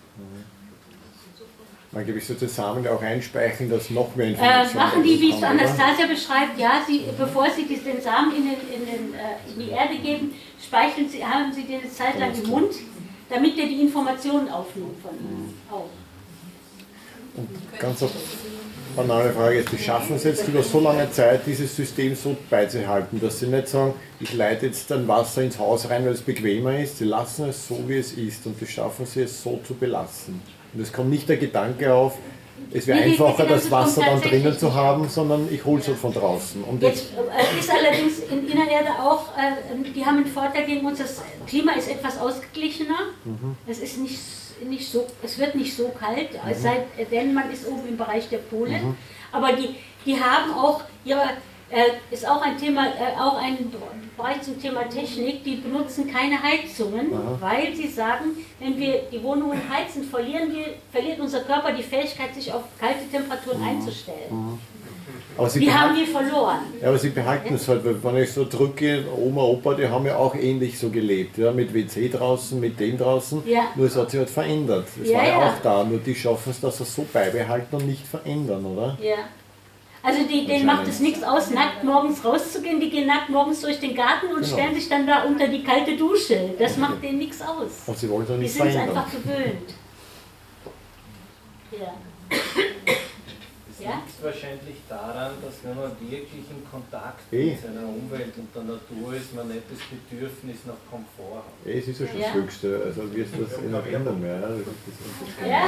F: Man gewisse Samen auch einspeicheln, dass noch mehr
B: Äh,
F: Informationen
B: machen die, wie es
F: kommen, oder?
B: Anastasia beschreibt, ja, sie, bevor sie den Samen in, den, in, den, äh, in die Erde geben, speicheln sie, haben sie den eine Zeit lang im Mund, damit er die Informationen aufnimmt von ihnen. Auch.
F: Und ganz eine banale Frage ist, wie schaffen Sie jetzt über so lange Zeit, dieses System so beizuhalten, dass Sie nicht sagen, ich leite jetzt dann Wasser ins Haus rein, weil es bequemer ist, Sie lassen es so, wie es ist und wie schaffen Sie es so zu belassen. Und es kommt nicht der Gedanke auf, es wäre
B: Nee, die-
F: einfacher,
B: die
F: das
B: Gedanke
F: Wasser
B: kommt
F: dann
B: tatsächlich
F: drinnen zu
B: nicht.
F: haben, sondern ich hole es von draußen. Und
B: Jetzt äh, ist allerdings in Innererde auch, äh, die haben einen Vorteil gegen uns, das Klima ist etwas ausgeglichener.
F: Mhm.
B: Es ist nicht, nicht so, es wird nicht so kalt, es sei denn man ist oben im Bereich der Pole.
F: Mhm.
B: Aber die, die haben auch ihre, äh, ist auch ein Thema, äh, auch ein Bereich zum Thema Technik, die benutzen keine Heizungen,
F: Aha.
B: weil sie sagen, wenn wir die Wohnungen heizen, verlieren wir, verliert unser Körper die Fähigkeit, sich auf kalte Temperaturen einzustellen.
F: Mhm. Aber Sie
B: Die haben
F: behalten-
B: wir verloren.
F: Ja, aber Sie behalten es halt, weil wenn ich so drücke, Oma, Opa, die haben ja auch ähnlich so gelebt, ja, mit W C draußen, mit dem draußen,
B: Ja.
F: nur es hat sich halt verändert. Es
B: Ja,
F: war ja,
B: ja.
F: auch da, nur die schaffen es, dass sie es so beibehalten und nicht verändern, oder?
B: Ja. Also die, denen macht es nichts aus, nackt morgens rauszugehen, die gehen nackt morgens durch den Garten und
F: Genau.
B: stellen sich dann da unter die kalte Dusche. Das macht denen nichts aus.
F: Und sie wollen es auch
B: Die
F: nicht
B: sind es
F: verändern.
B: einfach gewöhnt. Ja.
L: Es
B: Ja?
L: liegt wahrscheinlich daran, dass wenn man wirklich in Kontakt
F: Eh.
L: mit seiner Umwelt und der Natur ist, man nicht das Bedürfnis nach Komfort hat.
F: Eh, es ist ja schon
B: Ja.
F: das Höchste, also wirst du das eh noch ändern mehr. Ja? Das ist das
B: Ja.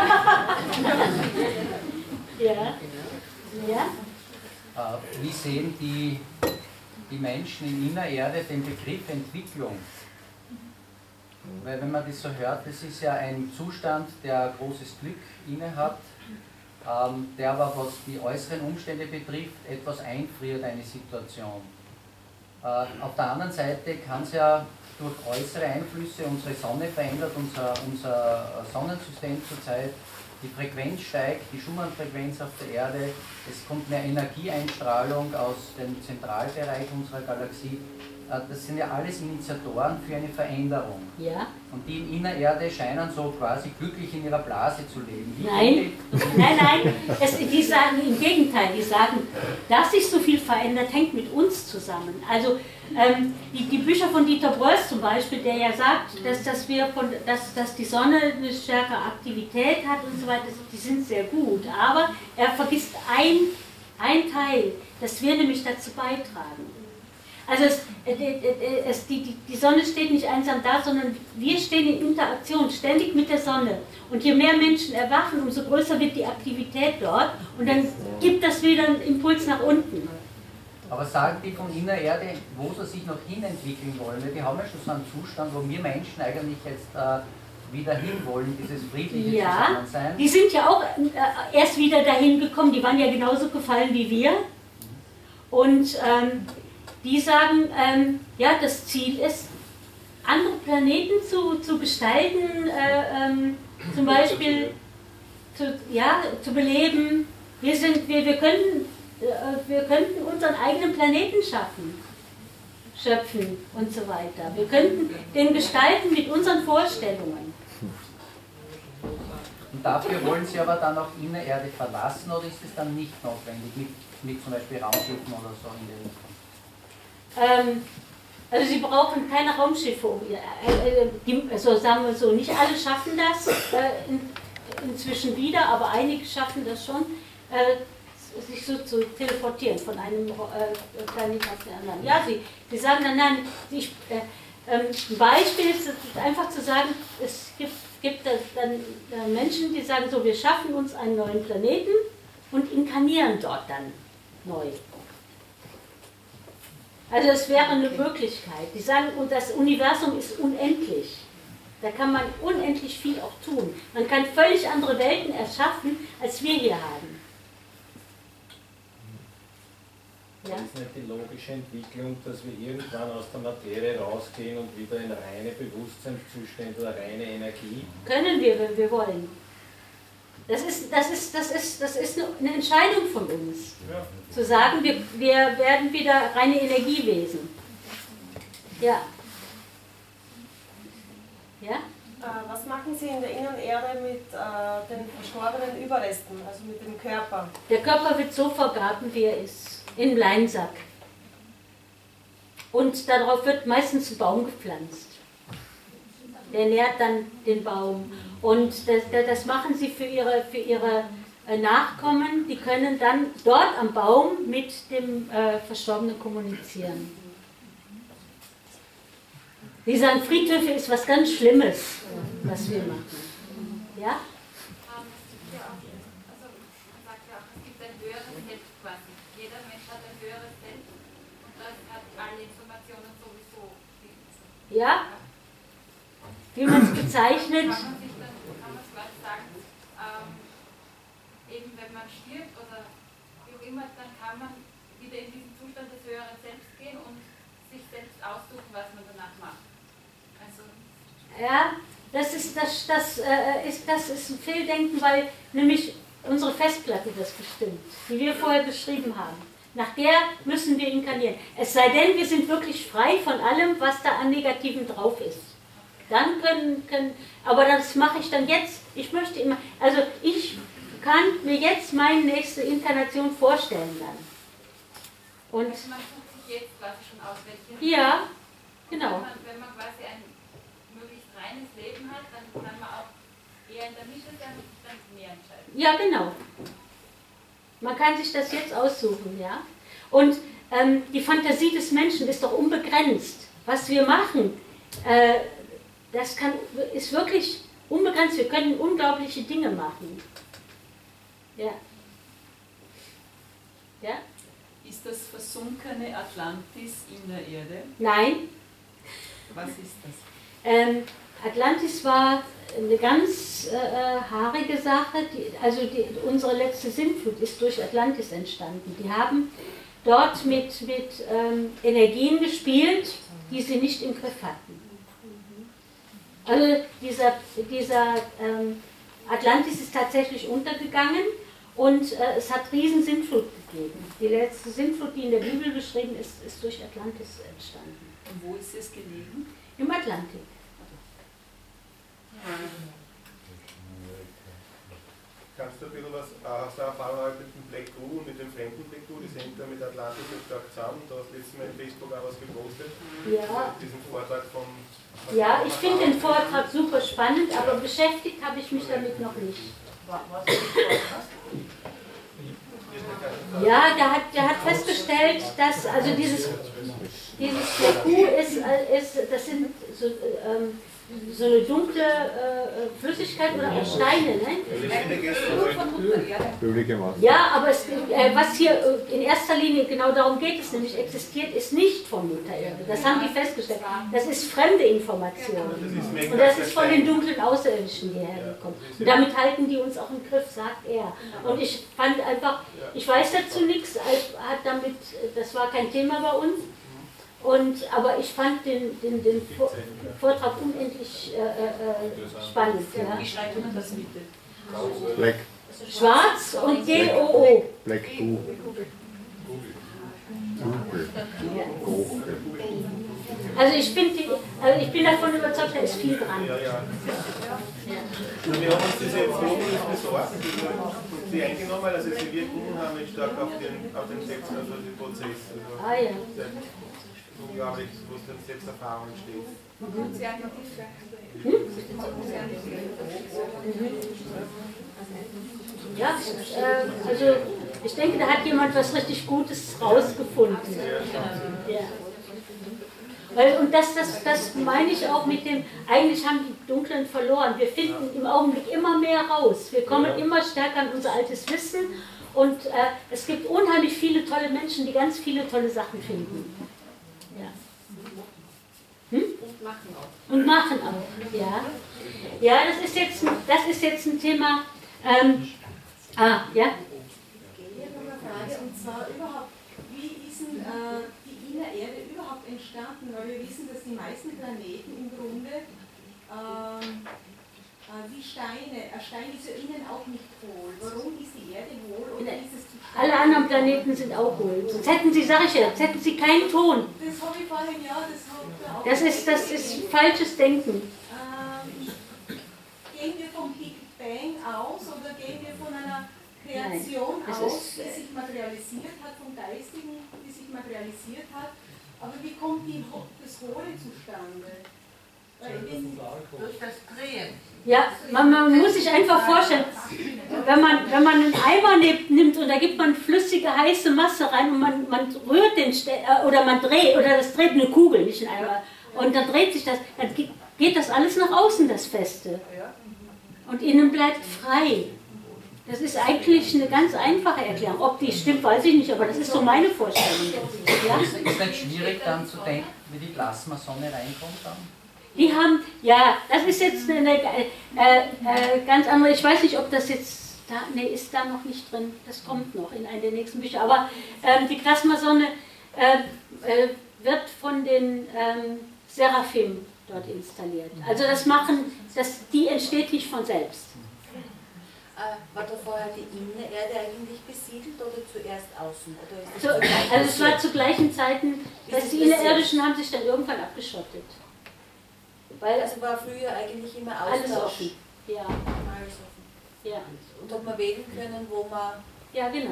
B: Ja. Ja.
A: Äh, Wie sehen die, die Menschen in Innererde den Begriff Entwicklung? Weil wenn man das so hört, das ist ja ein Zustand, der großes Glück innehat, ähm, der aber, was die äußeren Umstände betrifft, etwas einfriert, eine Situation. Äh, auf der anderen Seite kann es ja durch äußere Einflüsse, unsere Sonne verändert, unser, unser Sonnensystem zurzeit, die Frequenz steigt, die Schumann-Frequenz auf der Erde, es kommt mehr Energieeinstrahlung aus dem Zentralbereich unserer Galaxie. Das sind ja alles Initiatoren für eine Veränderung.
B: Ja.
A: Und die in Innererde scheinen so quasi glücklich in ihrer Blase zu leben. Wie
B: Nein, nein, nein, es, die sagen im Gegenteil, die sagen, dass sich so viel verändert, hängt mit uns zusammen. Also ähm, die, die Bücher von Dieter Breuß zum Beispiel, der ja sagt, dass, dass, wir von, dass, dass die Sonne eine stärkere Aktivität hat und so weiter, die sind sehr gut, aber er vergisst ein, ein Teil, dass wir nämlich dazu beitragen. Also es, es, die, die, die Sonne steht nicht einsam da, sondern wir stehen in Interaktion ständig mit der Sonne. Und je mehr Menschen erwachen, umso größer wird die Aktivität dort und dann gibt das wieder einen Impuls nach unten.
A: Aber sagen die von Innererde, wo sie sich noch hinentwickeln wollen? Die haben ja schon so einen Zustand, wo wir Menschen eigentlich jetzt äh, wieder hinwollen, dieses friedliche
B: Ja,
A: Zusammensein.
B: die sind ja auch äh, erst wieder dahin gekommen, die waren ja genauso gefallen wie wir. Und ähm, die sagen, ähm, ja, das Ziel ist, andere Planeten zu, zu gestalten, äh, ähm, zum Beispiel zu, ja, zu beleben. Wir, sind, wir, wir, können, äh, wir könnten unseren eigenen Planeten schaffen, schöpfen und so weiter. Wir könnten den gestalten mit unseren Vorstellungen.
A: Und dafür wollen sie aber dann auch Innererde verlassen, oder ist es dann nicht notwendig, mit, mit zum Beispiel Raumschiffen oder so in der Richtung?
B: Ähm, also sie brauchen keine Raumschiffe, um, äh, die, also sagen wir so, nicht alle schaffen das äh, in, inzwischen wieder, aber einige schaffen das schon, äh, sich so zu teleportieren von einem äh, Planeten auf den anderen. Ja, sie, sie sagen dann, nein, ich, äh, ähm, ein Beispiel ist einfach zu sagen, es gibt, gibt dann äh, Menschen, die sagen so, wir schaffen uns einen neuen Planeten und inkarnieren dort dann neu. Also es wäre eine Möglichkeit. Die sagen, und das Universum ist unendlich. Da kann man unendlich viel auch tun. Man kann völlig andere Welten erschaffen, als wir hier haben. Ja?
L: Ist nicht die logische Entwicklung, dass wir irgendwann aus der Materie rausgehen und wieder in reine Bewusstseinszustände oder reine Energie?
B: Können wir, wenn wir wollen. Das ist, das ist, das ist, das ist eine Entscheidung von uns. Ja. Zu sagen, wir, wir werden wieder reine Energiewesen. Ja. Ja?
T: Äh, was machen Sie in der Innenerde mit äh, den verstorbenen Überresten, also mit dem Körper?
B: Der Körper wird so vergraben, wie er ist, in Leinsack. Und darauf wird meistens ein Baum gepflanzt. Der nährt dann den Baum. Und das, das machen sie für ihre, für ihre Nachkommen, die können dann dort am Baum mit dem äh, Verstorbenen kommunizieren. Die sagen, Friedhöfe ist was ganz Schlimmes, was wir machen. Ja? Ja? Wie man es bezeichnet.
C: Kann man sich dann, kann man es quasi sagen, ähm, eben wenn man stirbt oder wie auch immer, dann kann man wieder in diesen Zustand des höheren Selbst gehen und sich selbst aussuchen, was man danach macht. Also
B: ja, das ist, das, das, äh, ist, das ist ein Fehldenken, weil nämlich unsere Festplatte das bestimmt, die wir vorher beschrieben haben. Nach der müssen wir inkarnieren. Es sei denn, wir sind wirklich frei von allem, was da an Negativen drauf ist. Dann können, können, aber das mache ich dann jetzt. Ich möchte immer, also ich kann mir jetzt meine nächste Inkarnation vorstellen dann. Und
C: also man sucht sich jetzt quasi schon aus, welche.
B: Ja, genau.
C: Wenn man, wenn man quasi ein möglichst reines Leben hat, dann kann man auch eher in der Mitte sein und dann mehr entscheiden.
B: Ja, genau. Man kann sich das jetzt aussuchen, ja. Und ähm, die Fantasie des Menschen ist doch unbegrenzt. Was wir machen, äh, das kann, ist wirklich unbegrenzt. Wir können unglaubliche Dinge machen. Ja. Ja?
G: Ist das versunkene Atlantis in der Erde?
B: Nein.
G: Was ist das?
B: Ähm, Atlantis war eine ganz äh, haarige Sache. Die, also die, unsere letzte Sintflut ist durch Atlantis entstanden. Die haben dort mit, mit ähm, Energien gespielt, die sie nicht im Griff hatten. Also dieser, dieser ähm, Atlantis ist tatsächlich untergegangen und äh, es hat riesen Sintflut gegeben. Die letzte Sintflut, die in der Bibel beschrieben ist, ist durch Atlantis entstanden.
D: Und wo ist es gelegen?
B: Im Atlantik.
O: Kannst du ein bisschen was, hast du Erfahrung mit dem Black Goo und mit dem fremden Black Goo? Die sind da mit Atlantis so stark zusammen. Du hast letztes Mal in Facebook auch was gepostet.
B: Ja.
O: Diesen Vortrag vom.
B: Ja, ich finde den Vortrag super spannend, aber beschäftigt habe ich mich damit noch nicht. Ja, der hat, der hat festgestellt, dass also dieses, dieses Black Goo ist, ist, das sind so, ähm, so eine dunkle äh, Flüssigkeit oder auch Steine, ne? Ja, aber es, äh, was hier äh, in erster Linie genau darum geht, es nämlich existiert, ist nicht von Mutter Erde. Das haben die festgestellt. Das ist fremde Information. Und das ist von den dunklen Außerirdischen, die hergekommen. Und damit halten die uns auch im Griff, sagt er. Und ich fand einfach, ich weiß dazu nichts, hat damit, das war kein Thema bei uns. Und, aber ich fand den, den, den Vortrag unendlich äh, äh, spannend. Ja.
D: Wie schreibt man das bitte?
F: Black.
B: Schwarz und G O O.
F: Black Goo.
B: Also ich, find die, also ich bin davon überzeugt, da ist viel dran.
O: Ja, ja. Ja. Wir haben uns diese Proben nicht besorgt und sie eingenommen, also sie wirken unheimlich stark auf den, auf den Text, also den Prozess. Also
B: ah ja.
O: Unglaublich, wo es dann Selbsterfahrung entsteht.
H: Und sie haben die Hilfe.
B: Ja, äh, also ich denke, da hat jemand was richtig Gutes rausgefunden. Ja. Weil, und das, das, das meine ich auch mit dem, eigentlich haben die Dunklen verloren. Wir finden im Augenblick immer mehr raus. Wir kommen immer stärker an unser altes Wissen und äh, es gibt unheimlich viele tolle Menschen, die ganz viele tolle Sachen finden. Ja. Hm?
D: Und machen auch.
B: Und machen auch, ja. Ja, das ist jetzt, das ist jetzt ein Thema. Ähm, ah, ja?
R: Ich habe noch eine Frage, und zwar überhaupt, wie ist denn äh, die Innererde überhaupt entstanden? Weil wir wissen, dass die meisten Planeten im Grunde ähm, äh, wie Steine, ein Stein ist ja innen auch nicht hohl. Warum ist die Erde hohl oder ist es zu steil?
B: Alle anderen Planeten sind auch hohl. Sonst hätten sie, sag ich ja, sonst hätten sie keinen Ton.
R: Das habe ich vorhin, ja, das habe ich auch.
B: Das ist, das ist falsches Denken.
R: Ähm, gehen wir vom Big Bang aus oder gehen wir von einer Kreation
B: Nein,
R: aus,
B: ist,
R: die sich materialisiert hat, vom Geistigen, die sich materialisiert hat? Aber wie kommt die, das Hohle zustande?
S: Durch das Drehen.
B: Ja, man, man muss sich einfach vorstellen, wenn man, wenn man einen Eimer nimmt und da gibt man flüssige, heiße Masse rein und man, man rührt den, Ste äh, oder man dreht, oder das dreht eine Kugel, nicht ein Eimer, und dann dreht sich das, dann geht das alles nach außen, das Feste. Und innen bleibt frei. Das ist eigentlich eine ganz einfache Erklärung. Ob die stimmt, weiß ich nicht, aber das ist so meine Vorstellung. Ja?
A: Ist es nicht schwierig dann zu denken, wie die Plasmasonne reinkommt dann?
B: Die haben, ja, das ist jetzt eine, eine äh, äh, ganz andere, ich weiß nicht, ob das jetzt, da, nee, ist da noch nicht drin, das kommt noch in einem der nächsten Bücher, aber ähm, die Plasmasonne äh, äh, wird von den ähm, Seraphim dort installiert. Also das machen, das, die entsteht nicht von selbst.
D: Äh, war da vorher die Innenerde eigentlich besiedelt oder zuerst außen? Oder ist
B: So,
D: das
B: also es war zu gleichen Zeiten, dass die Innerirdischen haben sich dann irgendwann abgeschottet. Weil
D: also war früher eigentlich immer Austausch.
B: Alles offen. Ja.
D: Alles offen.
B: Ja.
D: Und hat man wählen können, wo man...
B: Ja, genau.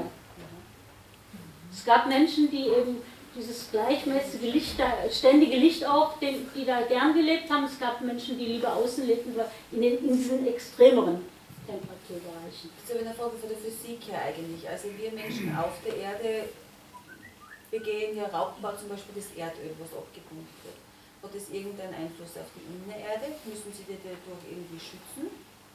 B: Es gab Menschen, die eben dieses gleichmäßige Licht, ständige Licht auch, die da gern gelebt haben. Es gab Menschen, die lieber außen lebten, in, den, in diesen extremeren Temperaturbereichen.
D: Das ist aber eine Frage von der Physik her eigentlich. Also wir Menschen auf der Erde begehen ja Raubbau, zum Beispiel das Erdöl, was abgepumpt wird. Hat das irgendeinen Einfluss auf die Innenerde? Müssen Sie die dadurch irgendwie schützen?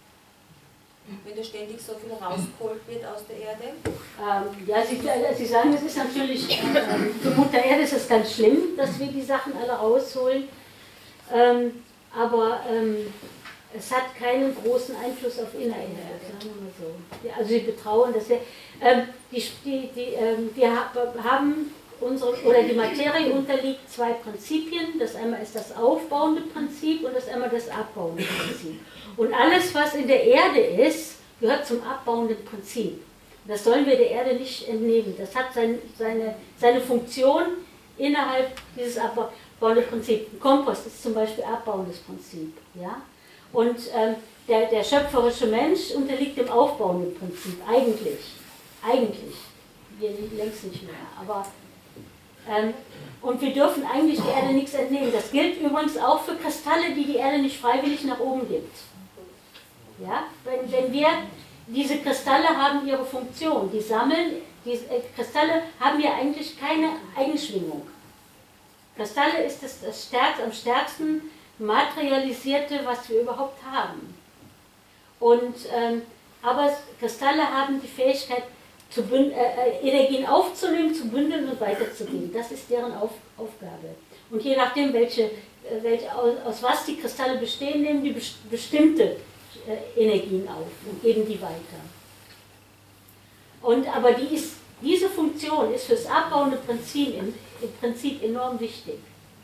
D: Wenn da ständig so viel rausgeholt wird aus der Erde?
B: Ähm, ja, Sie, Sie sagen, es ist natürlich, ähm, für Mutter Erde ist es ganz schlimm, dass wir die Sachen alle rausholen. Ähm, aber ähm, es hat keinen großen Einfluss auf Innererde, sagen wir mal so. Ja, also Sie betrauen, dass wir, ähm, die, die, die, ähm, wir haben unsere, oder die Materie unterliegt zwei Prinzipien. Das einmal ist das aufbauende Prinzip und das einmal das abbauende Prinzip. Und alles, was in der Erde ist, gehört zum abbauenden Prinzip. Das sollen wir der Erde nicht entnehmen. Das hat sein, seine, seine Funktion innerhalb dieses abbauenden Prinzips. Ein Kompost ist zum Beispiel abbauendes Prinzip. Ja? Und ähm, der, der schöpferische Mensch unterliegt dem aufbauenden Prinzip, eigentlich. Eigentlich. Wir längst nicht mehr. Aber, ähm, und wir dürfen eigentlich der Erde nichts entnehmen. Das gilt übrigens auch für Kristalle, die die Erde nicht freiwillig nach oben gibt. Ja? Wenn, wenn wir, diese Kristalle haben ihre Funktion. Die sammeln, die äh, Kristalle haben ja eigentlich keine Eigenschwingung. Kristalle ist das, das stärkst, am stärksten materialisierte, was wir überhaupt haben. Und, ähm, aber Kristalle haben die Fähigkeit, zu bünd, äh, Energien aufzunehmen, zu bündeln und weiterzugeben. Das ist deren Auf, Aufgabe. Und je nachdem, welche, äh, welche, aus, aus was die Kristalle bestehen, nehmen die best bestimmte äh, Energien auf und geben die weiter. Und, aber die ist, diese Funktion ist für das abbauende Prinzip, im, im Prinzip enorm wichtig.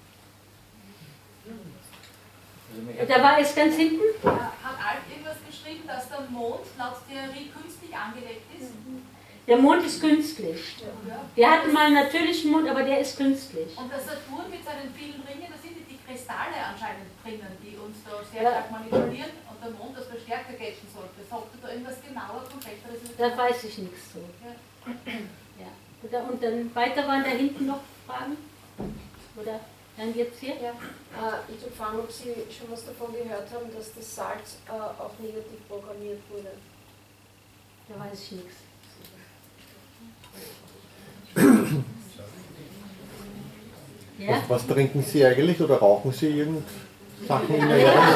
B: Da war es ganz hinten.
C: Ja, hat Alf irgendwas geschrieben, dass der Mond laut Theorie künstlich angelegt ist?
B: Der Mond ist künstlich.
C: Ja.
B: Wir hatten mal einen natürlichen Mond, aber der ist künstlich.
C: Und der Saturn mit seinen vielen Ringen, da sind die Kristalle anscheinend drinnen, die uns da sehr
B: Ja.
C: stark manipulieren und der Mond das verstärker catchen sollte. Sagt ihr da irgendwas genauer, konkreteres?
B: Da weiß ich nichts so.
C: Ja.
B: Ja. Und dann weiter waren da hinten noch Fragen? Oder dann jetzt hier?
T: Ja. Äh, ich würde fragen, ob Sie schon was davon gehört haben, dass das Salz äh, auch negativ programmiert wurde.
B: Da weiß ich nichts. Ja?
F: Was, was trinken Sie eigentlich oder rauchen Sie irgend Sachen in der Erde?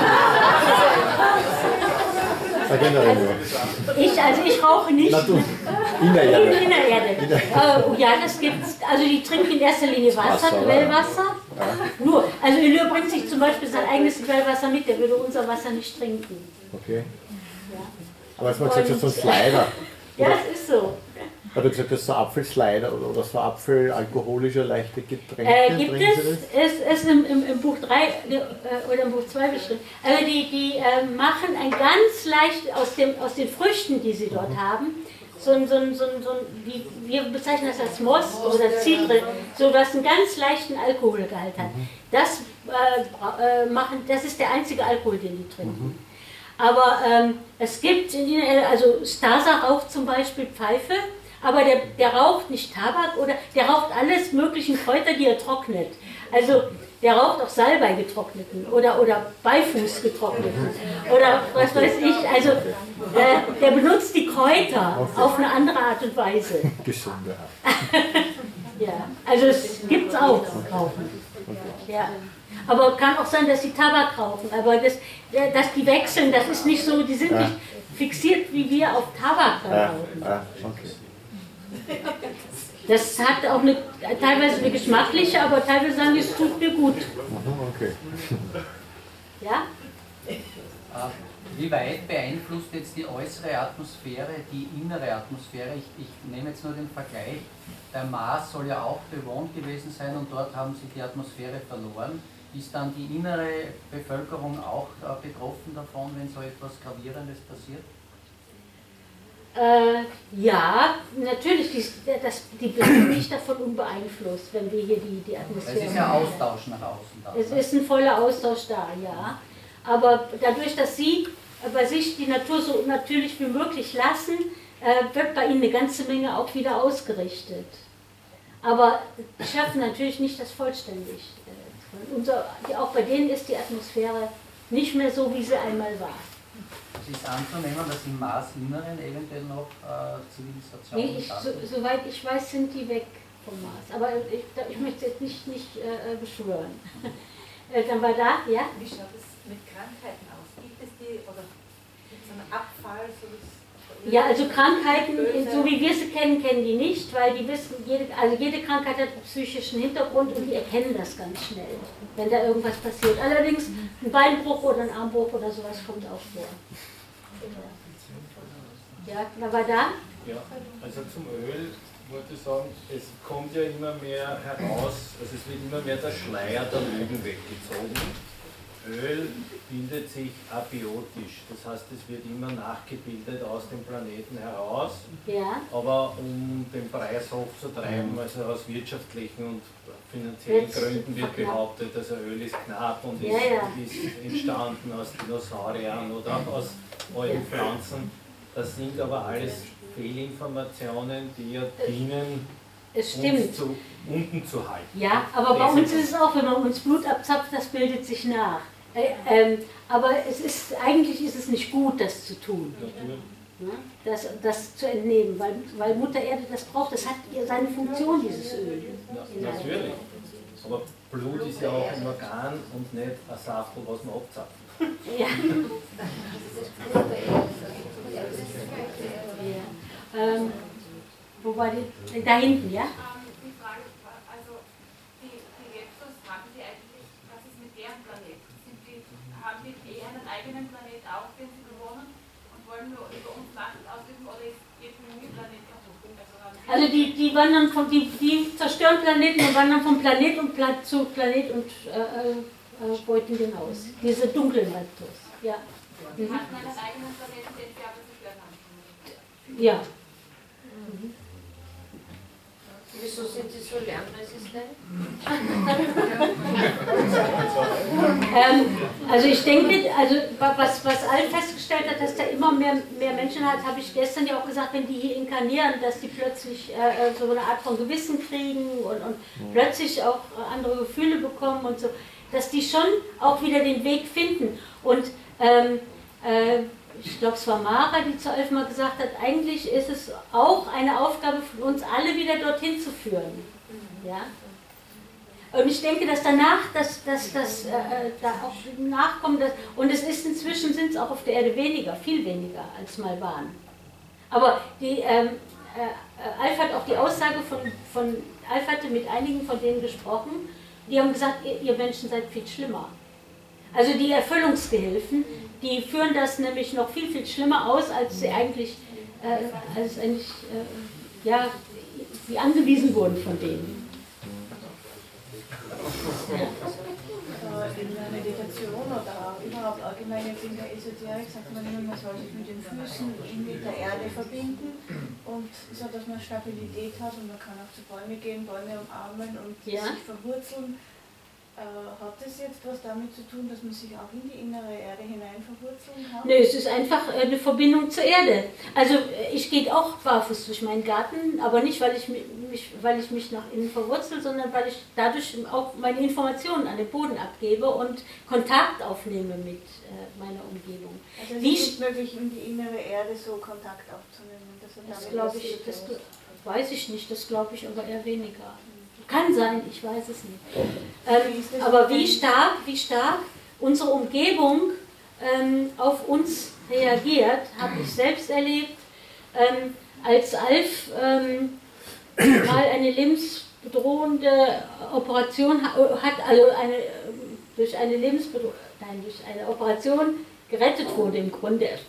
F: Generell nur.
B: Ich, also ich rauche nicht.
F: Na, du, in der Erde.
B: In, in der Erde.
F: In der
B: Äh, ja, das gibt's. Also die trinken in erster Linie Wasser,
F: Wasser,
B: Quellwasser.
F: Ja.
B: Nur. Also Ilür bringt sich zum Beispiel sein eigenes Quellwasser mit, der würde unser Wasser nicht trinken.
F: Okay.
B: Ja.
F: Aber jetzt mal gesagt, das ist so ein Slider.
B: Ja, das ist so.
F: Hat er gesagt, das ist so Apfelslider oder, oder so Apfel, alkoholische, leichte Getränke?
B: Äh, gibt
F: Trinken
B: es, es ist im, im, im Buch drei äh, oder im Buch zwei beschrieben. Also die, die äh, machen ein ganz leicht aus, dem, aus den Früchten, die sie dort mhm. haben, so ein, so ein, so ein, so ein wie, wir bezeichnen das als Moss oder Zitre, so was einen ganz leichten Alkoholgehalt hat. Mhm. Das, äh, äh, machen, das ist der einzige Alkohol, den die trinken. Mhm. Aber ähm, es gibt, in der, also Stasa raucht zum Beispiel Pfeife, aber der, der raucht nicht Tabak oder der raucht alles möglichen Kräuter, die er trocknet. Also der raucht auch Salbei getrockneten oder, oder Beifuß getrockneten oder was weiß ich. Also äh, der benutzt die Kräuter okay. auf eine andere Art und Weise.
F: Gesunde
B: Ja, also es gibt es auch rauchen. Ja. Aber kann auch sein, dass sie Tabak rauchen, aber das, dass die wechseln, das ist nicht so, die sind nicht fixiert wie wir auf Tabak rauchen.
F: Ja, okay.
B: Das hat auch eine, teilweise eine geschmackliche, aber teilweise sagen die, es tut mir gut.
F: Okay.
B: Ja?
A: Wie weit beeinflusst jetzt die äußere Atmosphäre die innere Atmosphäre? Ich, ich nehme jetzt nur den Vergleich. Der Mars soll ja auch bewohnt gewesen sein und dort haben sie die Atmosphäre verloren. Ist dann die innere Bevölkerung auch betroffen davon, wenn so etwas Gravierendes passiert?
B: Äh, ja, natürlich, die, das, die bleiben nicht davon unbeeinflusst, wenn wir hier die, die Atmosphäre...
A: Es ist ja Austausch nach außen da.
B: Es ist ein voller Austausch da, ja. Aber dadurch, dass sie bei sich die Natur so natürlich wie möglich lassen, äh, wird bei ihnen eine ganze Menge auch wieder ausgerichtet. Aber die schaffen natürlich nicht das vollständig. Äh, unser, die, auch bei denen ist die Atmosphäre nicht mehr so, wie sie einmal war.
A: Es ist anzunehmen, dass im Marsinneren eventuell noch äh, Zivilisationen
B: Nee, ich, so, soweit ich weiß, sind die weg vom Mars. Aber ich, ich möchte jetzt nicht, nicht äh, beschwören. äh, dann war da, ja?
M: Wie schaut es mit Krankheiten aus? Gibt es die, oder gibt es einen Abfall? So
B: Ja, also Krankheiten, so wie wir sie kennen, kennen die nicht, weil die wissen, jede, also jede Krankheit hat einen psychischen Hintergrund und die erkennen das ganz schnell, wenn da irgendwas passiert. Allerdings ein Beinbruch oder ein Armbruch oder sowas kommt auch vor. Ja, wer war da?
L: Ja, also zum Öl, wollte sagen, es kommt ja immer mehr heraus, also es wird immer mehr der Schleier der Lügen weggezogen. Öl bildet sich abiotisch, das heißt, es wird immer nachgebildet aus dem Planeten heraus,
B: ja.
L: aber um den Preis hochzutreiben, also aus wirtschaftlichen und finanziellen
B: Jetzt
L: Gründen wird behauptet, also Öl ist knapp und
B: ja,
L: ist,
B: ja.
L: ist entstanden aus Dinosauriern oder aus allen Pflanzen. Das sind aber alles Fehlinformationen, die ja dienen,
B: Es
L: uns
B: stimmt.
L: zu, unten zu halten.
B: Ja, aber bei uns ist es auch, wenn man uns Blut abzapft, das bildet sich nach. Äh, ähm, aber es ist, eigentlich ist es nicht gut, das zu tun. Ja, das, das zu entnehmen, weil, weil Mutter Erde das braucht, das hat ihr seine Funktion, dieses Öl.
L: Ja, natürlich. Aber Blut ist ja auch ein Organ und nicht ein Saftel, was man abzapft.
B: Ja. ja. Ähm, wo war die? Da hinten, ja?
C: Die Frage, also die, die Leptos, haben Sie eigentlich, was ist mit deren Planet? Sind die, haben die eh einen eigenen Planet auch, den sie bewohnen und wollen nur über uns Macht ausüben oder ist geht nur ihr Planet kaputt?
B: Also die, die wandern von, die, die zerstören Planeten und wandern von Planet und Pla zu Planet und äh, äh, beuten den aus. Diese dunklen Leptos. Ja.
C: Die
B: Mhm.
C: hatten einen eigenen Planeten, den sie aber zerstört haben.
B: Ja.
T: Mhm. Wieso sind sie so lernresistent?
B: ähm, also ich denke, also was, was Al festgestellt hat, dass da immer mehr, mehr Menschen hat, habe ich gestern ja auch gesagt, wenn die hier inkarnieren, dass die plötzlich äh, so eine Art von Gewissen kriegen und, und mhm. plötzlich auch andere Gefühle bekommen und so, dass die schon auch wieder den Weg finden. Und ähm, äh, ich glaube, es war Mara, die zu Alf mal gesagt hat, eigentlich ist es auch eine Aufgabe von uns alle wieder dorthin zu führen. Ja? Und ich denke, dass danach, dass, dass, dass, äh, da auch nachkommt, dass, und es ist inzwischen, sind es auch auf der Erde weniger, viel weniger als mal waren. Aber die, ähm, äh, Alf hat auch die Aussage von, von, Alf hatte mit einigen von denen gesprochen, die haben gesagt, ihr, ihr Menschen seid viel schlimmer. Also die Erfüllungsgehilfen, die führen das nämlich noch viel, viel schlimmer aus, als sie eigentlich, äh, als eigentlich äh, ja, sie angewiesen wurden von denen.
J: In der Meditation oder auch überhaupt allgemein jetzt in der Esoterik sagt man immer, man soll sich mit den Füßen mit der Erde verbinden und so, dass man Stabilität hat und man kann auch zu Bäumen gehen, Bäume umarmen und
B: ja.
J: sich verwurzeln. Äh, hat das jetzt was damit zu tun, dass man sich auch in die innere Erde hinein verwurzeln kann?
B: Nö, es ist einfach eine Verbindung zur Erde. Also ich gehe auch barfuß durch meinen Garten, aber nicht, weil ich mich, weil ich mich nach innen verwurzel, sondern weil ich dadurch auch meine Informationen an den Boden abgebe und Kontakt aufnehme mit äh, meiner Umgebung.
J: Also es
B: Wie
J: ist nicht möglich, in die innere Erde so Kontakt aufzunehmen. Das,
B: das glaube ich, das weiß ich nicht, das glaube ich aber eher weniger. Kann sein, ich weiß es nicht. Ähm, aber wie stark, wie stark unsere Umgebung ähm, auf uns reagiert, habe ich selbst erlebt, ähm, als Alf ähm, mal eine lebensbedrohende Operation hat, also eine, durch eine lebensbedrohende, nein, durch eine Operation gerettet wurde im Grunde, äh,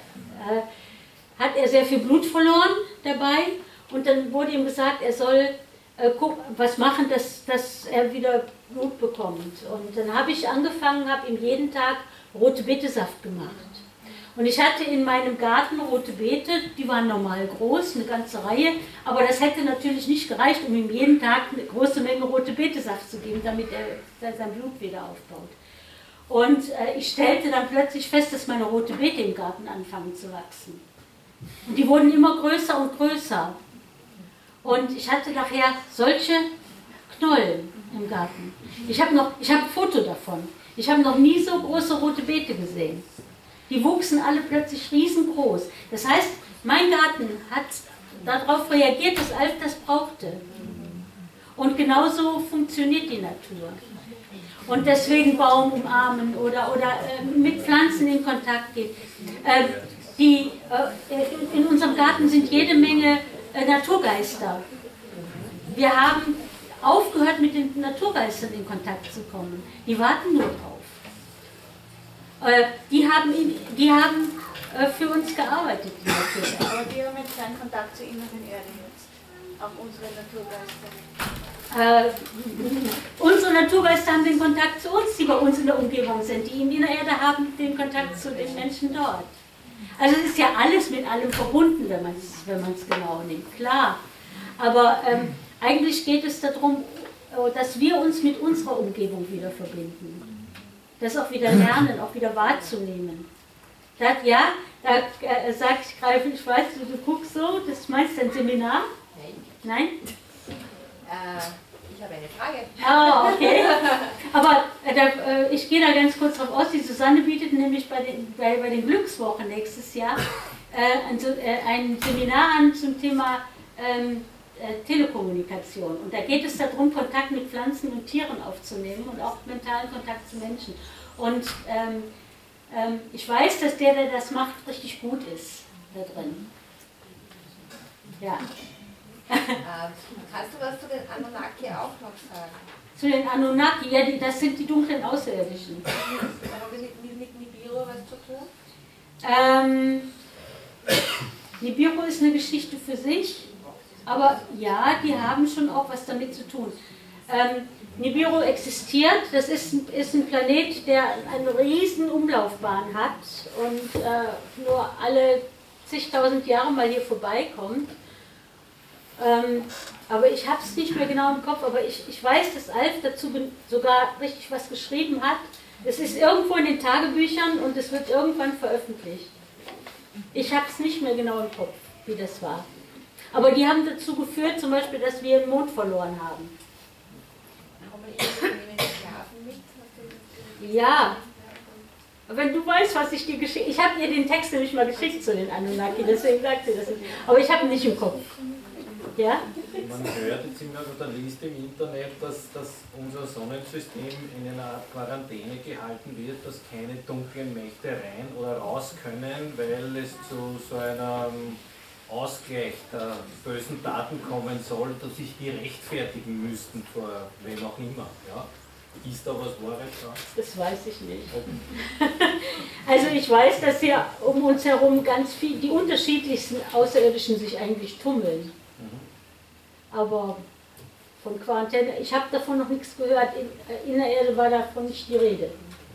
B: hat er sehr viel Blut verloren dabei und dann wurde ihm gesagt, er soll Äh, guck, was machen, dass, dass er wieder Blut bekommt. Und dann habe ich angefangen, habe ihm jeden Tag rote Betesaft gemacht. Und ich hatte in meinem Garten rote Beete, die waren normal groß, eine ganze Reihe, aber das hätte natürlich nicht gereicht, um ihm jeden Tag eine große Menge rote Betesaft zu geben, damit er sein Blut wieder aufbaut. Und äh, ich stellte dann plötzlich fest, dass meine rote Beete im Garten anfangen zu wachsen. Und die wurden immer größer und größer. Und ich hatte nachher solche Knollen im Garten. Ich habe noch, ich habe ein Foto davon. Ich habe noch nie so große rote Beete gesehen. Die wuchsen alle plötzlich riesengroß. Das heißt, mein Garten hat darauf reagiert, dass Alf das brauchte. Und genauso funktioniert die Natur. Und deswegen Baum umarmen oder, oder äh, mit Pflanzen in Kontakt gehen. Äh, die, äh, in, in unserem Garten sind jede Menge Naturgeister. Wir haben aufgehört, mit den Naturgeistern in Kontakt zu kommen. Die warten nur drauf. Äh, die haben, die haben äh, für uns gearbeitet. Die
J: Aber die haben jetzt keinen Kontakt zur inneren Erde jetzt. Auch unsere Naturgeister.
B: Äh, unsere Naturgeister haben den Kontakt zu uns, die bei uns in der Umgebung sind. Die in der Erde haben den Kontakt zu den Menschen dort. Also es ist ja alles mit allem verbunden, wenn man es wenn man es genau nimmt, klar. Aber ähm, eigentlich geht es darum, dass wir uns mit unserer Umgebung wieder verbinden. Das auch wieder lernen, auch wieder wahrzunehmen. Das, ja, da äh, sagt ich gerade, ich weiß, du, du guckst so, das meinst du ein Seminar?
M: Nein.
B: Nein?
M: Äh, ich habe eine Frage.
B: Ah, okay. Aber äh, da, äh, ich gehe da ganz kurz drauf aus. Die Susanne bietet nämlich bei den, bei, bei den Glückswochen nächstes Jahr äh, ein, äh, ein Seminar an zum Thema ähm, äh, Telekommunikation. Und da geht es darum, Kontakt mit Pflanzen und Tieren aufzunehmen und auch mentalen Kontakt zu Menschen. Und ähm, ähm, ich weiß, dass der, der das macht, richtig gut ist da drin. Ja.
M: Ähm, kannst du was zu den Anunnaki auch noch sagen?
B: Zu den Anunnaki, ja, die, das sind die dunklen Außerirdischen.
M: Aber mit, mit, mit Nibiru was zu tun?
B: Ähm, Nibiru ist eine Geschichte für sich, aber ja, die haben schon auch was damit zu tun. Ähm, Nibiru existiert, das ist, ist ein Planet, der eine riesen Umlaufbahn hat und äh, nur alle zigtausend Jahre mal hier vorbeikommt. Ähm, aber ich habe es nicht mehr genau im Kopf, aber ich, ich weiß, dass Alf dazu sogar richtig was geschrieben hat. Es ist irgendwo in den Tagebüchern und es wird irgendwann veröffentlicht. Ich habe es nicht mehr genau im Kopf, wie das war. Aber die haben dazu geführt, zum Beispiel, dass wir den Mond verloren haben. Ja, wenn du weißt, was ich dir geschickt habe. Ich habe ihr den Text nämlich mal geschickt zu den Anunnaki, deswegen sagt sie das nicht. Aber ich habe ihn nicht im Kopf. Ja?
L: Man hört jetzt immer oder liest im Internet, dass, dass unser Sonnensystem in einer Art Quarantäne gehalten wird, dass keine dunklen Mächte rein oder raus können, weil es zu so einem Ausgleich der bösen Taten kommen soll, dass sich die rechtfertigen müssten vor wem auch immer. Ja? Ist da was Wahres dran?
B: Das weiß ich nicht. Also ich weiß, dass hier um uns herum ganz viel, die unterschiedlichsten Außerirdischen sich eigentlich tummeln. Aber von Quarantäne, ich habe davon noch nichts gehört, in, in der Erde war davon nicht die Rede.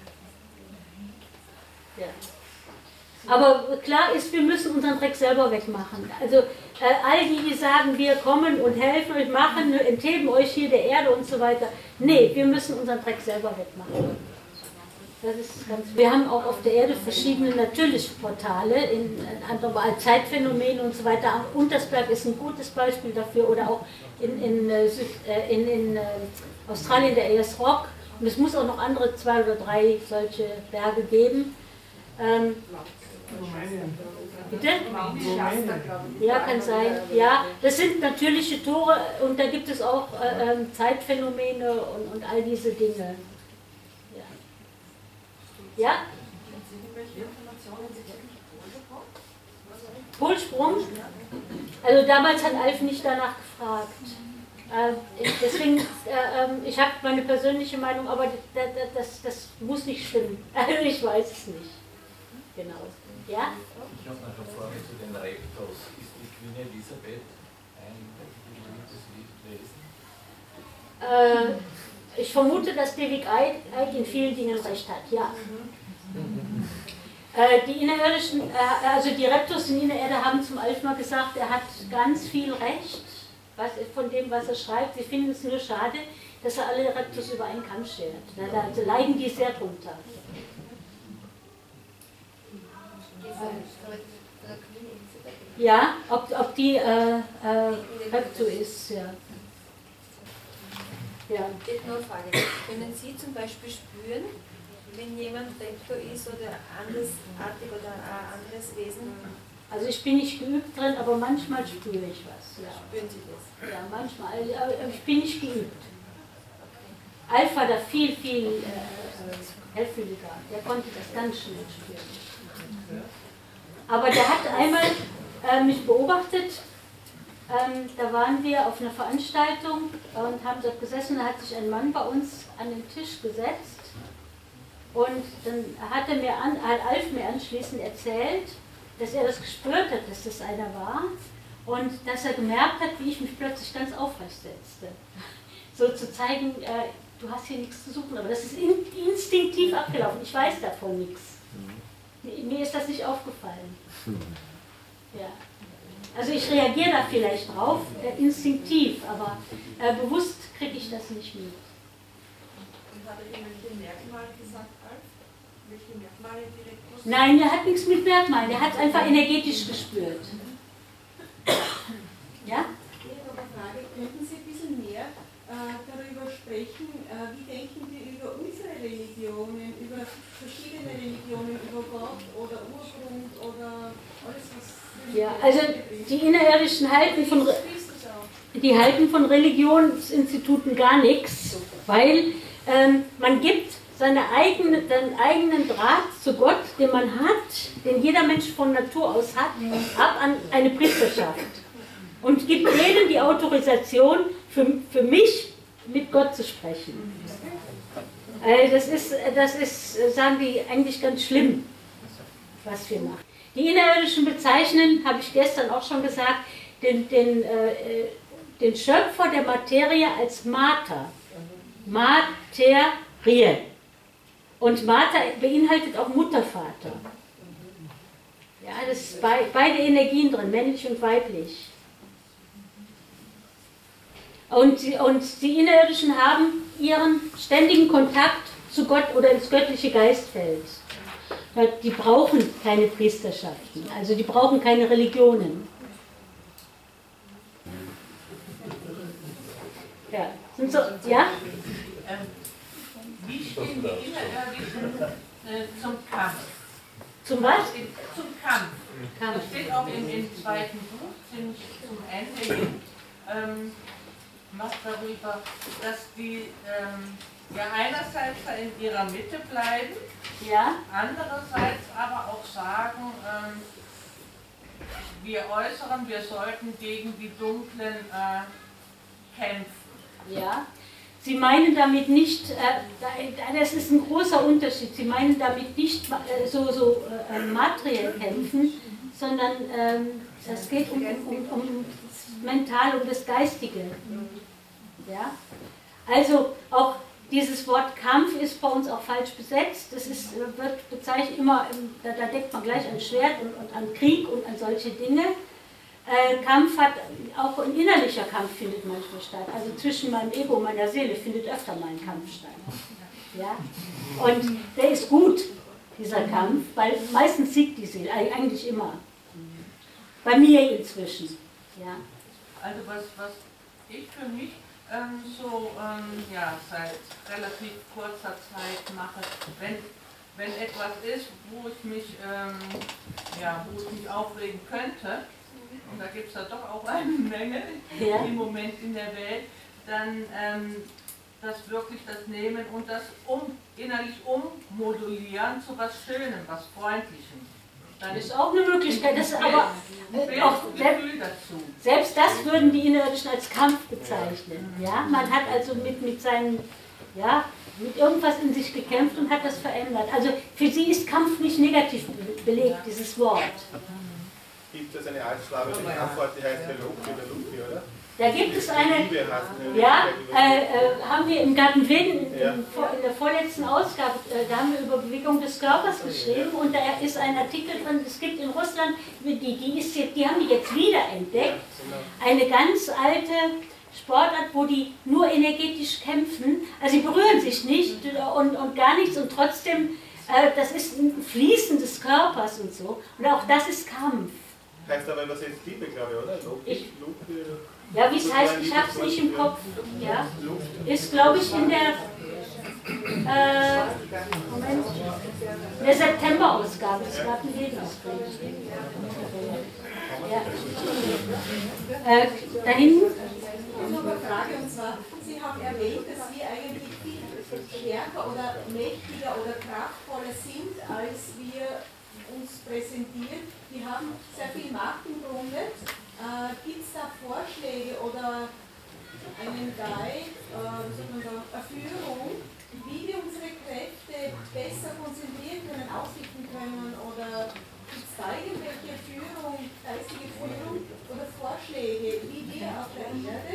B: Ja. Aber klar ist, wir müssen unseren Dreck selber wegmachen. Also äh, all die, die sagen, wir kommen und helfen euch, machen, entheben euch hier der Erde und so weiter. Nee, wir müssen unseren Dreck selber wegmachen. Das ist ganz, wir haben auch auf der Erde verschiedene natürliche Portale, in, in Zeitphänomene und so weiter. Untersberg ist ein gutes Beispiel dafür, oder auch in, in, in, in Australien der Ayers Rock. Und es muss auch noch andere zwei oder drei solche Berge geben. Ähm, Bitte? Ja, kann sein. Ja, das sind natürliche Tore und da gibt es auch äh, Zeitphänomene und, und all diese Dinge. Ja? Ja? Polsprung? Also damals hat Alf nicht danach gefragt. Äh, deswegen, äh, äh, ich habe meine persönliche Meinung, aber das, das, das muss nicht stimmen. Also ich weiß es nicht. Genau. Ja?
L: Ich habe noch eine Frage zu den Reptos. Ist die Queen Elisabeth ein berühmtes Wesen?
B: Äh, ich vermute, dass David Icke in vielen Dingen recht hat, ja. Äh, die Innerirdischen, äh, also die Reptos in der Erde haben zum Alf mal gesagt, er hat ganz viel Recht was, von dem, was er schreibt. Sie finden es nur schade, dass er alle Reptos über einen Kamm stellt. Da, da leiden die sehr drunter. Ja, ob, ob die äh, äh, Repto ist, ja. Ja.
D: Ich habe noch eine Frage. Können Sie zum Beispiel spüren, wenn jemand Repto ist oder andersartig oder ein anderes Wesen?
B: Also ich bin nicht geübt drin, aber manchmal spüre ich was. Ja.
D: Spüren Sie das?
B: Ja, manchmal, aber ich bin nicht geübt. Alf war da viel, viel äh, hellfühliger. Der konnte das ganz schnell spüren. Aber der hat einmal äh, mich beobachtet. Ähm, da waren wir auf einer Veranstaltung und haben dort gesessen. Da hat sich ein Mann bei uns an den Tisch gesetzt. Und dann hat, er mir an, hat Alf mir anschließend erzählt, dass er das gespürt hat, dass das einer war. Und dass er gemerkt hat, wie ich mich plötzlich ganz aufrecht setzte. So zu zeigen, äh, du hast hier nichts zu suchen, aber das ist in, instinktiv abgelaufen. Ich weiß davon nichts. Mir ist das nicht aufgefallen. Ja. Also ich reagiere da vielleicht drauf, äh, instinktiv, aber äh, bewusst kriege ich das nicht mit.
R: Und hat er irgendwelche Merkmale gesagt, Alf? Welche Merkmale direkt wusste?
B: Nein, der hat nichts mit Merkmalen, der hat es einfach energetisch gespürt. Ja?
R: Ich habe eine Frage, könnten Sie ein bisschen mehr äh, darüber sprechen, äh, wie denken wir über unsere Religionen, über verschiedene Religionen, über Gott oder Urgrund oder alles, was...
B: Ja, also die Innerirdischen halten von, die halten von Religionsinstituten gar nichts, weil ähm, man gibt seine eigene, seinen eigenen Draht zu Gott, den man hat, den jeder Mensch von Natur aus hat, ab an eine Priesterschaft und gibt denen die Autorisation, für, für mich mit Gott zu sprechen. Äh, das ist, das ist, sagen die, eigentlich ganz schlimm, was wir machen. Die Innerirdischen bezeichnen, habe ich gestern auch schon gesagt, den, den, äh, den Schöpfer der Materie als Mater. Materie. Und Mater beinhaltet auch Muttervater. Ja, das ist bei, beide Energien drin, männlich und weiblich. Und, und die Innerirdischen haben ihren ständigen Kontakt zu Gott oder ins göttliche Geistfeld. Die brauchen keine Priesterschaften, also die brauchen keine Religionen. Ja, sind so, ja?
S: Wie stehen die Innerirdischen äh, zum Kampf?
B: Zum was?
S: Zum Kampf. Kampf. Das steht auch im, im zweiten Buch, ziemlich zum Ende hin, ähm, was darüber, dass die ähm, ja einerseits in ihrer Mitte bleiben,
B: ja.
S: Andererseits aber auch sagen, ähm, wir äußeren, wir sollten gegen die Dunklen äh, kämpfen.
B: Ja. Sie meinen damit nicht, äh, das ist ein großer Unterschied, Sie meinen damit nicht äh, so, so äh, materiell kämpfen, sondern ähm, es geht um, um, um das Mentale, um das Geistige. Ja? Also auch dieses Wort Kampf ist bei uns auch falsch besetzt. Das ist, wird bezeichnet immer, da, da denkt man gleich an Schwert und, und an Krieg und an solche Dinge. Äh, Kampf hat, auch ein innerlicher Kampf findet manchmal statt. Also zwischen meinem Ego und meiner Seele findet öfter mal ein Kampf statt. Ja? Und der ist gut, dieser Kampf, weil meistens siegt die Seele, eigentlich immer. Bei mir inzwischen. Ja.
S: Also was, was ich für mich ähm, so ähm, ja, seit relativ kurzer Zeit mache, wenn, wenn etwas ist, wo ich mich, ähm, ja, wo ich mich aufregen könnte, und da gibt es ja doch auch eine Menge
B: ja.
S: im Moment in der Welt, dann ähm, das wirklich das Nehmen und das um, innerlich ummodulieren zu was Schönem, was Freundlichem. Dann
B: ist auch eine Möglichkeit, das ist aber äh, auch selbst,
S: dazu.
B: selbst das würden die Innerirdischen als Kampf bezeichnen. Ja? Man hat also mit, mit seinen, ja, mit irgendwas in sich gekämpft und hat das verändert. Also für sie ist Kampf nicht negativ belegt, dieses Wort.
O: Gibt es eine altslawische Kampfwort, die heißt Veloki oder Luki, oder?
B: Da gibt es eine, ja, äh, äh, haben wir im Garten Weden in, in, in der vorletzten Ausgabe, äh, da haben wir über Bewegung des Körpers geschrieben und da ist ein Artikel drin, es gibt in Russland, die, die, ist jetzt, die haben die jetzt wiederentdeckt, eine ganz alte Sportart, wo die nur energetisch kämpfen, also sie berühren sich nicht und, und gar nichts und trotzdem, äh, das ist ein Fließen des Körpers und so und auch das ist Kampf.
O: Heißt aber übersetzt Liebe, glaube ich, oder? Loki,
B: ich,
O: Loki,
B: ja, wie es heißt, ich habe es nicht im Kopf. Ja. Ist, glaube ich, in der, äh, Moment, in der September-Ausgabe des Garten Wedens. Ja. Äh, da hinten.
R: Noch eine Frage, und zwar, Sie haben erwähnt, dass wir eigentlich viel stärker oder mächtiger oder kraftvoller sind, als wir uns präsentieren. Wir haben sehr viel Macht im Grunde. Äh, Gibt es da Vorschläge oder einen Guide, äh, wie sagt man da, eine Führung, wie wir unsere Kräfte besser konzentrieren können, ausrichten können? Oder gibt es da irgendwelche Führung, geistige Führung oder Vorschläge?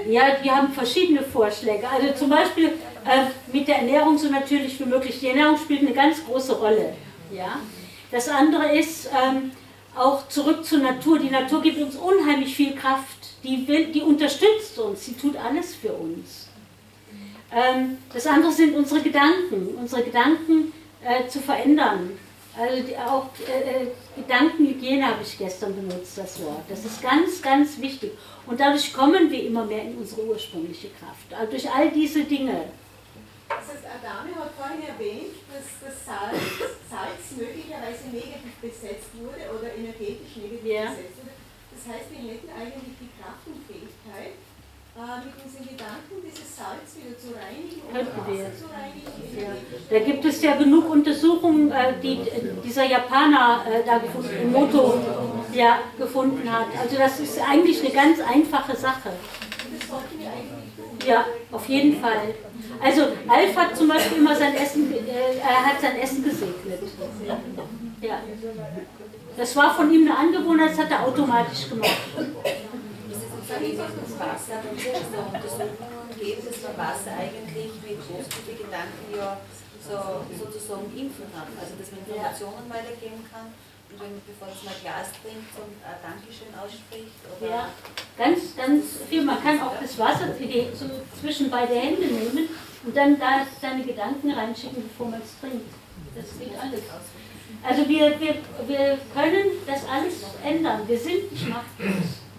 B: Ja, die haben verschiedene Vorschläge. Also zum Beispiel äh, mit der Ernährung so natürlich wie möglich. Die Ernährung spielt eine ganz große Rolle. Ja? Das andere ist ähm, auch zurück zur Natur. Die Natur gibt uns unheimlich viel Kraft. Die, will, die unterstützt uns, sie tut alles für uns. Ähm, das andere sind unsere Gedanken. Unsere Gedanken äh, zu verändern. Also die, auch äh, Gedankenhygiene habe ich gestern benutzt, das Wort. Das ist ganz, ganz wichtig. Und dadurch kommen wir immer mehr in unsere ursprüngliche Kraft. Also durch all diese Dinge.
R: Das heißt, Adame hat vorhin erwähnt, dass das Salz, Salz möglicherweise negativ besetzt wurde oder energetisch negativ
B: ja.
R: besetzt wurde. Das heißt, wir hätten eigentlich die Kraft und Fähigkeit, mit unseren Gedanken dieses Salz wieder zu reinigen und Wasser zu reinigen.
B: Ja. Da gibt es ja genug Untersuchungen, die dieser Japaner da gefunden, Moto ja, gefunden hat. Also das ist eigentlich eine ganz einfache Sache.
R: Das sollten wir eigentlich tun.
B: Ja, auf jeden Fall. Also Alf hat zum Beispiel immer sein Essen, äh, er hat sein Essen gesegnet. Ja. Das war von ihm eine Angewohnheit, das hat er automatisch gemacht.
D: Sag ich mal das Wasser, wenn es so Untersuchungen gibt, dass man Wasser eigentlich mit positive Gedanken ja so, sozusagen impfen kann. Also dass man Informationen weitergeben kann und wenn, bevor man ein Glas trinkt und ein Dankeschön ausspricht. Oder
B: ja, ganz, ganz viel. Man kann auch das Wasser so zwischen beide Hände nehmen und dann da seine Gedanken reinschicken, bevor man es trinkt. Das geht alles. Also wir, wir, wir können das alles ändern. Wir sind nicht machtlos.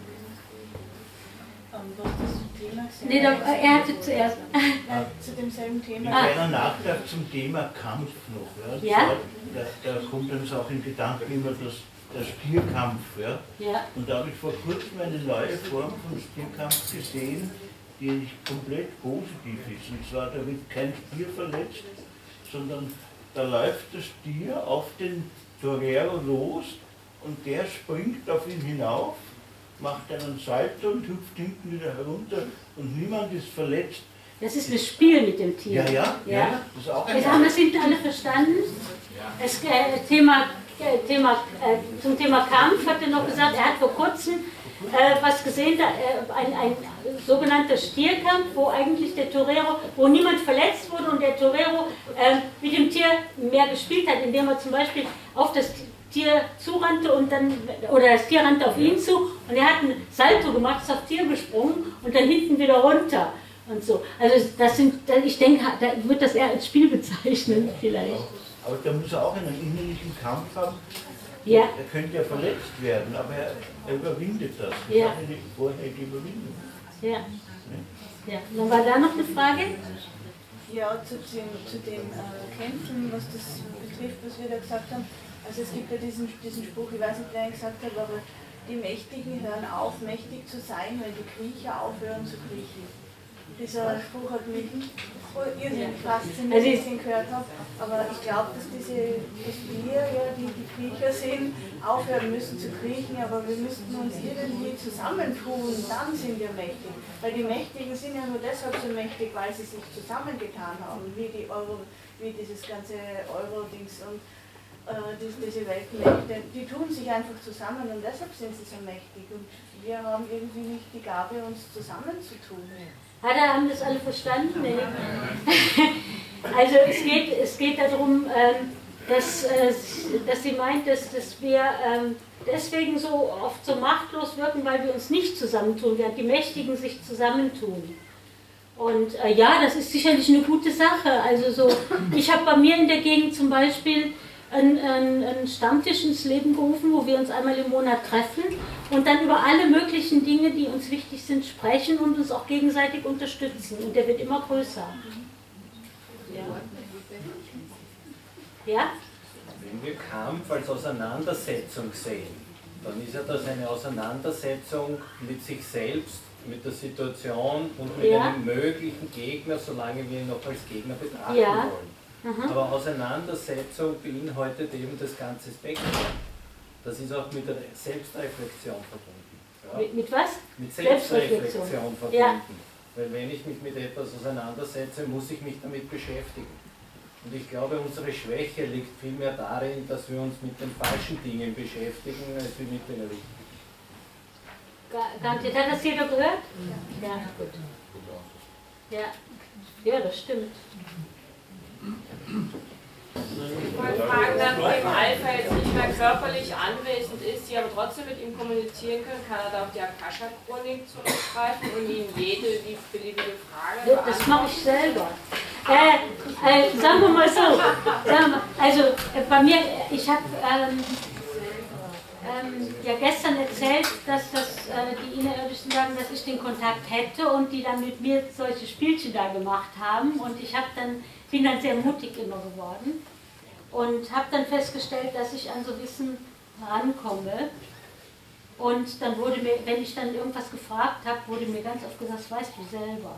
B: Nee, da, er hatte zuerst.
J: Ja, zu demselben Thema.
U: Ein kleiner Nachtrag zum Thema Kampf noch. Ja?
B: Ja?
U: Da, da kommt uns auch in Gedanken immer das, der Stierkampf. Ja?
B: Ja.
U: Und da habe ich vor kurzem eine neue Form von Stierkampf gesehen, die komplett positiv ist. Und zwar, da wird kein Stier verletzt, sondern da läuft der Stier auf den Torero los und der springt auf ihn hinauf, macht einen Salto und hüpft hinten wieder herunter und niemand ist verletzt.
B: Das ist ein Spiel mit dem Tier.
U: Ja, ja, ja. ja
B: das ist auch ein haben wir es hinten alle verstanden? Ja. Das äh, Thema, äh, Thema, äh, zum Thema Kampf hat er noch gesagt, er hat vor kurzem äh, was gesehen, da, äh, ein, ein sogenannter Stierkampf, wo eigentlich der Torero, wo niemand verletzt wurde und der Torero äh, mit dem Tier mehr gespielt hat, indem er zum Beispiel auf das Tier zurannte und dann, oder das Tier rannte auf ihn zu und er hat einen Salto gemacht, ist auf Tier gesprungen und dann hinten wieder runter und so. Also das sind, ich denke, da wird das eher als Spiel bezeichnen vielleicht.
U: Aber da muss er auch einen innerlichen Kampf haben.
B: Ja.
U: Er könnte ja verletzt werden, aber er, er überwindet das. Das
B: ja.
U: ist eine vorherige Überwindung.
B: Ja. Ja. Dann war da noch eine Frage?
J: Ja, zu den, zu den äh, Kämpfen, was das betrifft, was wir da gesagt haben. Also es gibt ja diesen, diesen Spruch, ich weiß nicht, wer ihn gesagt hat, aber die Mächtigen hören auf, mächtig zu sein, wenn die Kriecher aufhören zu kriechen. Dieser Spruch hat mich irrsinnig fasziniert, als ich ihn gehört habe. Aber ich glaube, dass, diese, dass wir, ja, die, die Kriecher sind, aufhören müssen zu kriechen, aber wir müssten uns irgendwie zusammentun, dann sind wir mächtig. Weil die Mächtigen sind ja nur deshalb so mächtig, weil sie sich zusammengetan haben, wie, die Euro, wie dieses ganze Euro-Dings und äh, diese, diese Weltmächte. Die tun sich einfach zusammen und deshalb sind sie so mächtig. Und wir haben irgendwie nicht die Gabe, uns zusammenzutun.
B: Hat er, haben das alle verstanden? Nee. Also es geht, es geht darum, dass, dass sie meint, dass, dass wir deswegen so oft so machtlos wirken, weil wir uns nicht zusammentun, während die Mächtigen sich zusammentun. Und äh, ja, das ist sicherlich eine gute Sache. Also so, ich habe bei mir in der Gegend zum Beispiel einen, einen Stammtisch ins Leben gerufen, wo wir uns einmal im Monat treffen und dann über alle möglichen Dinge, die uns wichtig sind, sprechen und uns auch gegenseitig unterstützen. Und der wird immer größer. Ja? Ja?
L: Wenn wir Kampf als Auseinandersetzung sehen, dann ist ja das eine Auseinandersetzung mit sich selbst, mit der Situation und mit
B: ja.
L: einem möglichen Gegner, solange wir ihn noch als Gegner betrachten
B: ja.
L: wollen. Mhm. Aber Auseinandersetzung beinhaltet eben das ganze Spektrum. Das ist auch mit der Selbstreflexion verbunden. Ja?
B: Mit, mit was?
L: Mit Selbstreflexion, Selbstreflexion verbunden. Ja. Weil wenn ich mich mit etwas auseinandersetze, muss ich mich damit beschäftigen. Und ich glaube, unsere Schwäche liegt vielmehr darin, dass wir uns mit den falschen Dingen beschäftigen, als mit den richtigen.
B: Garantiert. Hat das jeder gehört? Ja, ja gut. Ja. Ja, das stimmt.
T: Ich wollte fragen, dann, wo im Alpha jetzt nicht mehr körperlich anwesend ist, Sie aber trotzdem mit ihm kommunizieren können, kann er da auf die Akasha-Chronik zurückgreifen und Ihnen jede wie beliebige Frage beantworten?
B: Das mache ich selber. Äh, äh, sagen wir mal so, sagen wir, also äh, bei mir, ich habe ähm, ähm, ja gestern erzählt, dass das, äh, die Innerirdischen sagen, dass ich den Kontakt hätte und die dann mit mir solche Spielchen da gemacht haben und ich habe dann, bin dann sehr mutig immer geworden und habe dann festgestellt, dass ich an so Wissen rankomme und dann wurde mir, wenn ich dann irgendwas gefragt habe, wurde mir ganz oft gesagt, das weißt du selber.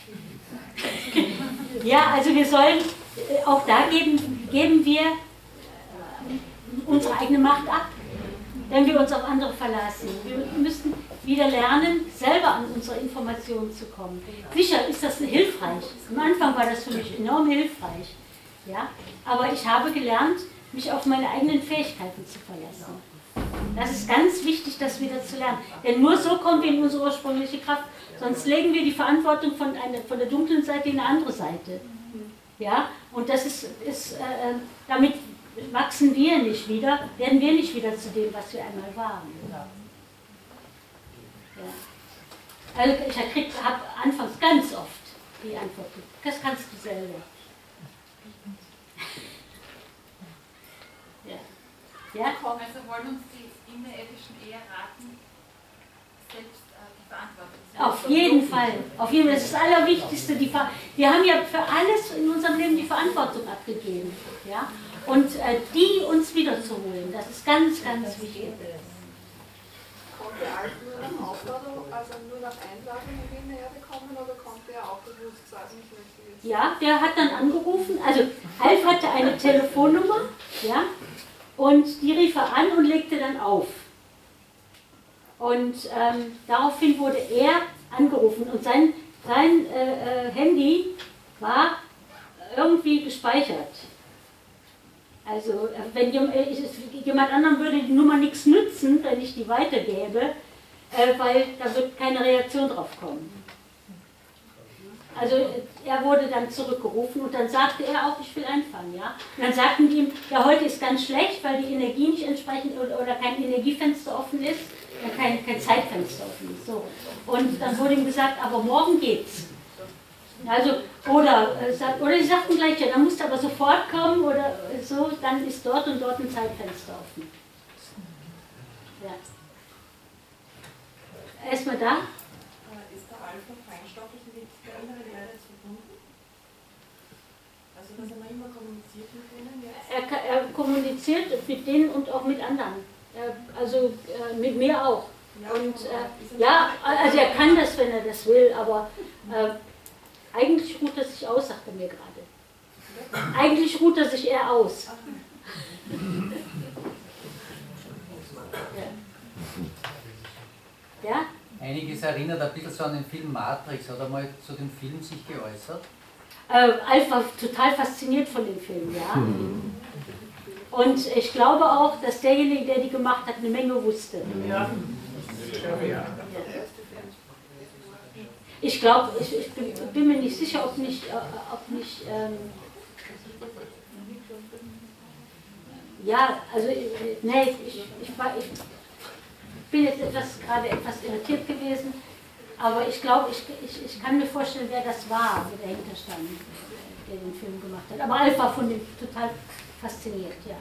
B: Ja, also wir sollen, auch da geben, geben wir unsere eigene Macht ab, wenn wir uns auf andere verlassen. Wir müssen wieder lernen, selber an unsere Informationen zu kommen. Sicher ist das hilfreich. Am Anfang war das für mich enorm hilfreich. Ja? Aber ich habe gelernt, mich auf meine eigenen Fähigkeiten zu verlassen. Das ist ganz wichtig, das wieder zu lernen. Denn nur so kommen wir in unsere ursprüngliche Kraft. Sonst legen wir die Verantwortung von, eine, von der dunklen Seite in eine andere Seite. Ja? Und das ist, ist äh, damit wachsen wir nicht wieder, werden wir nicht wieder zu dem, was wir einmal waren. Ja. Also ich habe anfangs ganz oft die Antwort, das kannst du selber. Ja. Ja?
C: Also wollen uns die innerirdischen eher raten, selbst äh, die Verantwortung zu nehmen?
B: Auf jeden Fall. Auf jeden Fall. Das ist das Allerwichtigste. Die Ver wir haben ja für alles in unserem Leben die Verantwortung abgegeben. Ja? Und äh, die uns wiederzuholen, das ist ganz, ganz wichtig.
H: Konnte Alf nur nach Aufforderung, also nur nach Einladung in die Erde kommen oder konnte er auch bewusst sagen, ich möchte jetzt?
B: Ja, der hat dann angerufen, also Alf hatte eine Telefonnummer, ja, und die rief er an und legte dann auf. Und ähm, daraufhin wurde er angerufen und sein, sein äh, äh, Handy war irgendwie gespeichert. Also wenn jemand anderem würde die Nummer nichts nützen, wenn ich die weitergebe, äh, weil da wird keine Reaktion drauf kommen. Also er wurde dann zurückgerufen und dann sagte er auch, ich will einfangen. Ja? Und dann sagten die ihm, ja heute ist ganz schlecht, weil die Energie nicht entsprechend oder, oder kein Energiefenster offen ist, kein, kein Zeitfenster offen ist. So. Und dann wurde ihm gesagt, aber morgen geht's. Also, oder, äh, oder sie sagten gleich, ja, dann musst du aber sofort kommen oder so, dann ist dort und dort ein Zeitfenster offen. Ja. Erstmal da.
R: Ist der Alpha feinstofflich mit der inneren Erde verbunden? Also, dass er noch immer kommuniziert mit denen jetzt?
B: Er, er kommuniziert mit denen und auch mit anderen. Er, also äh, mit mir auch. Und äh, ja, also er kann das, wenn er das will, aber äh, eigentlich ruht er sich aus, sagt er mir gerade. Eigentlich ruht er sich eher aus. Ja? Ja?
A: Einiges erinnert ein bisschen so an den Film Matrix. Hat er mal zu dem Film sich geäußert?
B: Äh, Alf war total fasziniert von dem Film, ja. Und ich glaube auch, dass derjenige, der die gemacht hat, eine Menge wusste. Ja. Ich glaube, ich, ich bin, bin mir nicht sicher, ob nicht, äh, ob nicht ähm, ja, also, äh, nee, ich, ich, war, ich bin jetzt etwas, gerade etwas irritiert gewesen, aber ich glaube, ich, ich, ich kann mir vorstellen, wer das war, der dahinter stand, der den Film gemacht hat. Aber Alf war von dem total fasziniert, ja.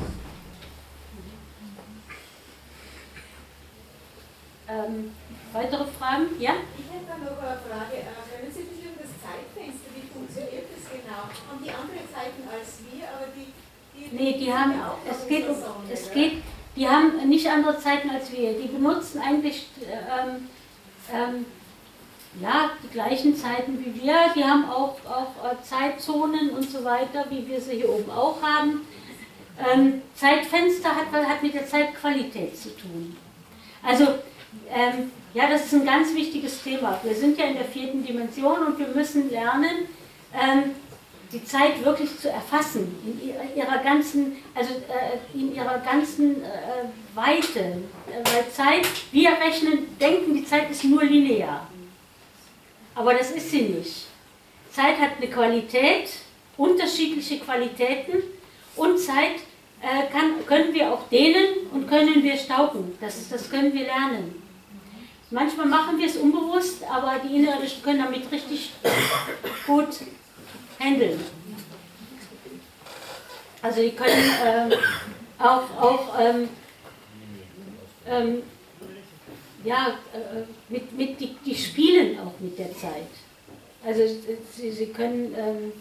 B: Ähm, weitere Fragen? Ja?
R: Ich hätte da noch eine Frage. Können Sie ein bisschen über das Zeitfenster, wie funktioniert das genau? Haben die andere Zeiten als wir, aber die... die
B: nee, die haben, es geht um, es geht, die haben nicht andere Zeiten als wir. Die benutzen eigentlich ähm, ähm, ja, die gleichen Zeiten wie wir. Die haben auch, auch Zeitzonen und so weiter, wie wir sie hier oben auch haben. Ähm, Zeitfenster hat, hat mit der Zeitqualität zu tun. Also, ähm, ja, das ist ein ganz wichtiges Thema. Wir sind ja in der vierten Dimension und wir müssen lernen, ähm, die Zeit wirklich zu erfassen, in ihrer, ihrer ganzen, also äh, in ihrer ganzen äh, Weite. Äh, weil Zeit, wir rechnen, denken, die Zeit ist nur linear. Aber das ist sie nicht. Zeit hat eine Qualität, unterschiedliche Qualitäten, und Zeit äh, kann, können wir auch dehnen und können wir stauchen. Das, das können wir lernen. Manchmal machen wir es unbewusst, aber die Innerirdischen können damit richtig gut handeln. Also die können ähm, auch, auch ähm, ähm, ja, äh, mit, mit, die, die spielen auch mit der Zeit. Also sie, sie können ähm,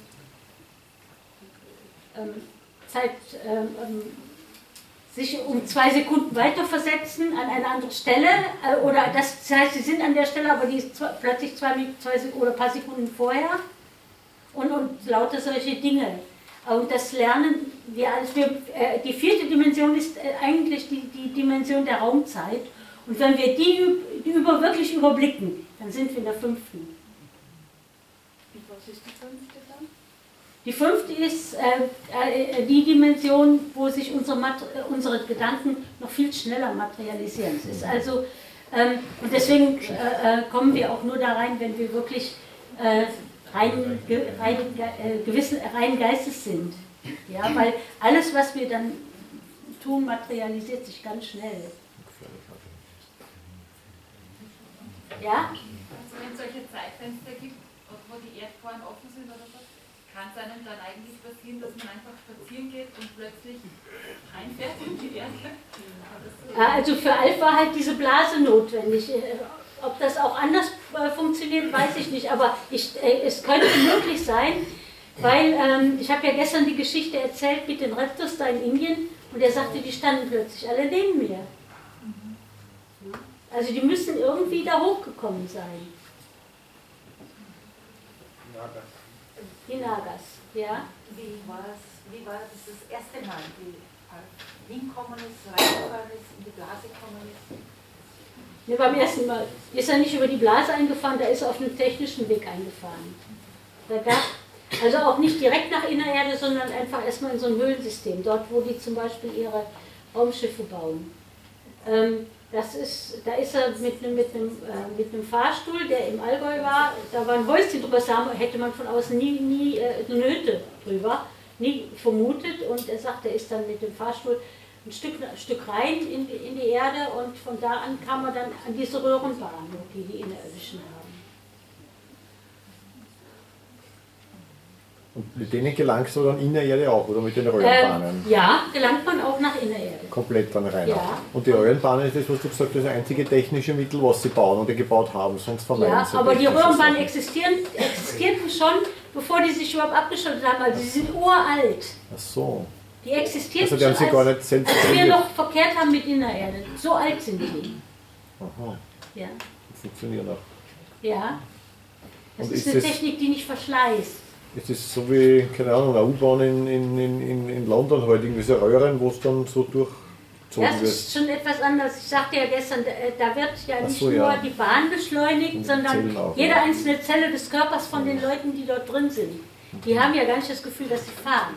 B: ähm, Zeit ähm, sich um zwei Sekunden weiterversetzen an eine andere Stelle, äh, oder das, das heißt, sie sind an der Stelle, aber die ist zwei, plötzlich zwei, zwei oder ein paar Sekunden vorher, und, und lauter solche Dinge. Und das lernen wir alles. Wir, äh, die vierte Dimension ist äh, eigentlich die, die Dimension der Raumzeit, und wenn wir die, die über, wirklich überblicken, dann sind wir in der fünften.
J: Und was ist die fünfte dann?
B: Die fünfte ist äh, äh, die Dimension, wo sich unsere, Mat unsere Gedanken noch viel schneller materialisieren. Es ist also, ähm, und deswegen äh, äh, kommen wir auch nur da rein, wenn wir wirklich äh, rein, ge, rein, äh, gewissen, rein Geistes sind. Ja, weil alles, was wir dann tun, materialisiert sich ganz schnell. Ja?
C: Also wenn es solche Zeitfenster gibt, wo die Erdporen offen sind oder so, kann es einem dann eigentlich passieren, dass man einfach spazieren geht und plötzlich einfährt in die Erde?
B: Ja, also für Alf war halt diese Blase notwendig. Ob das auch anders funktioniert, weiß ich nicht, aber ich, es könnte möglich sein, weil ähm, ich habe ja gestern die Geschichte erzählt mit den Reptos da in Indien, und er sagte, die standen plötzlich alle neben mir. Also die müssen irgendwie da hochgekommen sein. Die Nagas, ja.
M: Wie war es, wie war das, das erste Mal, wie hinkommen ist, reingefahren ist, in die Blase gekommen ist?
B: Ne, beim ersten Mal ist er nicht über die Blase eingefahren, da ist er auf einem technischen Weg eingefahren. Da gab, also auch nicht direkt nach Innererde, sondern einfach erstmal in so ein Höhlensystem, dort wo die zum Beispiel ihre Raumschiffe bauen. Ähm, Das ist, da ist er mit einem, mit, einem, äh, mit einem Fahrstuhl, der im Allgäu war, da war ein Häuschen drüber, da hätte man von außen nie, nie äh, Nöte drüber, nie vermutet, und er sagt, er ist dann mit dem Fahrstuhl ein Stück, ein Stück rein in die, in die Erde, und von da an kam er dann an diese Röhrenbahn, die die Innerirdischen haben.
F: Und mit denen gelangst du dann in der Erde auch, oder mit den Röhrenbahnen?
B: Ähm, ja, gelangt man auch nach Innererde.
F: Komplett dann rein.
B: Ja.
F: Und die Röhrenbahnen ist das, was du gesagt hast, das einzige technische Mittel, was sie bauen oder gebaut haben, sonst vermeiden
B: Ja,
F: sie
B: aber die
F: technische
B: Röhrenbahnen
F: Sachen.
B: existieren, existierten schon, bevor die sich überhaupt abgeschottet haben, also sie sind uralt.
F: Ach so.
B: Die existierten
F: Also die haben sie
B: schon,
F: gar
B: als,
F: nicht selbst
B: als wir
F: kreiert.
B: noch verkehrt haben mit Innererde. So alt sind die.
F: Aha.
B: Ja.
F: Funktioniert auch.
B: Ja. Das
F: Und
B: ist,
F: ist
B: eine
F: das-
B: Technik, die nicht verschleißt.
F: Ist das so wie, keine Ahnung, eine U-Bahn in, in, in, in London halt, irgendwie so Röhren, wo es dann so durchgezogen
B: Ja, es
F: wird?
B: ist schon etwas anders. Ich sagte ja gestern, äh, da wird ja
F: Ach
B: nicht
F: so,
B: nur
F: ja.
B: die Bahn beschleunigt,
F: Und die
B: sondern
F: Zellen auch,
B: jede
F: ja.
B: einzelne Zelle des Körpers von den Leuten, die dort drin sind. Die haben ja gar nicht das Gefühl, dass sie fahren.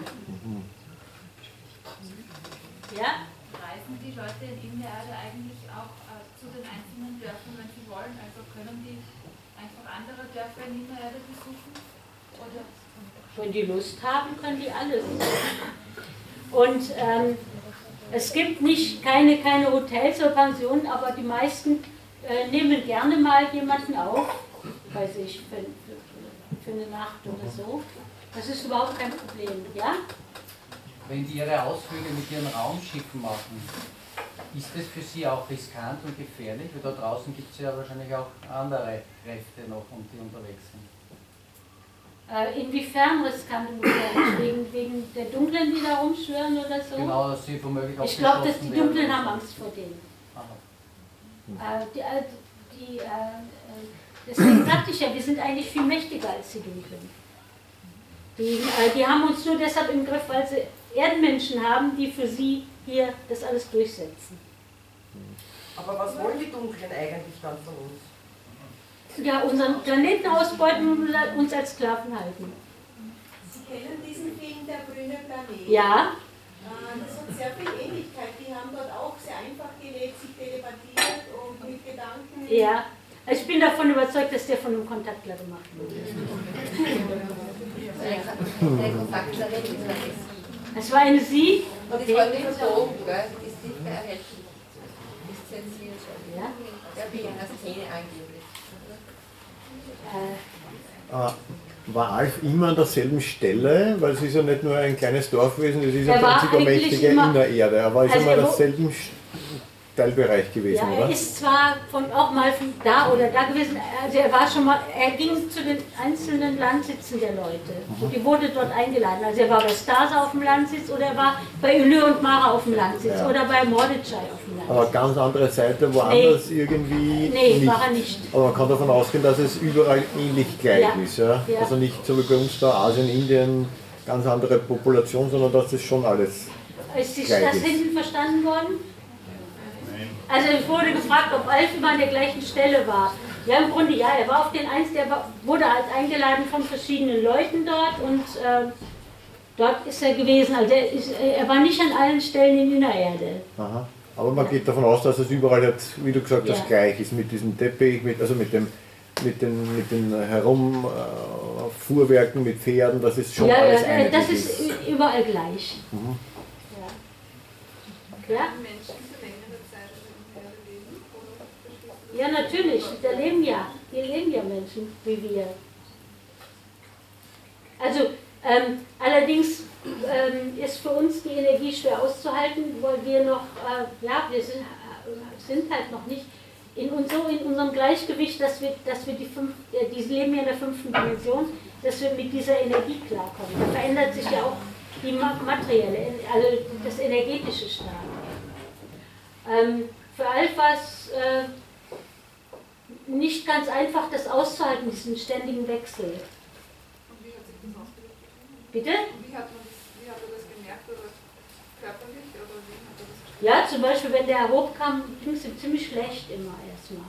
B: Ja?
C: Reisen die Leute in der Erde eigentlich auch äh, zu den einzelnen Dörfern, wenn sie wollen? Also können die einfach andere Dörfer in der Erde besuchen? Oder?
B: Wenn die Lust haben, können die alles. Und ähm, es gibt nicht keine, keine Hotels oder Pensionen, aber die meisten äh, nehmen gerne mal jemanden auf, weiß ich, für, für, für eine Nacht oder so. Das ist überhaupt kein Problem, ja?
A: Wenn die ihre Ausflüge mit ihren Raumschiffen machen, ist das für sie auch riskant und gefährlich? Weil da draußen gibt es ja wahrscheinlich auch andere Kräfte noch, um die unterwegs sind.
B: Äh, inwiefern riskant und gefährlich? Wegen, wegen der Dunklen, die da rumschwirren oder so?
A: Genau, dass sie womöglich auch
B: Ich glaube, dass
A: beschossen
B: die Dunklen
A: werden.
B: haben Angst vor denen.
A: Aha.
B: Äh, die, äh, die, äh, äh, deswegen sagte ich ja, wir sind eigentlich viel mächtiger als die Dunklen. Die, äh, die haben uns nur deshalb im Griff, weil sie Erdenmenschen haben, die für sie hier das alles durchsetzen.
K: Aber was wollen die Dunklen eigentlich dann von uns?
B: Ja, unseren Planeten ausbeuten und uns als Sklaven halten.
R: kennen diesen Film Der grüne Planet.
B: Ja.
R: Das hat sehr viel Ähnlichkeit. Die haben dort auch sehr einfach gelebt, sich telepathiert und mit Gedanken.
B: Ja. Ich bin davon überzeugt, dass der von einem Kontaktler gemacht wurde.
N: Der Kontaktler ist
B: Es war eine Sie.
N: Und das war nicht verbogen, gell? Das ist nicht mehr erhältlich. Das ist zensiert.
B: Ja.
N: Ja, wie in der Szene angeblich.
F: Äh, war Alf immer an derselben Stelle? Weil es ist ja nicht nur ein kleines Dorf gewesen, es ist
B: Er
F: ja
B: war
F: ganz übermächtige
B: eigentlich immer-
F: Innererde. Er war ist
B: Also
F: immer
B: er
F: an
B: wo-
F: derselben Teilbereich gewesen,
B: Ja,
F: oder?
B: er ist zwar von, auch mal von da oder da gewesen, also er war schon mal, er ging zu den einzelnen Landsitzen der Leute. Und die wurde dort eingeladen. Also er war bei Stasa auf dem Landsitz oder er war bei Ülü und Mara auf dem Landsitz
F: Ja.
B: oder bei Mordechai auf dem Landsitz.
F: Aber ganz andere Seite, woanders irgendwie
B: Nee,
F: nicht.
B: war er nicht.
F: Aber man kann davon ausgehen, dass es überall ähnlich gleich
B: Ja.
F: ist. Ja?
B: Ja.
F: Also nicht so wie bei uns da Asien, Indien, ganz andere Population, sondern dass das schon alles
B: Ist sich
F: gleich
B: das
F: ist.
B: hinten verstanden worden? Also ich wurde gefragt, ob Alf immer an der gleichen Stelle war. Ja, im Grunde ja, er war auf den eins, der war, wurde halt eingeladen von verschiedenen Leuten dort und äh, dort ist er gewesen. Also er, ist, er war nicht an allen Stellen in Innererde.
F: Aha. Aber man geht davon aus, dass es überall jetzt, wie du gesagt hast,
B: Ja.
F: gleich ist mit diesem Teppich, mit, also mit dem mit den, mit den Herumfuhrwerken, mit Pferden, das ist schon
B: Ja,
F: alles
B: ja,
F: einheitlich.
B: das ist ü- überall gleich.
F: Mhm.
B: Ja. Ja?
H: Menschen für längere Zeit in der Erde leben? Oder
B: Ja, natürlich. Da leben ja, hier leben ja Menschen wie wir. Also ähm, allerdings ähm, ist für uns die Energie schwer auszuhalten, weil wir noch, äh, ja, wir sind, äh, sind halt noch nicht in, uns, so in unserem Gleichgewicht, dass wir, dass wir die fünf, äh, die leben ja in der fünften Dimension, dass wir mit dieser Energie klarkommen. Da verändert sich ja auch die ma- materielle, also das energetische stark. Ähm, für Alf war es äh, nicht ganz einfach, das auszuhalten, diesen ständigen Wechsel.
H: Und wie hat sich das ausgewirkt?
B: Bitte?
H: Und wie hat, man, wie hat er das gemerkt? Oder körperlich? Oder wie hat er das gespürt?
B: Ja, zum Beispiel, wenn der hochkam, ging es ihm ziemlich schlecht immer erstmal.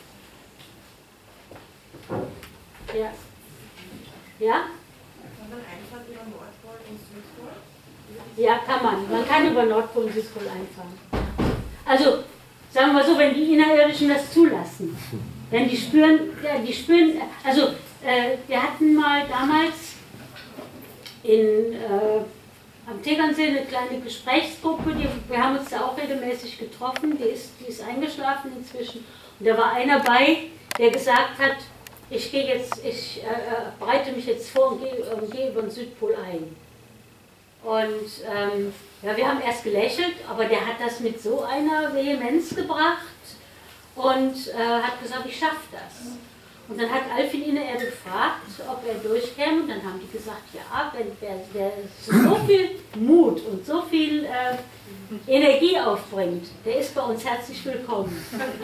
B: Ja. Ja?
M: Kann man einfach über Nordpol und Südpol?
B: Ja, kann man. Man kann über Nordpol und Südpol einfahren. Also, sagen wir mal so, wenn die Innerirdischen das zulassen, wenn die spüren, ja, die spüren, also äh, wir hatten mal damals in, äh, am Tegernsee eine kleine Gesprächsgruppe, die, wir haben uns da auch regelmäßig getroffen, die ist, die ist eingeschlafen inzwischen. Und da war einer bei, der gesagt hat, ich gehe jetzt, ich äh, bereite mich jetzt vor und gehe, äh, gehe über den Südpol ein. Und ähm, ja, wir haben erst gelächelt, aber der hat das mit so einer Vehemenz gebracht und äh, hat gesagt, ich schaffe das. Und dann hat Alf ihn in der Erde gefragt, ob er durchkäme, und dann haben die gesagt, ja, wenn wer, wer so viel Mut und so viel äh, Energie aufbringt, der ist bei uns herzlich willkommen.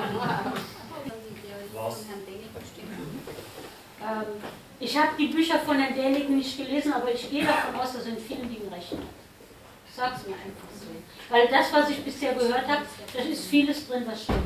V: Was?
B: Ähm, ich habe die Bücher von Herrn Däniken nicht gelesen, aber ich gehe davon aus, dass er in vielen Dingen recht hat. Ich sage es mir einfach so. Weil das, was ich bisher gehört habe, da ist vieles drin, was stimmt.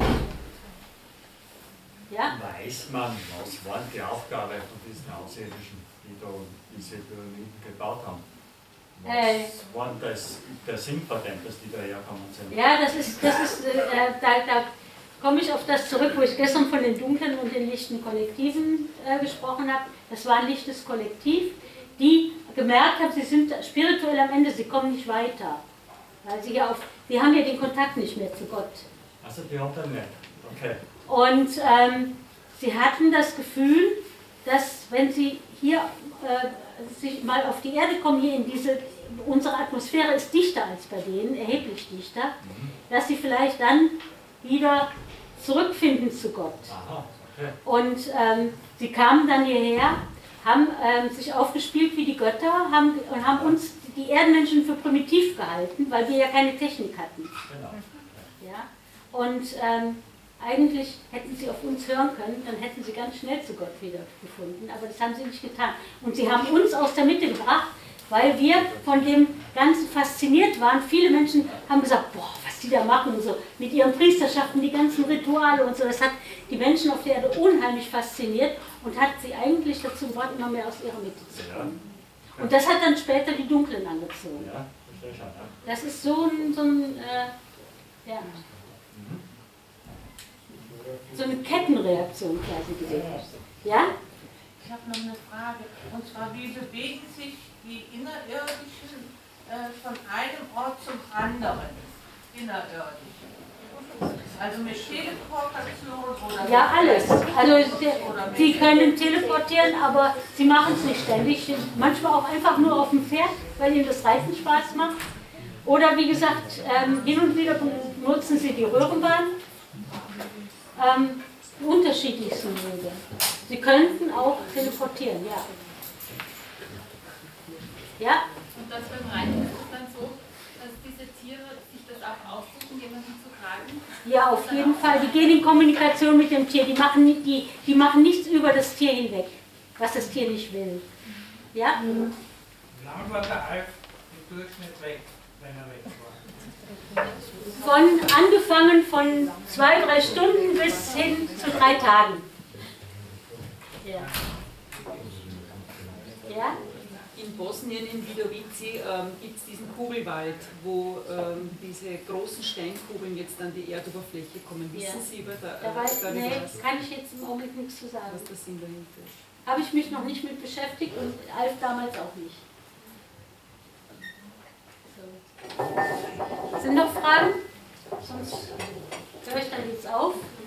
B: Ja?
V: Weiß man, was war die Aufgabe von diesen Außerirdischen, die da diese Pyramiden gebaut haben? Was
B: Äh,
V: war das, der Sinn von dem, dass die da herkommen sind?
B: Ja, das ist, das ist äh, da, da komme ich auf das zurück, wo ich gestern von den dunklen und den lichten Kollektiven äh, gesprochen habe. Das war ein lichtes Kollektiv, die gemerkt haben, sie sind spirituell am Ende, sie kommen nicht weiter. Weil sie ja auf, sie haben ja den Kontakt nicht mehr zu Gott.
V: Also die haben dann nicht. Okay.
B: Und ähm, sie hatten das Gefühl, dass wenn sie hier äh, sich mal auf die Erde kommen, hier in diese, unsere Atmosphäre ist dichter als bei denen, erheblich dichter, dass sie vielleicht dann wieder zurückfinden zu Gott.
V: Aha, okay.
B: Und ähm, sie kamen dann hierher, haben ähm, sich aufgespielt wie die Götter haben, und haben uns, die Erdenmenschen, für primitiv gehalten, weil wir ja keine Technik hatten.
V: Genau.
B: Ja? Und ähm, eigentlich hätten sie auf uns hören können, dann hätten sie ganz schnell zu Gott wieder gefunden, aber das haben sie nicht getan. Und sie haben uns aus der Mitte gebracht, weil wir von dem Ganzen fasziniert waren. Viele Menschen haben gesagt, boah, was die da machen und so, mit ihren Priesterschaften, die ganzen Rituale und so, das hat die Menschen auf der Erde unheimlich fasziniert und hat sie eigentlich dazu gebracht, immer mehr aus ihrer Mitte zu kommen. Und das hat dann später die Dunklen angezogen.
V: Ja, verstehe schon. Ja.
B: Das ist so ein, so ein äh, ja, so eine Kettenreaktion quasi gewesen. Ja?
S: Ich habe noch eine Frage. Und zwar, wie bewegen sich die Innerirdischen äh, von einem Ort zum anderen? Innerirdisch. Also mit Teleportation oder...
B: Ja, alles. Also sie können teleportieren, aber sie machen es nicht ständig. Manchmal auch einfach nur auf dem Pferd, weil ihnen das Reiten Spaß macht. Oder wie gesagt, ähm, hin und wieder nutzen sie die Röhrenbahn. Ähm, die unterschiedlichsten Wege. Sie könnten auch teleportieren, ja. Ja?
C: Und das beim Reiten ist es dann so, dass diese Tiere sich das auch aussuchen, jemanden zu tragen?
B: Ja, auf jeden Fall. Die gehen in Kommunikation mit dem Tier. Die machen, die, die machen nichts über das Tier hinweg, was das Tier nicht will. Ja?
I: Wie lange war der Alf im Durchschnitt weg, wenn er weg war?
B: Von angefangen von zwei, drei Stunden bis hin zu drei Tagen. Ja. Ja?
G: In Bosnien, in Vidovici, ähm, gibt es diesen Kugelwald, wo ähm, diese großen Steinkugeln jetzt an die Erdoberfläche kommen. Wissen
B: Ja.
G: Sie über da,
B: Da weiß,
G: darüber
B: nee,
G: was?
B: kann ich jetzt im Augenblick nichts zu sagen.
G: Was der Sinn dahinter ist.
B: Habe ich mich noch nicht mit beschäftigt und Alf damals auch nicht. So. Sind noch Fragen? Sonst höre ich dann jetzt auf.